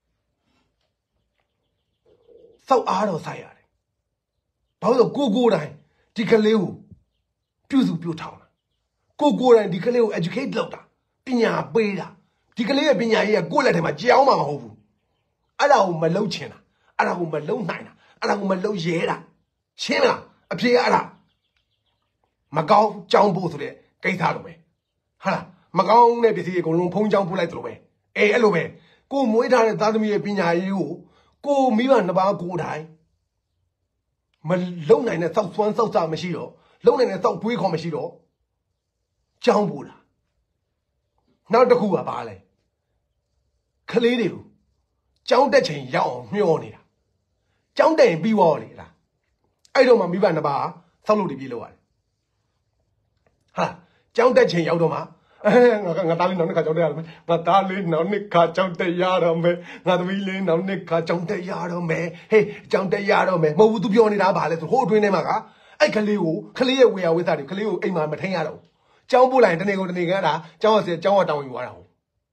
စောက်အားတော့ဆိုင်ရတယ်ဘာလို့ဆိုကိုတိုင်ဒီကလေးကိုပြုစုပြုထောင်တာကိုတိုင်ဒီကလေးကို educate လုပ်တာပညာပေးတာဒီကလေးရဲ့ပညာရေးကကိုယ့်လက်ထဲမှာကြောင်းမှာမဟုတ်ဘူးအဲ့ဒါကိုမလုပ်ချင်တာအဲ့ဒါကိုမလုပ်နိုင်တာအဲ့ဒါကိုမလုပ်ရဲတာရှင်းမလားအဖြေအဲ့ဒါမကောင်းကြောင်းဖို့ဆိုတဲ့ကိစ္စလိုပဲဟာလားမကောင်းတဲ့ပစ္စည်းအကုန်လုံးဖုံးကြောင်းပို့လိုက်တယ်လို့ပဲအဲ့လိုပဲကိုမွေးထားတဲ့သားသမီးရဲ့ပညာရေးကိုမိဘနှစ်ပါးကိုတိုင်မလုံနိုင်တဲ့စောက်ဆွမ်းစောက်စားမရှိတော့လုံနိုင်တဲ့စောက်တွေးခေါ်မရှိတော့ကြောင်းပို့တာနောက်တစ်ခုကဘာလဲကလေးတွေကိုကြောင်းတက်ချိန်ရောက်အောင်မျှော်နေတာကြောင်းတက်ရင်ပြီးသွားလေလားအဲ့တော့မှမိဘနှစ်ပါးစောက်လို့တပြေးလောက်ရတယ်ဟာကြောင်းတက်ချိန်ရောက်တော့မှ ngà ta lên nó cả trong đây rồi ngà ta lên nó cả trong đây rồi mẹ ngà ta lên nó cả trong đây rồi mẹ hey trong đây rồi mẹ mà tụi biểu này đã bảo là tụi hốt đuôi này mà cả ai khali yêu về với ta đi khali yêu anh mà thấy nhà đâu cháu bố lại cái này cái đã cháu sẽ cháu ở đâuอยู่đâu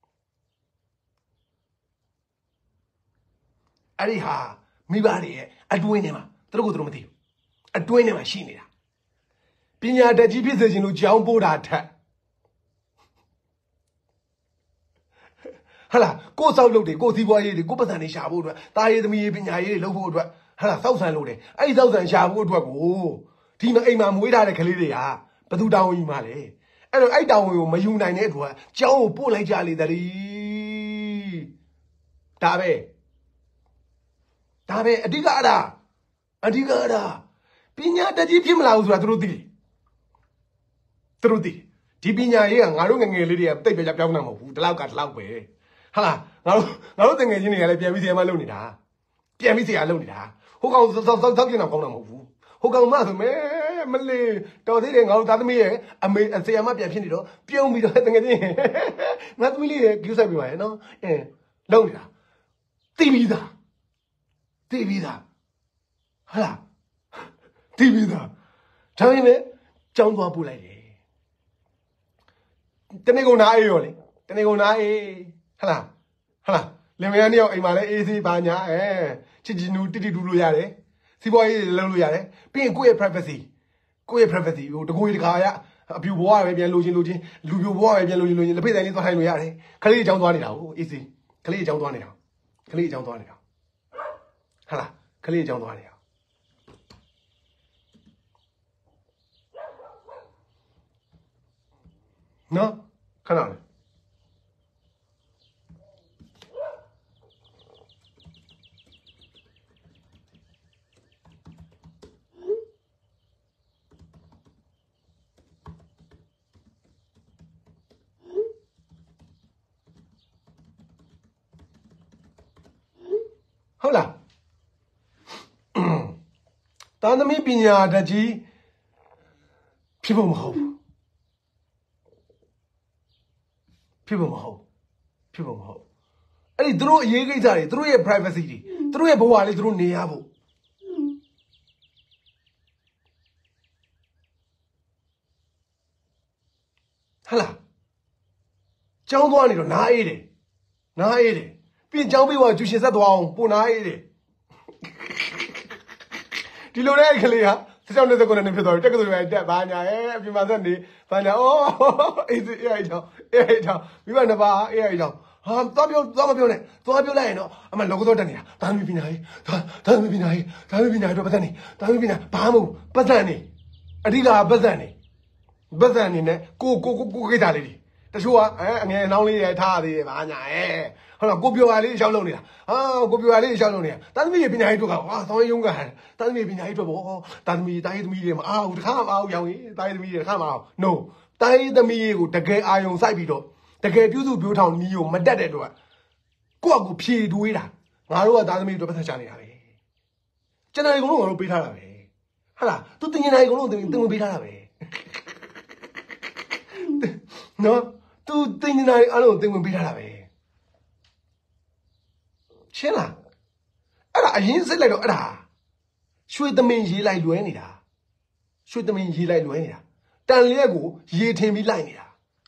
အဲ့ဒီဟာမိဘတွေရဲ့အတွင်းထဲမှာသူတို့ကိုသူတို့မသိဘူးအတွင်းထဲမှာရှိနေတာပညာတတ်ကြီးဖြစ်စေခြင်းလို့ကြောင်းပို့တာထက်ဟာလားကိုစောက်လုပ်တွေကိုစီးပွားရေးတွေကိုပတ်စံနေရှာဖို့အတွက်တာရေးသမီးရေးပညာရေးတွေလုပ်ဖို့အတွက်ဟာလားစောက်ဆန်လုပ်တယ်အဲ့ဒီစောက်ဆန်ရှာဖို့အတွက်ကိုဒီမှာအိမ်မှာမွေးထားတဲ့ကလေးတွေကဘသူတောင်းယူမှာလဲအဲ့တော့အဲ့တောင်းကိုမယူနိုင်တဲ့အတွက်ကြောင်းကိုပို့လိုက်ကြလေတည်းဒါပဲအဓိကအဲ့ဒါပညာတတ်ကြီးဖြစ်မလာဘူးဆိုတာသူတို့သိဒီပညာရေးကငါတို့ငငယ်လေးတွေကတိတ်ပြပြောင်းတာမဟုတ်ဘူးဒီလောက်ကပဲဟာလားငါတို့တငယ်ချင်းတွေကလည်းပြန်ပြီးဆရာမလုပ်နေတာဟိုကောင်စောက်ပြင်းတော့ကောင်းတာမဟုတ်ဘူးဟိုကောင်မဆိုမဲမလေးတော်သေးတယ်ငါတို့သားသမီးရဲ့အမေဆရာမပြန်ဖြစ်နေတော့ပြုံးပြီးတော့တငယ်ချင်းငါသမီးလေးရဲ့ကျူးဆက်ပြီးပါရဲ့နော်လုံနေတာသိပြီးသားဟာလားသိပြီးသားဒါပေမဲ့ကြောင်းသွားပို့လိုက်တယ်တနေ့ကုန်နာအေးရောလေတနေ့ကုန်နာအေးဟလားလင်မယားနှစ်ယောက်အိမ်မှာလဲအေးစေးပါညာချစ်ချင်နူတိတိတူလို့ရတယ်စီးပွားရေးလုပ်လို့ရတယ်ပြီးရင်ကိုယ့်ရဲ့ privacy ဟိုတကိုယ်တခါရအပြူဘဝပဲပြန်လိုချင်လူပြိုဘဝပဲပြန်လိုချင်လက်ဖိတ်တိုင်းလေးသွားထိုင်လို့ရတယ်ခလေးအကြောင်းသွားနေတာဟုတ်အေးစေးခလေးအကြောင်းသွားနေတာဟာလားခလေးအကြောင်းသွားနေတာနော်ခဏလေးဟုတ်လားတာသမီပညာတတ်ကြီးဖြစ်ဖို့မဟုတ်ဘူးအဲ့ဒီသူတို့အရေးကိစ္စတွေသူတို့ရဲ့ privacy တွေသူတို့ရဲ့ဘဝလေးသူတို့နေရဖို့ဟလားကျောင်းသွားနေတော့နားအေးတယ်ပြီးရင်ကျောင်းပြီးတော့ကျူရှင်ဆက်သွားအောင်ပို့နားအေးတယ်ဒီလိုတဲ့ကလေးဟာ1629နှစ်ဖြစ်သွားပြီတက္ကသိုလ်ရဲ့တက်ဘာညာအပြင်မှာဆက်နေဘာညာအေးကြောင့်မိဘနှစ်ပါးအေးကြောင့်ဟာသွားမပြောနဲ့သွားပြောလိုက်ရင်တော့အမလောကတော့တက်နေတာဒါမှမပညာရေးတော့ပတ်သက်နေဒါမှမပညာဘာမှမဟုတ်ပတ်သက်နေအဓိကပတ်သက်နေနဲ့ကိုကိစ္စလေးတွေတချို့ကအငယ်နှောင်းလေးရထားသေးတယ်ဘာညာဟုတ်လားကိုပြောရလေးရှောက်လုံးနေတာတာသမီးရဲ့ပညာရေးတို့ကဟာသောင်းရုံးကတာသမီးပညာရေးတို့ပေါ့တာသမီးတွေမအားဘူးတခါမှမအားဘူးရောင်ကြီးတာသမီးတွေတခါမှမအား no တာသမီးကိုတကယ်အာယုံစိုက်ပြီးတော့တကယ်ပြုစုပြောထောင်နီးကိုမတက်တဲ့အတွက်ကိုယ့်အကူဖြေတွေးတာငါတို့ကတာသမီးတို့ပတ်သက်ချနေတာပဲကျွန်တော်အကုန်လုံးငါတို့ပေးထားတာပဲဟာလားသူတင်နေတာအကုန်လုံးတင်ပေးထားတာပဲနော်သူတင်နေတာအလုံးတင်ပေးထားတာပဲရှင်းလားအဲ့ဒါအရင်စိတ်လိုက်တော့အဲ့ဒါရွှေသမင်ရေးလိုက်လွဲနေတာတန်လျက်ကိုရေထင်ပြီးလိုက်နေတာ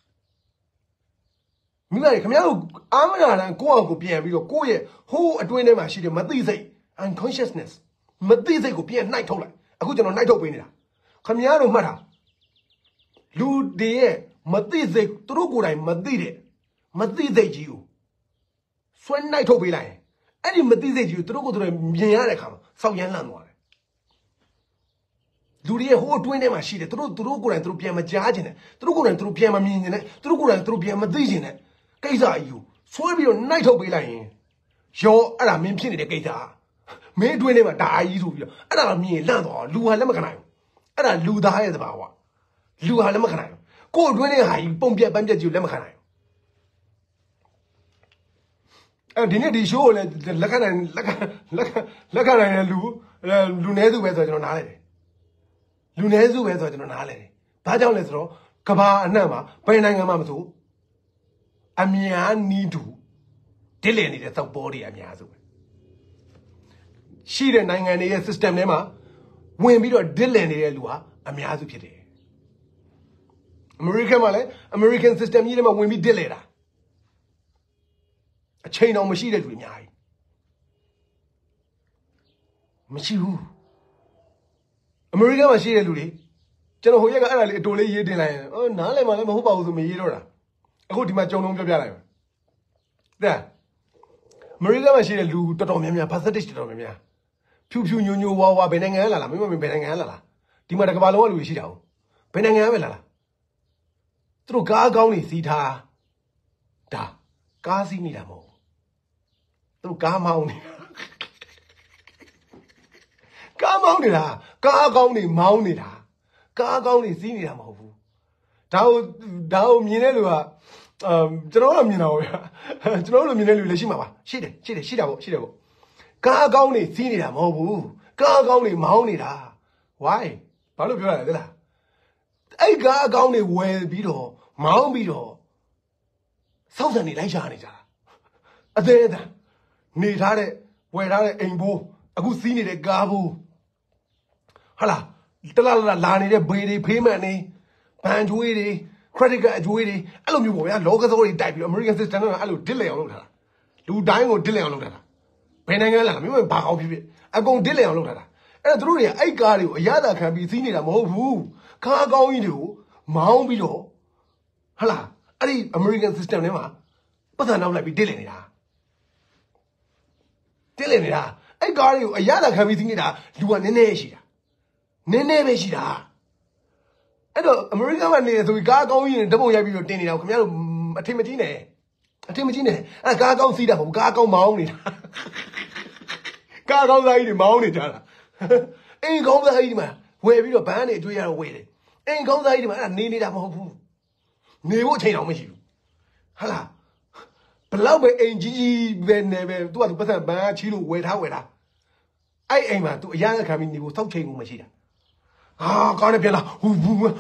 မိမခင်ဗျားတို့အာမနာတန်ကိုယ့်အောင်ကိုပြန်ပြီးတော့ကိုယ့်ရဲ့ဟိုးအတွင်းထဲမှာရှိတဲ့မသိစိတ် unconsciousness မသိစိတ်ကိုပြန်နှိုက်ထုတ်လိုက်အခုကျွန်တော်နှိုက်ထုတ်ပေးနေတာခင်ဗျားတို့မှတ်တာလူတွေရဲ့မသိစိတ်သူတို့ကိုယ်တိုင်မသိတဲ့မသိစိတ်ကြီးကိုဆွဲနှိုက်ထုတ်ပေးလိုက်ရင်အဲ့ဒီမသိစိတ်ကြီးကိုသူတို့ကိုယ်တိုင်မြင်ရတဲ့အခါမှာစောက်ရမ်းလန့်သွားတယ်လူတွေရဲ့ဟိုအတွင်းထဲမှာရှိတယ်သူတို့ကိုယ်တိုင်သူတို့ပြန်မကြားခြင်းနဲ့သူတို့ကိုယ်တိုင်သူတို့ပြန်မမြင်ခြင်းနဲ့သူတို့ကိုယ်တိုင်သူတို့ပြန်မသိခြင်းနဲ့ကိစ္စကြီးကိုဆွဲပြီးတော့နှိုက်ထုတ်ပေးလိုက်ရင်ရောအဲ့ဒါမင်းဖြစ်နေတဲ့ကိစ္စမင်းအတွင်းထဲမှာဒါအကြီးဆိုပြီးတော့အဲ့ဒါမြင်လန့်သွားလူဟာလက်မခံနိုင်ဘူးအဲ့ဒါလူသားရဲ့သဘာဝလူဟာလက်မခံနိုင်ဘူးကိုယ်အတွင်းထဲဟာကြီးပုံပြက်ပန်းပြက်ကြီးကိုလက်မခံနိုင်ဘူးဒီနေ့ဒီ show ကိုလည်းလက်ခံနိုင်တဲ့လူနည်းစုပဲဆိုတော့ကျွန်တော်နားလဲတယ်ဘာကြောင့်လဲဆိုတော့ Kaba Anama, Penangamamsu, Amia Nidu, Dilly the body Amiazu. She the Nangania system nema, when we do Dilly Lua, Amiazu Pity. American system, you know, when we delay that. A chain on machine that we need. Machine. American machine, Ludi. General Hoyaga to lay ye delay. Oh, Nale Malama who bows me. I go to my John Jabia. There. American machine, do Totomia, Pathetic Totomia. Pew knew Wawa Benangala, Mimmy Benangala. Timatacabalo, we see down. Benangala. Through Gargoni Theta. Da. Gazi Nidamo. Through Garmouni. Garmounida. Gargoni Mounida. Gargoni Zinidamo. Thou Minelua. General Minelu Lishima. She Gargoni Zinidamo. Gargoni Mounida. Why? Palupia. I Gargoni well beetle. Mount beetle. Southern Elijah. A dead. Need had it, where had it, Ambo, a good scene at Gabu. Hala, Talala Lani, Brady, Payment, Panjuidi, Credit Juidi, Alumni, Locals already type American system, I'll delay on her. Do dying or delay on her. Penangala, you went back off it. I go delay on her. And truly, I got you, Yada can be seen in a move. Can't go into Mount below. Hala. American system nema, but I know like be dealing it. Dealing it. I got you. A yada can be thinking that you are Nene. Nene Meshida. I know American man, so we got going in double yabi or dinner. Come here, a Timatine. A Timatine. I got go see that from Gago Mounted. Gago lady mounted. Ain't go the Hidima. Where we are banded, we are waiting. Ain't go the Hidima. I need it up home. Never change on you. Hala. Below NG when never do a better bad chill wait however. I aim at a young coming you without changing machine. Ah, gonna be like, I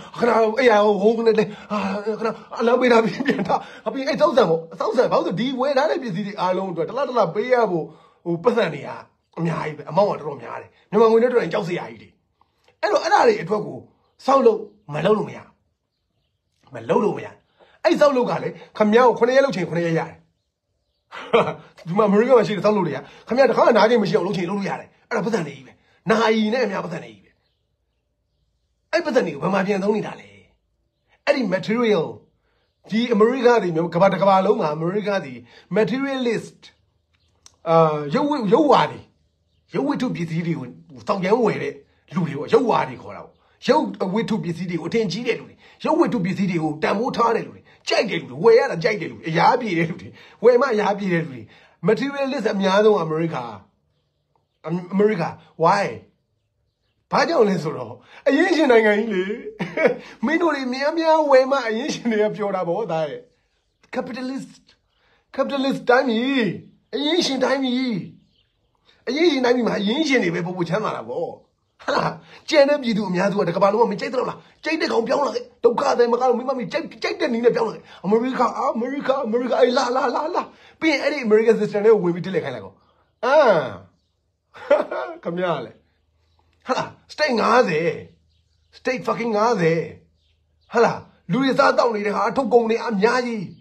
love it. I'll be 8,000 about the D way I be the island to a lot of beable who Pathania. A moment from Yari. No one will not enjoy the idea. I know it will go. Solo, my Lolomia. My Lolomia. I saw locally, come out when I look in when I my Maria machine, Soluria, come out the car and I didn't looking Luria. I put an even. Now I never put an even. I put an even, my dear only dally. Any material. The America, the Cabatacavaloma, America, the materialist. You wadi. You wait to be the without young way. Lulu, you wadi call out. You wait to be the 10 G. You wait to be the Damotan. Jagged, where a jagged, Yabi, where my Yabi, materialist Amiano America. America, why? Pardon, Lesoro. A Asian Angli. Minori Miamia, where my Asian of your abode. Capitalist time ye. A Asian time ye. A Asian time, my Asian, if we can have all. Ha! Jenna, you do me as what the Cabalo, Jadra, Jade Compion, don't call them, Mammy, Jade in the Piano. America, la. Be any American sister, no, we will go. Ah, come here. Hala, staying are there. Stay fucking are there. Hala, Louis are down in the heart to go near Amyai.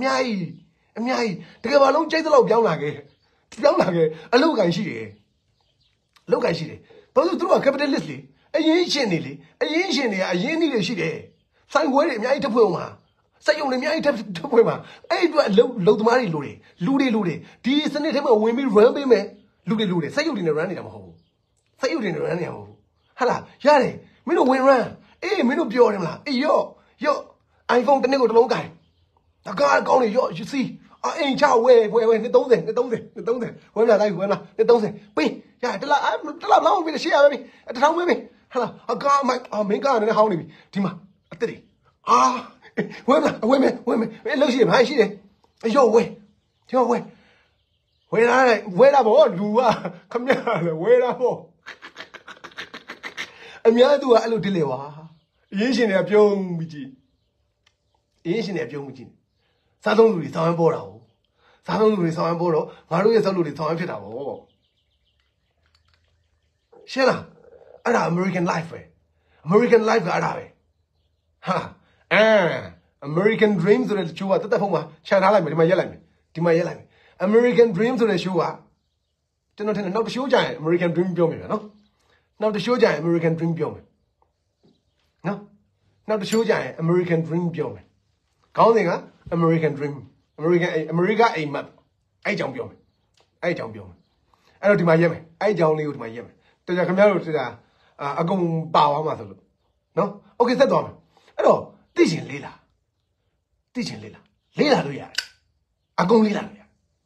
The Cabalo, Jadro, Young a look I see. Look I see. But through a capitalistly, a yenny, a yenny, she day. Sang where me I to Puma. Say only me I to Puma. I do load Mari Ludi. These and it when we run me. Ludi. Say you didn't run in a hole. Say you didn't run in a hole. Hala, Yare, me no win run. Eh, me no pure him. Yo, I found the nigga long guy. The guard going, you see. I ain't chow where they don't. When they don't. Wait. Yeah, the long with the share me at the town with me. Hello, I got my main gun in the house. Tima, a titty. Ah, women, look him, I see it. Your way. Where I want to come here, where I want. I'm here to a little delay. Yes, in a young BG. ရှင်တွေပြုံးမှုကြည့်စားသုံးလူတွေဆောင်းပေါ်တာဟုတ်စားသုံးလူတွေဆောင်းပေါ်တော့ငါတို့ရဲ့ဆောက်လူတွေဆောင်းဖြစ်တာပေါ့ရှင်းလားအဲ့ဒါ American life ပဲ American life ကအဲ့ဒါပဲဟာ American dream ဆိုတဲ့ show ကတက်တက်ဖုံးမှာခြံထားလိုက်မယ်ဒီမှာရက်လိုက်မယ်ဒီမှာရက်လိုက်မယ် American dream ဆိုတဲ့ show ကကျွန်တော်ထင်တယ်နောက်တစ် show ကြာရင် American dream ပြောမယ်ဗျာနော်နောက်တစ် show ကြာရင် American dream ပြောမယ်နော်နောက်တစ် show ကြာရင် American dream ပြောမယ်ခေါင်းစဉ်က American dream America အိမ်မက်အဲ့ကြောင်ပြောမယ်အဲ့ကြောင်ပြောမယ်အဲ့တော့ဒီမှာရက်မယ်အဲ့ကြောင်လေးကိုဒီမှာရက်မယ်တော်ကြခင်ဗျားတို့တရားအကုန်ပါသွားမှာဆိုလို့နော်โอเคဆက်သွားမယ်အဲ့တော့သိချင်လေးလားလေးလာလို့ရတယ်အကုန်လေးလာလို့ရတယ်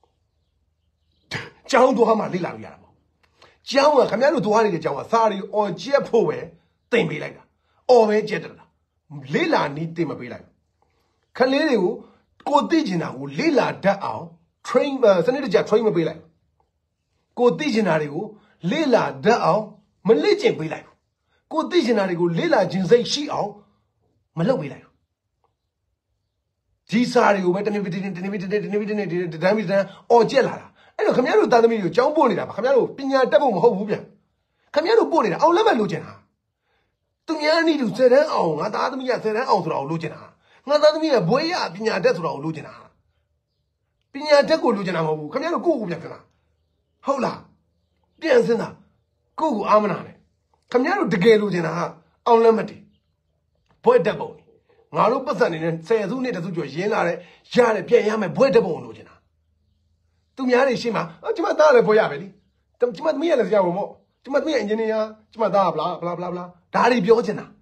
ကျောင်းသွားမှလေးလာလို့ရတာပေါ့ကျောင်းကခင်ဗျားတို့သွားနေတဲ့ကျောင်းကစာရီအော်ကျက်ဖို့ပဲတင်ပေးလိုက်တာအော်ပဲကျက်တယ်လားလေးလာနီးတင်မပေးလိုက်ခလေးတွေကိုကိုသိကျင်တာကိုလေးလာတတ်အောင် train စနစ်တကျ train မပေးလိုက်ကိုသိကျင်တာတွေကိုလေးလာတတ်အောင်မလေ့ကျင့်ပေးလိုက်ကိုသိကျင်တာတွေကိုလေးလာခြင်းစိတ်ရှိအောင်မလုပ်ပေးလိုက်ဒီစာတွေကိုပဲတနေ့တန်းအော်ကျက်လာတာအဲ့တော့ခင်ဗျားတို့သားသမီးတွေကိုကြောင်းပို့နေတာပါခင်ဗျားတို့ပညာတတ်ဖို့မဟုတ်ဘူးဗျခင်ဗျားတို့ပို့နေတာအောင်လက်မဲ့လိုချင်တာသူများနည်းတူ10တန်းအောင်ငါသားသမီးက10တန်းအောင်ဆိုတာကိုလိုချင်တာငါသားသမီးကဘွဲရပညာတတ်ဆိုတာကိုလိုချင်တာပညာတတ်ကိုလိုချင်တာမဟုတ်ဘူးခင်ဗျားတို့ကိုယ့်ကိုပြန်ပြန်လားဟုတ်လားပြန်စင်းတာကိုယ့်ကိုအာမနာနဲ့ခင်ဗျားတို့တကယ်လိုချင်တာအောင်လက်မဲ့တည်ဘွဲတက်ပုံငါတို့ပတ်စံနေတဲ့10စုနှစ်တစုကျော်ရင်းလာတဲ့ရတယ်ပြန်ရမယ်ဘွဲတက်ပုံလိုချင်တာသူများတွေရှင်းမှာကျမသားလည်းဘွဲရပဲလေကျမသမီးရလည်းဆရာဝန်ပေါ့ကျမသမီးကအင်ဂျင်နီယာကျမသားဘလားဒါတွေပြောချင်တာ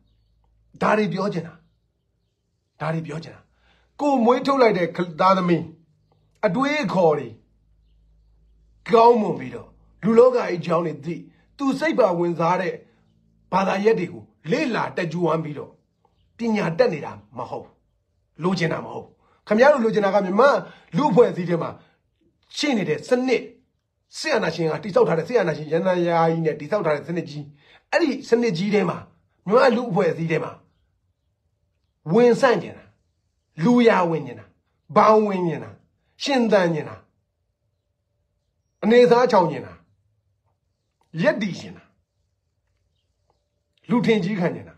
ကိုမွေးထုတ်လိုက်တဲ့သားသမီးအတွေးခေါ်တွေကောင်းမွန်ပြီးတော့လူလောကကြီးကြောင်းနေသိသူစိတ်ပါဝင်စားတဲ့ဘာသာရက်တွေကိုလေးလာတက်ကြွမ်းပြီးတော့ပညာတက်နေတာမဟုတ်လိုချင်တာမဟုတ်ခင်ဗျားတို့လိုချင်တာကမြန်မာလူအဖွဲ့အစည်းတွေမှာရှိနေတဲ့စနစ်ဆီယနာရှင်ကတိစောက်ထားတဲ့ဆီယနာရှင်ရန်နာယာကြီးနဲ့တိစောက်ထားတဲ့စနစ်ကြီးအဲ့ဒီစနစ်ကြီးထဲမှာမြန်မာလူအဖွဲ့အစည်းထဲမှာဝင်ဆန့်ကျင်တာလူရဝင်ကျင်တာဘောင်းဝင်ကျင်တာရှင်သန်ကျင်တာအနေစားချောင်ကျင်တာရက်တီကျင်တာလူထင်ကြီးခံကျင်တာ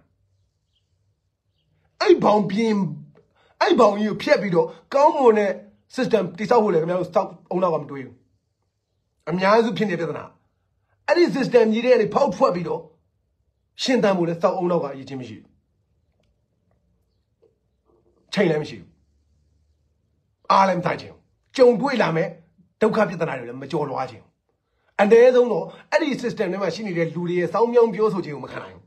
အဲ့ဘောင်ကြီးကိုဖျက်ပြီးတော့ကောင်းမွန်တဲ့ system တိစောက်ဖို့လေခင်ဗျားတို့စောက်အောင်တော့မတွေးဘူးအများစုဖြစ်နေတဲ့ပြဿနာအဲ့ဒီ system ကြီးတွေကနေဖောက်ထွက်ပြီးတော့ရှင်သန်ဖို့လေစောက်အောင်တော့ကအရေးချင်းမရှိဘူးချိန်လည်းမရှိဘူးအားလည်းမထားချင်ဘူးကြုံတွေ့လာမယ်ဒုက္ခပြဿနာတွေလည်းမကြော်လွားချင်ဘူးအနည်းဆုံးတော့အဲ့ဒီ system ထဲမှာရှိနေတဲ့လူတွေရဲ့စောင်းမြောင်းပြောဆိုခြင်းကိုမခံနိုင်ဘူး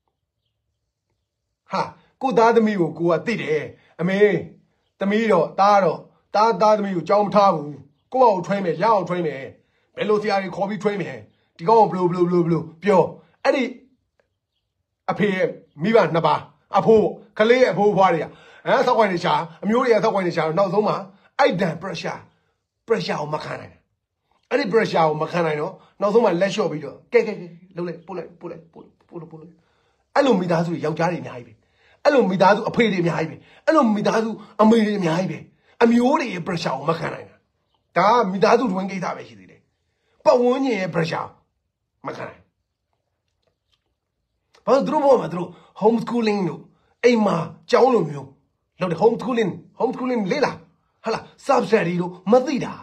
ဟာကိုသားသမီးကိုကိုကသိတယ်အမေသမီးတော့သားသမီးကိုကြောင်းမထားဘူးကိုယ့်အောင်ထွဲမယ်ရအောင်ထွဲမယ်ဘယ်လိုဆရာကြီးခေါ်ပြီးထွဲမယ်ဒီကောင်ဘလို့ပြောအဲ့ဒီအဖေရဲ့မိဘနှစ်ပါးအဖိုးကလေးရဲ့အဖိုးဖွားတွေကဆောက်ခွိုင်းနေရှာအမျိုးတွေကဆောက်ခွိုင်းနေရှာတော့နောက်ဆုံးမှာအိုက်တန် pressure ကိုမခံနိုင်အဲ့ဒီ pressure ကိုမခံနိုင်တော့နောက်ဆုံးမှာလက်လျှော့ပြီးတော့ကဲလှုပ်လိုက်ပို့လိုက်အဲ့လိုမိသားစုတွေယောက်ျားတွေအများကြီးပဲအဲ့လိုမိသားစုအဖေတွေအများကြီးပဲအဲ့လိုမိသားစုအမေတွေအများကြီးပဲအမျိုးတွေရဲ့ pressure ကိုမခံနိုင်တာဒါကမိသားစုတွင်းကိစ္စပဲရှိသေးတယ်ပတ်ဝန်းကျင်ရဲ့ pressure မခံနိုင်ဘာလို့သူတို့ဘောမှာသူတို့ homeschooling လို့အိမ်မှာကျောင်းလိုမျိုးလုပ်တယ် homeschooling လေ့လာဟာလား subsidy လို့မသိတာ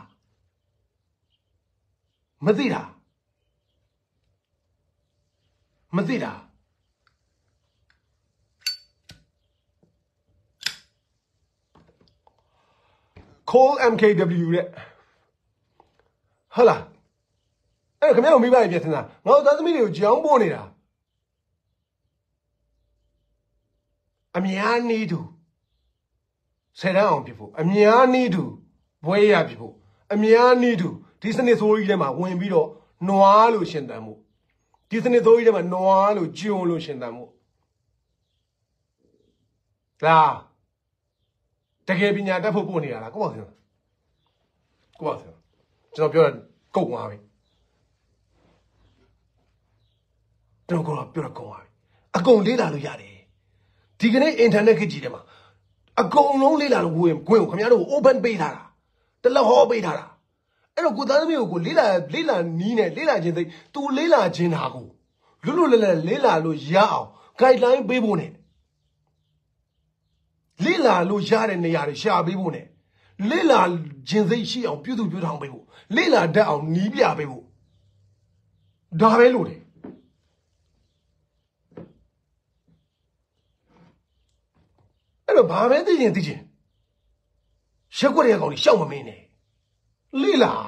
call MKW တဲ့ဟာလားအဲ့ခင်ဗျားတို့မိဘတွေပြင်စင်တာငါတို့သားသမီးတွေကိုကြောင်းပို့နေတာအများနည်းတူဆယ်တန်းအောင်ဖြစ်ဖို့အများနည်းတူဘွဲရဖြစ်ဖို့အများနည်းတူဒီစနစ်ဆိုးကြီးထဲမှာဝင်ပြီးတော့နွားလို့ရှင်သန်မှုဒီစနစ်ဆိုးကြီးထဲမှာနွားလို့ဂျုံလို့ရှင်သန်မှုလားတကယ်ပညာတတ်ဖို့ပို့နေတာလားကိုပေါ့ဆင်ကျွန်တော်ပြောတာကုတ်သွားပြီအကုန်လေးလာလို့ရတယ်ဒီကနေ့အင်တာနက်ခေတ်ကြီးထဲမှာအကုန်လုံးလေးလာလို့ခွင့်ကိုခင်ဗျားတို့ open ပေးထားတာတလက်ဟောပေးထားတာအဲ့တော့ကိုသားသမီးကိုလေးလာနီးနဲ့လေးလာခြင်းသိသူလေးလာခြင်းတာကိုလွတ်လွတ်လပ်လပ်လေးလာလို့ရအောင် guideline ပေးဖို့နဲ့လေးလာလို့ရတဲ့နေရာတွေရှာပေးဖို့နဲ့လေးလာခြင်းသိရှိအောင်ပြုစုထောင်ပေးဖို့လေးလာတတ်အောင်နီးပြပေးဖို့ဒါပဲလို့တယ်အဲ့တော့ဘာပဲသိချင်းရက်ွက်တဲ့ကောင်ကြီးရှောက်မမင်းနဲ့လေးလာ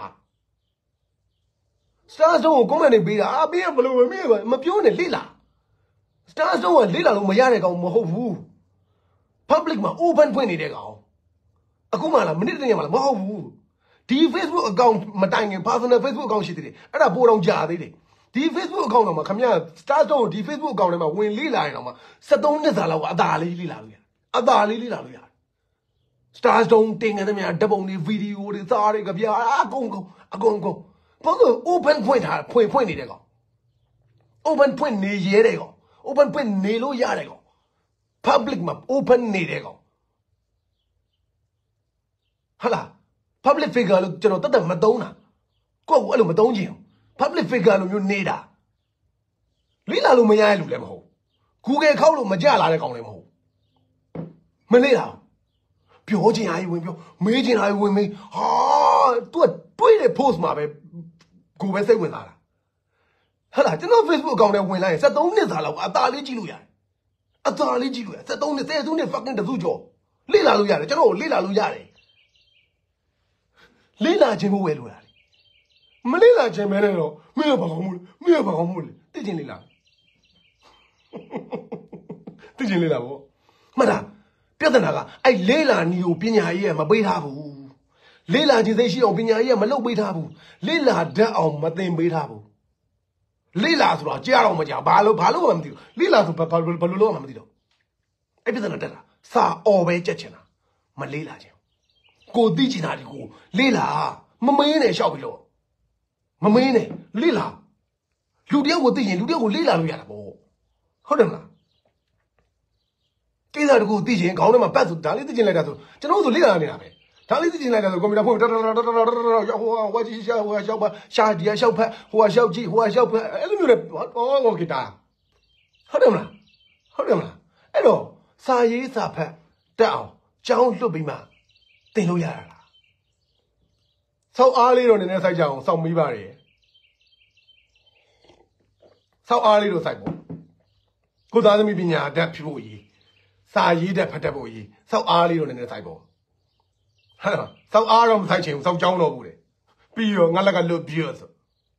စတားစုံကို comment တွေပေးတာပေးရဘလို့မင်းမပြောနဲ့လေးလာစတားစုံကလေးလာလို့မရတဲ့ကောင်မဟုတ်ဘူး public မှာ open ဖွင့်နေတဲ့ကောင်အခုမှလားမိနစ်တည်းမှလားမဟုတ်ဘူးဒီ Facebook account မတိုင်ခင် personal Facebook account ရှိသေးတယ်အဲ့ဒါပိုတော့ကြာသေးတယ်ဒီ Facebook account တော့မှခင်ဗျာ star တော့ဒီ Facebook account ထဲမှာဝင်လေးလာရင်တော့မှ73နှစ်စာလောက်အသာလေးလေးလာလို့ရတယ်အသာလေးလေးလာလို့ရတယ် star တော့တင်နေတယ်များဓာတ်ပုံတွေဗီဒီယိုတွေသားတွေကဗျာအကုန်ဘာလို့ open ဖွင့်ထားဖွင့်နေတဲ့ကောင် open ဖွင့်နေရဲတဲ့ကောင် open ဖွင့်နေလို့ရတယ်ကောင် public မှာ open နေတဲ့ကောင်ဟာလား public figure လို့ကျွန်တော်တတ်မသုံးတာကိုယ့်ကိုအဲ့လိုမသုံးချင်ဘူး public figure လို့မျိုးနေတာလေးလာလို့မရတဲ့လူလည်းမဟုတ် Google ခောက်လို့မကြလာတဲ့ကောင်လည်းမဟုတ်မလေးလာပြောချင်အားကြီးဝင်ပြောမေးချင်အားကြီးဝင်မေးဟာ तू တွေးတဲ့ post မှာပဲကိုပဲစိတ်ဝင်လာတာဟာလားကျွန်တော် Facebook account ထဲဝင်လိုက်ရင်73နှစ်စာလောက်အသာလေးကြည့်လို့ရတယ်အသာလေးကြည့်လို့ရ73နှစ်30နှစ် fucking တစုကျော်လေးလာလို့ရတယ်ကျွန်တော်ကိုလေးလာလို့ရတယ်လေးလာခြင်းကိုဝယ်လို့ရတယ်မလေးလာခြင်းမဲနဲ့တော့မင်းဘာကောင်းမှုလဲသိချင်းလေးလာသိချင်းလေးလာဗောမှတ်လားပြဿနာကအဲ့လေးလာနီကိုပညာရေးကမပေးထားဘူးလေးလာခြင်းသိရှိအောင်ပညာရေးကမလုပ်ပေးထားဘူးလေးလာတတ်အောင်မသင်ပေးထားဘူးလေးလာဆိုတော့ကြားတော့မကြားဘာလို့မှမသိဘူးလေးလာဆိုဘာလို့လို့မှမသိတော့အဲ့ပြဿနာတက်လာစာအော်ပဲကြက်ချင်တာမလေးလာခြင်းကိုသိချင်တာဒီကိုလေးလာမမင်းနဲ့ရှောက်ပြီးလို့မမင်းနဲ့လေးလာလူတယောက်ကိုသိရင်လူတယောက်ကိုလေးလာလို့ရတာပေါ့ဟုတ်တယ်မလားကိစ္စတကူသိချင်ခေါင်းထဲမှာပတ်ဆိုဒါလေးသိချင်လိုက်တာဆိုကျွန်တော်တို့လေးလာနေတာပဲဒါလေးသိချင်လိုက်တာဆိုကွန်ပျူတာဖုန်းဟိုဝါကြီးဟိုရှောက်ပါရှာဒီရှောက်ဖက်ဟိုရှောက်ကြည့်ဟိုရှောက်ဖက်အဲ့လိုမျိုးလေဟောကိတာဟုတ်တယ်မလားအဲ့တော့စာရေးစာဖက်တက်အောင်ကြောင်းလွတ်ပြီးမှသင်လို့ရတာလားဆောက်အားလေးတော့နည်းနည်းစိုက်ကြအောင်စောင့်မိပါတယ်ဆောက်အားလေးတော့စိုက်ပေါ့ကိုသားသမီးပညာတတ်ဖြစ်ဖို့ရေးစာရေးတတ်ဖတ်တတ်ဖို့ရေးဆောက်အားလေးတော့နည်းနည်းစိုက်ပေါ့ဟာဆောက်အားတော့မစိုက်ချင်ဘူးဆောက်ကြောင်းတော့ဘူးလေပြီးတော့ငါလက်ကလွတ်ပြီးတော့ဆို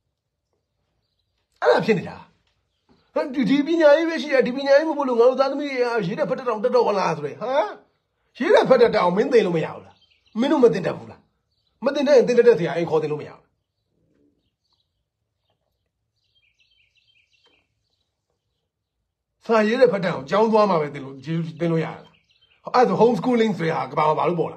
အဲ့ဒါဖြစ်နေတာဒီပညာရေးပဲရှိရဒီပညာရေးမဖို့လို့ငါတို့သားသမီးရေးတတ်ဖတ်တတ်တော့ဟလားဆိုရယ်ဟာရေးတတ်ဖတ်တတ်အောင်မင်းသိလို့မရဘူးလားမင်းတို့မသိတတ်ဘူးလားမသိတဲ့ရင်သိတဲ့ဆရာအိမ်ခေါ်တင်လို့မရဘူးစာရေးတဲ့ဖတ်တတ်အောင်ကျောင်းသွားမှာပဲတင်လို့ရတာအဲ့ဒါ home schooling ဆိုတာကဘာလို့ပေါ်လာ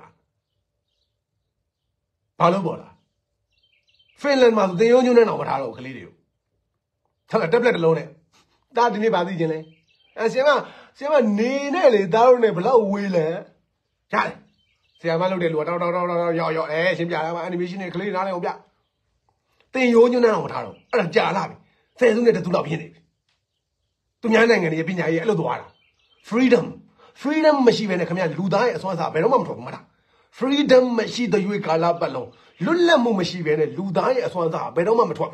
Finland မှာသင်ရိုးညွှန်းနေတော့မထားတော့ကလေးတွေကိုဟုတ်လား tablet တစ်လုံးနဲ့ဒါဒီနေ့ပါသိချင်းလဲဆရာမနေနဲ့လေသားတို့နဲ့ဘလောက်ဝေးလဲရတယ်ဆရာမလုပ်တဲ့လူကတောက်ရောက်ရှင်းပြတာပါ animation နဲ့ကလေးနားလဲအောင်ပြသင်ရိုးညွှန်းနေတော့မထားတော့အဲ့ဒါကြာလာပြီ10စုနဲ့တူလောက်ဖြစ်နေပြီသူများနိုင်ငံတွေပညာရေးအဲ့လိုသွားတာ freedom မရှိဘဲနဲ့ခင်ဗျာလူသားရဲ့အစွမ်းစားဘယ်တော့မှမထွက်ဘူးမလား freedom မရှိတဲ့ရွေးကာလပတ်လုံးလွတ်လပ်မှုမရှိဘဲနဲ့လူသားရဲ့အစွမ်းစားဘယ်တော့မှမထွက်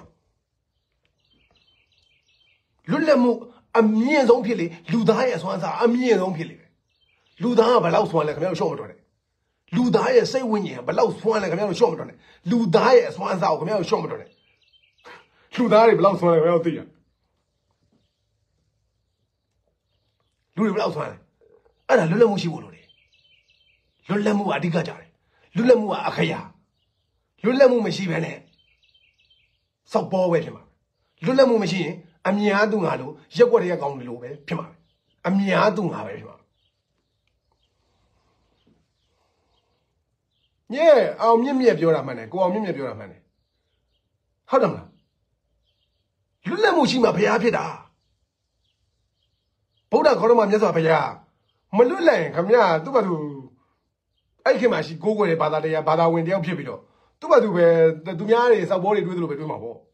ဘူးလွတ်လပ်မှုအမြင့်ဆုံးဖြစ်လေလူသားရဲ့အစွမ်းစားအမြင့်ဆုံးဖြစ်လေလူသားကဘယ်လောက်စွမ်းလဲခင်ဗျားတို့ရှော့မတော်နဲ့လူသားရဲ့စိတ်ဝိညာဉ်ကဘယ်လောက်စွမ်းလဲခင်ဗျားတို့ရှော့မတော်နဲ့လူသားရဲ့အစွမ်းစားကိုခင်ဗျားတို့ရှော့မတော်နဲ့လူသားတွေဘယ်လောက်စွမ်းလဲခင်ဗျားတို့သိရလူတွေဘယ်လောက်စွမ်းလဲအဲ့ဒါလွတ်လပ်မှုရှိဖို့လိုတယ်လွတ်လပ်မှုကအဓိကကြတယ်လွတ်လပ်မှုကအခရာလွတ်လပ်မှုမရှိဘဲနဲ့စောက်ပေါ်ပဲဖြစ်မှာလွတ်လပ်မှုမရှိရင်အများသူငါလို့ရက်ွက်တွေကကောင်းတယ်လို့ပဲဖြစ်မှာအများသူငါပဲဖြစ်မှာညဲအောင်မြင့်ပြောတာမှန်တယ်ကိုအောင်မြင့်ပြောတာမှန်တယ်ဟုတ်တယ်မလားလွတ်လပ်မှုရှိမှဘုရားဖြစ်တာဗုဒ္ဓခေါ်တော်မှာမြတ်စွာဘုရားမလွတ်လပ်ရင်ခမရသူ့ဘာသူအဲ့ခင်မှာရှိကိုးကွယ်တဲ့ဘာသာတရားဘာသာဝင်တယောက်ဖြစ်ပြီးတော့သူ့ဘာသူပဲသူများတွေစောက်ဘောတွေတွေးသလိုပဲတွေးမှာပေါ့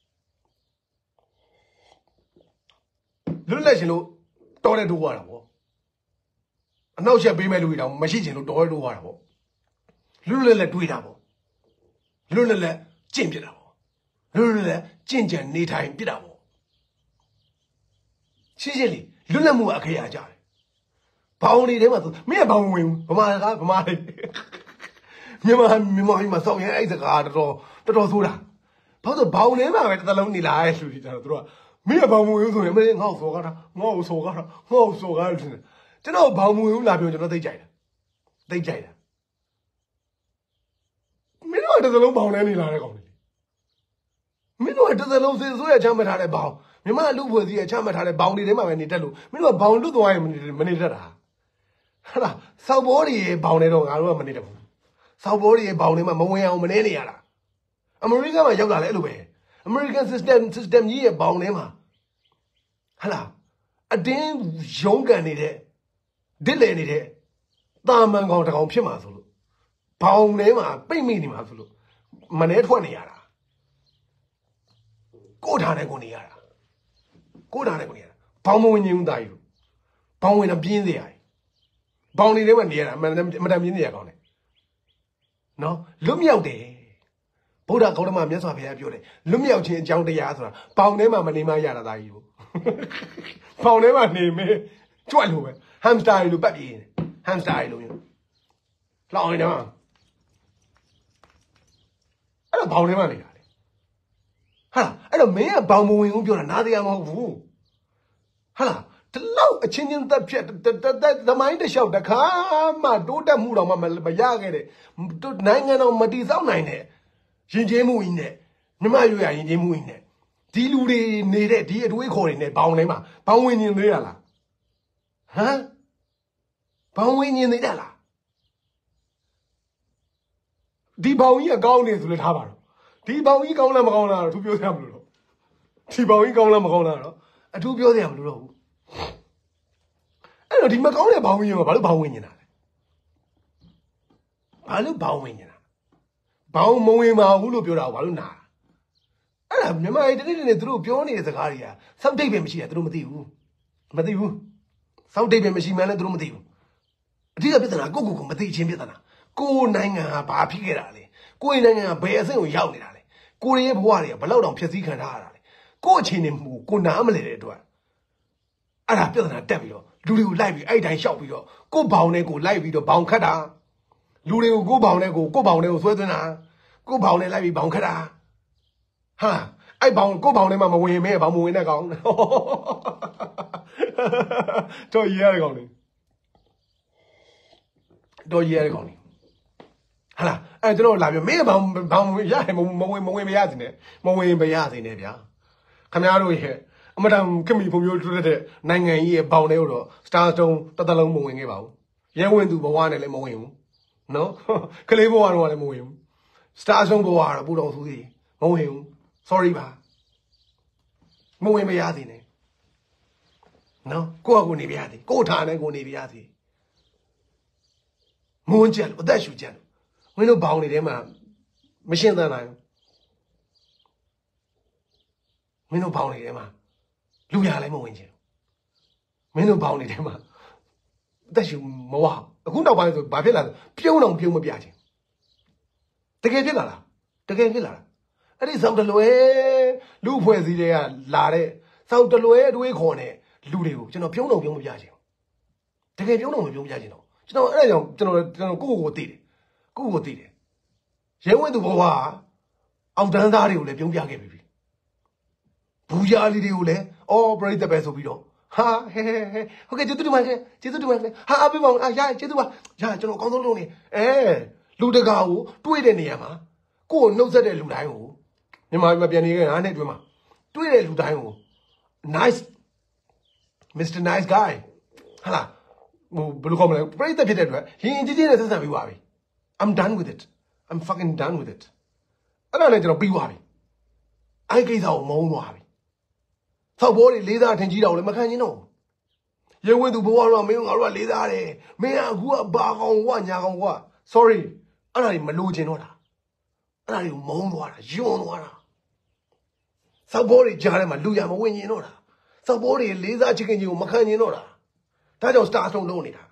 လွတ်လပ်ရှင်လို့တော်တဲ့တိုးရတာပေါ့အနောက်ချက်ပေးမဲ့လူတွေတောင်မရှိချင်လို့တော်တဲ့တိုးရတာပေါ့လွတ်လပ်တွေးတာပေါ့လွတ်လပ်ကျင့်ပြတာပေါ့လွတ်လပ်ကျင့်ကြံနေထိုင်ပြတာပေါ့ရှင်းရှင်းလေးလွတ်လပ်မှုအခရာကြတယ်ဘောင်တွေထဲမှာသူမင်းကဘောင်ဝင်ဗမာကဗမာလေးမြန်မာမှာစောင့်ရင်အဲ့စကားတော်တော်ဆိုတာဘာလို့ဘောင်ထဲမှာပဲတစ်လုံးနေလာရဲ့လူတွေကြတော့သူတို့ကမင်းကဘောင်ဝင်ဆိုရင်မင်းငေါ့စော်ကားတာငေါ့စော်ကားတာငေါ့စော်ကားတယ်ကျွန်တော်ဘောင်ဝင်လာပြောကျွန်တော်သိကြိုက်တာမင်းတို့တစ်လုံးဘောင်ထဲနေလာတဲ့ကောင်တွေမင်းတို့တစ်လုံးစစ်ဆိုးရချမ်းမထားတဲ့ဘောင်မြန်မာလူဖွဲ့စည်းရချမ်းမထားတဲ့ဘောင်တွေထဲမှာပဲနေတတ်လို့မင်းတို့ကဘောင်လွတ်သွားရင်မနေတတ်တာဟာလားစောက်ဘောတွေရဲ့ဘောင်တွေတော့ငါတို့ကမနေတတ်ဘူးစောက်ဘောတွေရဲ့ဘောင်တွေမှာမဝင်အောင်မနေနေရတာအမေရိကန်မှာရောက်လာလဲအဲ့လိုပဲ American system ကြီးရဲ့ဘောင်ထဲမှာဟာလားအတင်းရုံးကန်နေတဲ့ဒစ်လေနေတဲ့တာမန်ကောင်တကောင်ဖြစ်မှာဆိုလို့ဘောင်ထဲမှာပိတ်မိနေမှာဆိုလို့မနေထွက်နေရတာကိုထားတဲ့ကိုနေရတာဘောင်မဝင်ရင်သားယူဘောင်ဝင်တော့ပြင်းစေရတယ်ဘောင်နေထဲမှာနေရတာမတန်ပြင်းနေရကောင်းတယ်နော်လွတ်မြောက်တယ်ဗုဒ္ဓဂေါတမမြတ်စွာဘုရားပြောတယ်လွတ်မြောက်ခြင်းအကြောင်းတရားဆိုတာဘောင်ထဲမှာမနေမှရတာသားကြီးကိုဘောင်ထဲမှာနေမင်းကြွက်လို့ပဲဟမ်စတာလိုပတ်ပြေးနေဟမ်စတာလိုမျိုးလောက်အောင်နော်အဲ့တော့ဘောင်ထဲမှာနေတာလေဟာအဲ့တော့မင်းကဘောင်မဝင်ဘူးပြောတာနားတရားမဟုတ်ဘူးဟာလားဒီလောက်အချင်းချင်းသက်ဖြတ်သမိုင်းတစ်လျှောက်တခါမှတိုးတက်မှုတော့မရခဲ့တဲ့နိုင်ငံတော်မတည်ဆောက်နိုင်တဲ့ရင်ကျေးမှုကြီးနဲ့မြမရွေရရင်ကျေးမှုကြီးနဲ့ဒီလူတွေနေတဲ့ဒီအတွေးခေါ်တွေနဲ့ဘောင်ထဲမှာဘောင်ဝင်နေသေးရလားဟမ်ဘောင်ဝင်နေသေးတယ်လားဒီဘောင်ကြီးအကောင်းနေဆိုလည်းထားပါတော့ဒီဘောင်ကြီးကောင်းလားမကောင်းလားတော့သူပြောစရာမလိုတော့ဒီဘောင်ကြီးကောင်းလားမကောင်းလားတော့အထူးပြောစရာမလိုတော့ဘူးအဲ့တော့ဒီမကောင်းတဲ့ဘောင်ကြီးကဘာလို့ဘောင်ဝင်နေတာလဲဘာလို့ဘောင်ဝင်နေတာဘောင်မဝင်ပါဘူးလို့ပြောတာဘာလို့နာအဲ့ဒါမြန်မာပြည်တနေ့သူတို့ပြောနေတဲ့စကားတွေကစောက်တိတ်ပဲမရှိတာသူတို့မသိဘူးစောက်တိတ်ပဲမရှိမှန်းလည်းသူတို့မသိဘူးအဓိကပြဿနာကိုမသိချင်းပြဿနာကိုနိုင်ငံဟာဘာဖြစ်ခဲ့တာလဲကိုနိုင်ငံကဘယ်အဆင့်ကိုရောက်နေတာလဲကိုရဲ့ဘဝတွေကဘလောက်တောင်ဖြည့်ဆည်းခံထားရတာလဲကိုအခြေအနေမှုကိုနားမလဲတဲ့အတွက်အဲ့ဒါပြဿနာတက်ပြီးတော့လူတွေကိုလိုက်ပြီးအဲ့တိုင်းရှောက်ပြီးတော့ကိုဘောင်နဲ့ကိုလိုက်ပြီးတော့ဘောင်ခတ်တာလူတွေကိုကိုဘောင်နဲ့ကိုဆွဲသွင်းတာကိုဘောင်နဲ့လိုက်ပြီးဘောင်ခတ်တာဟာအဲ့ဘောင်ကိုဘောင်ထဲမှာမဝင်မဲဘောင်မဝင်တဲ့ကောင်တော့ရရတဲ့ကောင်လေဟာလားအဲ့ကျွန်တော်လာပြမင်းဘောင်ရရင်မဝင်မရစေနဲ့ဗျာခင်ဗျားတို့ရဲ့အမတန်ခမီပုံမျိုးတွေ့တဲ့နိုင်ငံကြီးရဲ့ဘောင်တွေကိုတော့ Star Stone တစ်သလုံးမဝင်ခဲ့ပါဘူးရဲဝင်သူဘဝနဲ့လည်းမဝင်ဘူးနော်ကလေးဘဝတော့လည်းမဝင်ဘူး Star Stone ဘဝကတော့ပူတော်ဆိုသေးမဝင်ဘူး sorry ပါမဝင်မရစေနဲ့နော်ကိုနေပြရသည်ကိုထားနဲ့ကိုနေပြရသည်မွန်းချက်လို့အသက်ရှူချက်လို့မင်းတို့ဘောင်တွေထဲမှာမရှင်းသန်းနိုင်ဘူးမင်းတို့ဘောင်တွေထဲမှာလူရလည်းမဝင်ချင်မင်းတို့ဘောင်တွေထဲမှာအသက်ရှူမဝအခုနောက်ပိုင်းဆိုဘာဖြစ်လာလဲပြုံးမပြချင်တကယ်ဖြစ်လာလားအဲ့ဒီစောက်တလွဲလူဖွဲ့စည်းတွေကလာတဲ့စောက်တလွဲအတွေးခေါ်နေလူတွေကိုကျွန်တော်ပြုံးမပြချင်တကယ်ပြုံးမပြချင်တော့ကျွန်တော်အဲ့ဒါကြောင့်ကျွန်တော်ကိုသိတယ်ရဲဝဲသူဘဝအောက်တန်းသားတွေကိုလည်းပြုံးပြခဲ့ပြီဘူဂျာလီတွေကိုလည်းအော်ပရိသတ်ပဲဆိုပြီးတော့ဟာဟဲဟုတ်ကဲ့ကျေးဇူးတင်ပါတယ်ဟာအပေးပါဦးရကျေးဇူးပါရကျွန်တော်အကောင်းဆုံးလုပ်နေလူတကာကိုတွေးတဲ့နေရာမှာကိုယ်နှုတ်ဆက်တဲ့လူတိုင်းကိုမြန်မာပြည်မှာပြန်နေခဲ့9နှစ်အတွင်းမှာတွေးတဲ့လူတိုင်းကို nice Mr. Nice Guy ဟာလားဘယ်လိုခေါ်မလဲပရိသတ်ဖြစ်တဲ့အတွက်ရင်ကြီးနဲ့ဆက်ဆံပြီးပါပြီ I'm done with it I'm fucking done with it အဲ့ဒါလည်းကျွန်တော်ပြီးသွားပြီအဲ့ကိစ္စကိုမုန်းသွားပြီသောက်ဘောတွေလေးစားထင်ကြီးတော့လည်းမခံချင်းတော့ရဲဝင်သူဘဝတော့မင်းငါတို့ကလေးစားတယ်မင်းကအခုကဘာကောင်ကွာညာကောင်ကွာ sorry အဲ့ဒါတွေမလိုချင်တော့တာအဲ့ဒါတွေကိုမုန်းသွားတာယွန်းသွားတာစောက်ဘောတွေကြားထဲမှာလူရမဝင်ရင်တော့တာစောက်ဘောတွေလေးစားချစ်ခင်ကြီးကိုမခံရင်တော့တာဒါကြောင့် star ဆုံးလုံးနေတာ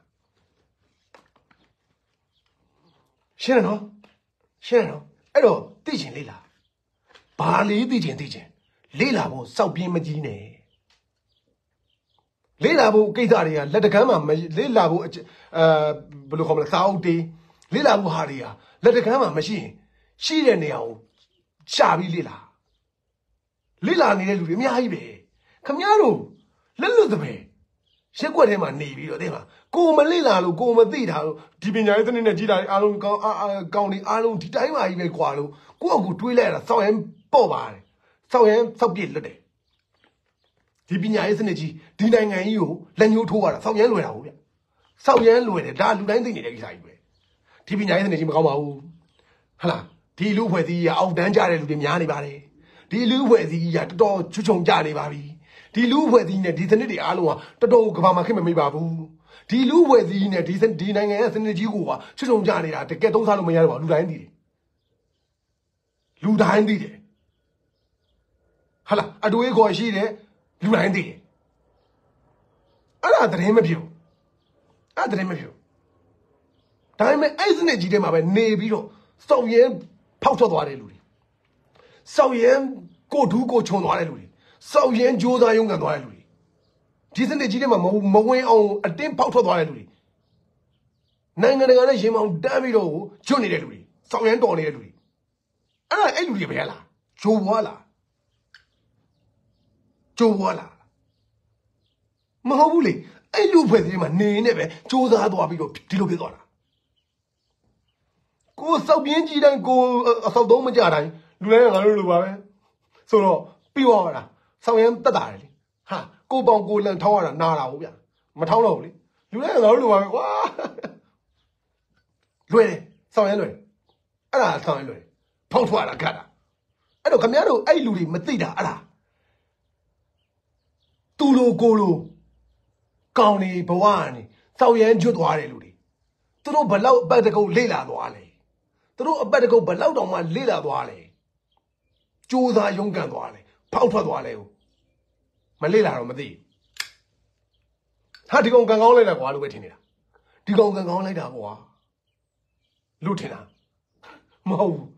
ရှင်းနော်အဲ့တော့သိချင်လေးလားဘာလေးသိချင်လေးလာဖို့စောက်ပြင်းမကြီးနဲ့လေးလာဖို့ကိစ္စတွေကလက်တကမ်းမှာလေးလာဖို့ဘယ်လိုခေါ်မလဲစာအုပ်တေးလေးလာဖို့ဟာတွေကလက်တကမ်းမှာမရှိရင်ရှိတဲ့နေရာကိုရှာပြီးလေးလာနေတဲ့လူတွေအများကြီးပဲခမများတို့လက်လွတ်တဲ့ပဲရက်ွက်ထဲမှာနေပြီးတော့တဲ့မှာကိုမလေးလာလို့ကိုမသိတာလို့ဒီပညာရေးစနစ်နဲ့ကြီးတာအားလုံးကောင်းနေအားလုံးဒီတိုင်းပါကြီးပဲကွာလို့ကိုယ့်အကူတွေးလိုက်ရတာစောက်ရင်ပေါ့ပါတယ်စောက်ရင်စောက်ပြစ်လွတ်တယ်ဒီပညာရေးစနစ်ကြီးဒီနိုင်ငံကြီးကိုလက်ညှိုးထိုးရတာစောက်ရမ်းလွယ်တာဟုတ်ဗျစောက်ရမ်းလွယ်တယ်ဒါလူတိုင်းသိနေတဲ့ကိစ္စကြီးပဲဒီပညာရေးစနစ်ကြီးမကောင်းပါဘူးဟုတ်လားဒီလူဖွဲ့စည်းကြီးအောက်တန်းကြတဲ့လူတွေများနေပါတယ်ဒီလူဖွဲ့စည်းကြီးကတော်တော်ချွချုံကြနေပါပြီဒီလူဖွဲ့စည်းနဲ့ဒီစနစ်တွေအားလုံးကတော်တော်ကဘာမှခင်မမေးပါဘူးဒီလူဖွဲ့စည်းနဲ့ဒီနိုင်ငံရဲ့စနစ်ကြီးကိုကချွချုံကြနေတာတကယ်သုံးစားလို့မရတော့ပါလူတိုင်းသိတယ်ဟာလားအတူခေါ်ရှိတယ်လူတိုင်းသိတယ်အဲ့ဒါသတင်းမဖြစ်ဘူးဒါပေမဲ့အဲ့စနစ်ကြီးထဲမှာပဲနေပြီးတော့စောက်ရဲဖောက်ထွက်သွားတဲ့လူတွေစောက်ရဲကိုဒူးကိုခြုံသွားတဲ့လူတွေစောက်ရဲကြိုးစားရုံးကန်သွားတဲ့လူတွေဒီစနစ်ကြီးထဲမှာမဝင်အောင်အတင်းဖောက်ထွက်သွားတဲ့လူတွေနိုင်ငံတကာနဲ့ရင်မောင်တန်းပြီးတော့ကျွတ်နေတဲ့လူတွေစောက်ရဲတော်နေတဲ့လူတွေအဲ့လူတွေပဲလားဂျိုးဘွားလားမဟုတ်ဘူးလေအဲ့လူဖွဲ့စည်းမှာနေနေပဲစူးစမ်းသွားပြီးတော့ဒီလိုဖြစ်သွားတာကိုစောက်ပြင်းကြီးတိုင်းကိုအစောက်သုံးမကြတိုင်းလူတိုင်းကငါတို့လိုပါပဲဆိုတော့ပြီးသွားတာစောက်ရင်တက်တာလေဟာကိုပေါင်ကိုလန်ထောင်းရတာနာတာဟုတ်ဗျမထောင်းတော့ဘူးလေလူတိုင်းကငါတို့လိုပါပဲကွာလွယ်တယ်စောက်ရင်လွယ်အဲ့ဒါစောက်ရင်လွယ်ဖောက်ထွက်တာခတ်တာအဲ့တော့ခင်ဗျားတို့အဲ့လူတွေမသိတာအဲ့ဒါသူလိုကိုလိုကောင်းနေဘဝကနေစောက်ရမ်းကျွတ်သွားတယ်လူတွေသူတို့ဘလောက်အပတ်တကုတ်လေ့လာသွားလဲသူတို့အပတ်တကုတ်ဘလောက်တောင်မှလေ့လာသွားလဲကြိုးစားရုန်းကန်သွားလဲဖောက်ထွက်သွားလဲမလေ့လာတော့မသိဟာဒီကောင်ကန်ကောင်းလိုက်တာကွာလို့ပဲထင်နေတာဒီကောင်ကန်ကောင်းလိုက်တာကွာလို့ထင်တာမဟုတ်ဘူး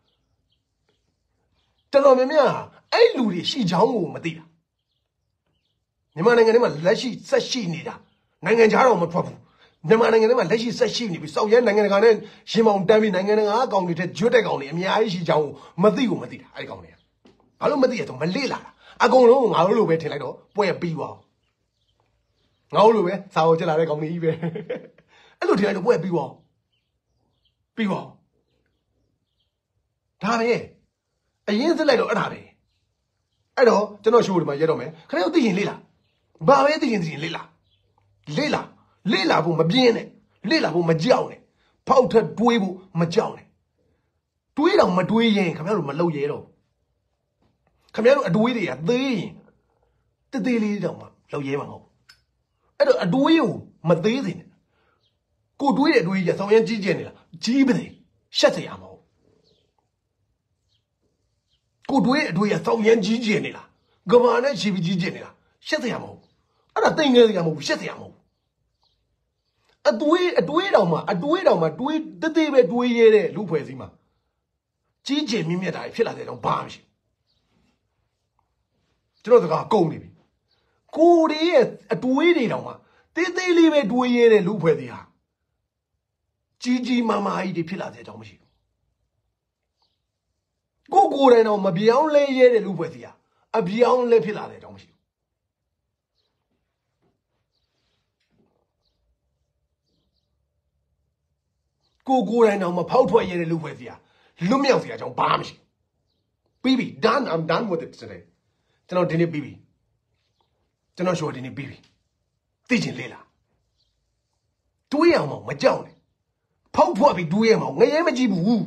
တော်တော်များများအဲ့လူတွေရှိချောင်းကိုမသိတာမြန်မာနိုင်ငံထဲမှာလက်ရှိဆက်ရှိနေတာနိုင်ငံခြားတော့မထွက်ဘူးမြန်မာနိုင်ငံထဲမှာလက်ရှိဆက်ရှိနေပြီစောက်ရဲနိုင်ငံတကာနဲ့ရင်မောင်တန်းပြီးနိုင်ငံတကာအကောင်တွေထက်ကျွတ်တဲ့ကောင်တွေအများကြီးရှိချောင်းကိုမသိတာအဲ့ကောင်တွေကဘာလို့မသိရတော့မလေ့လာတာအကုန်လုံးငါတို့လိုပဲထင်လိုက်တော့ပွဲပြီးသွားငါတို့လိုပဲစာအုပ်ချက်လာတဲ့ကောင်တွေကြီးပဲအဲ့လိုထင်လိုက်တော့ပွဲပြီးသွားဒါပဲအရင်စစ်လိုက်တော့အဲ့ဒါပဲအဲ့တော့ကျွန်တော်ရှိုးဒီမှာရဲတော့မယ်ခင်ဗျားသိရင်လေ့လာဘာပဲသိရင်လေ့လာဖို့မပြင်းနဲ့လေ့လာဖို့မကြောက်နဲ့ဖောက်ထက်တွေးဖို့မကြောက်နဲ့တွေးတော့မတွေးရင်ခင်ဗျားတို့မလုပ်ရဲတော့ခင်ဗျားတို့အတွေးတွေကသေးရင်တေးလေးတောင်မှလုပ်ရဲမှာမဟုတ်အဲ့တော့အတွေးကိုမသေးစေနဲ့ကိုတွေးတဲ့အတွေးကြီးဆောင်းရမ်းကြီးကျယ်နေလားကြီးပါစေရှက်စရာမဟုတ်ကိုတွေးအတွေးရဆောင်းရမ်းကြီးကျယ်နေလားကဘာနဲ့ချီပြီးကြီးကျယ်နေလားရှက်စရာမဟုတ်အဲ့ဒါတိမ်ငယ်စရာမဟုတ်ရှက်စရာမဟုတ်အတွေးတောင်မှတွေးတေးပဲတွေးရဲတဲ့လူဖွဲ့စည်းမှာကြီးကျယ်မြင့်မြတ်တာဖြစ်လာတဲ့တော့ဘာမှမရှိကျွန်တော်စကားကုန်နေပြီကိုတွေရဲ့အတွေးတွေတောင်မှသေးလေးပဲတွေးရဲတဲ့လူဖွဲ့စည်းဟာကြီးမားကြီးတွေဖြစ်လာတဲ့အကြောင်းမရှိဘူးကိုယ်တိုင်တော့မပြောင်းလဲရဲတဲ့လူဖွဲ့စည်းဟာအပြောင်းလဲဖြစ်လာတဲ့အကြောင်းမရှိဘူးကိုယ်တိုင်တော့မဖောက်ထွက်ရဲတဲ့လူဖွဲ့စည်းဟာလွတ်မြောက်စရာအကြောင်းဘာမှမရှိပြီးပြီ done I'm done with it today ကျွန်တော်ဒီနေ့ပြီးပြီကျွန်တော်ရှိုးဒီနေ့ပြီးပြီသိချင်လေလားတွေးအောင်မကြောက်နဲ့ဖောက်ထွက်ပြီးတွေးရမှာငရဲမကြည့်ဘူး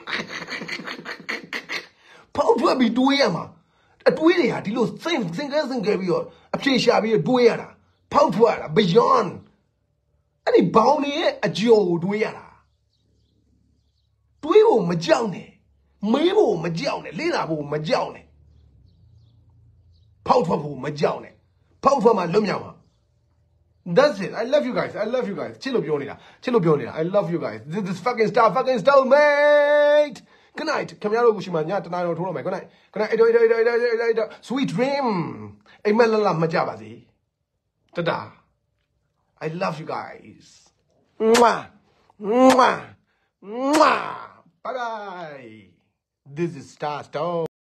ဖောက်ထွက်ပြီးတွေးရမှာအတွေးတွေဟာဒီလိုစင်ကဲပြီးတော့အဖြေရှာပြီးတွေးရတာဖောက်ထွက်ရတာ beyond အဲ့ဒီဘောင်တွေရဲ့အကျော်ကိုတွေးရတာတွေးဖို့မကြောက်နဲ့မေးဖို့မကြောက်နဲ့လေ့လာဖို့မကြောက်နဲ့ဖောက်ထွက်ဖို့မကြောက်နဲ့ဖောက်ထွက်မှလွတ်မြောက်မှာ That's it. I love you guys. I love you guys. ချစ်လို့ပြောနေတာ I love you guys. This fucking star mate. Good night. ခင်ဗျားတို့ခုရှိမှညတနားတော့ထိုးတော့မယ် Good night. Good night. Sweet dream. အိမ်မက်လမကြပါစေတတာ I love you guys. Mwah. Mwah. Mwah. Bye bye. This is Star Stone.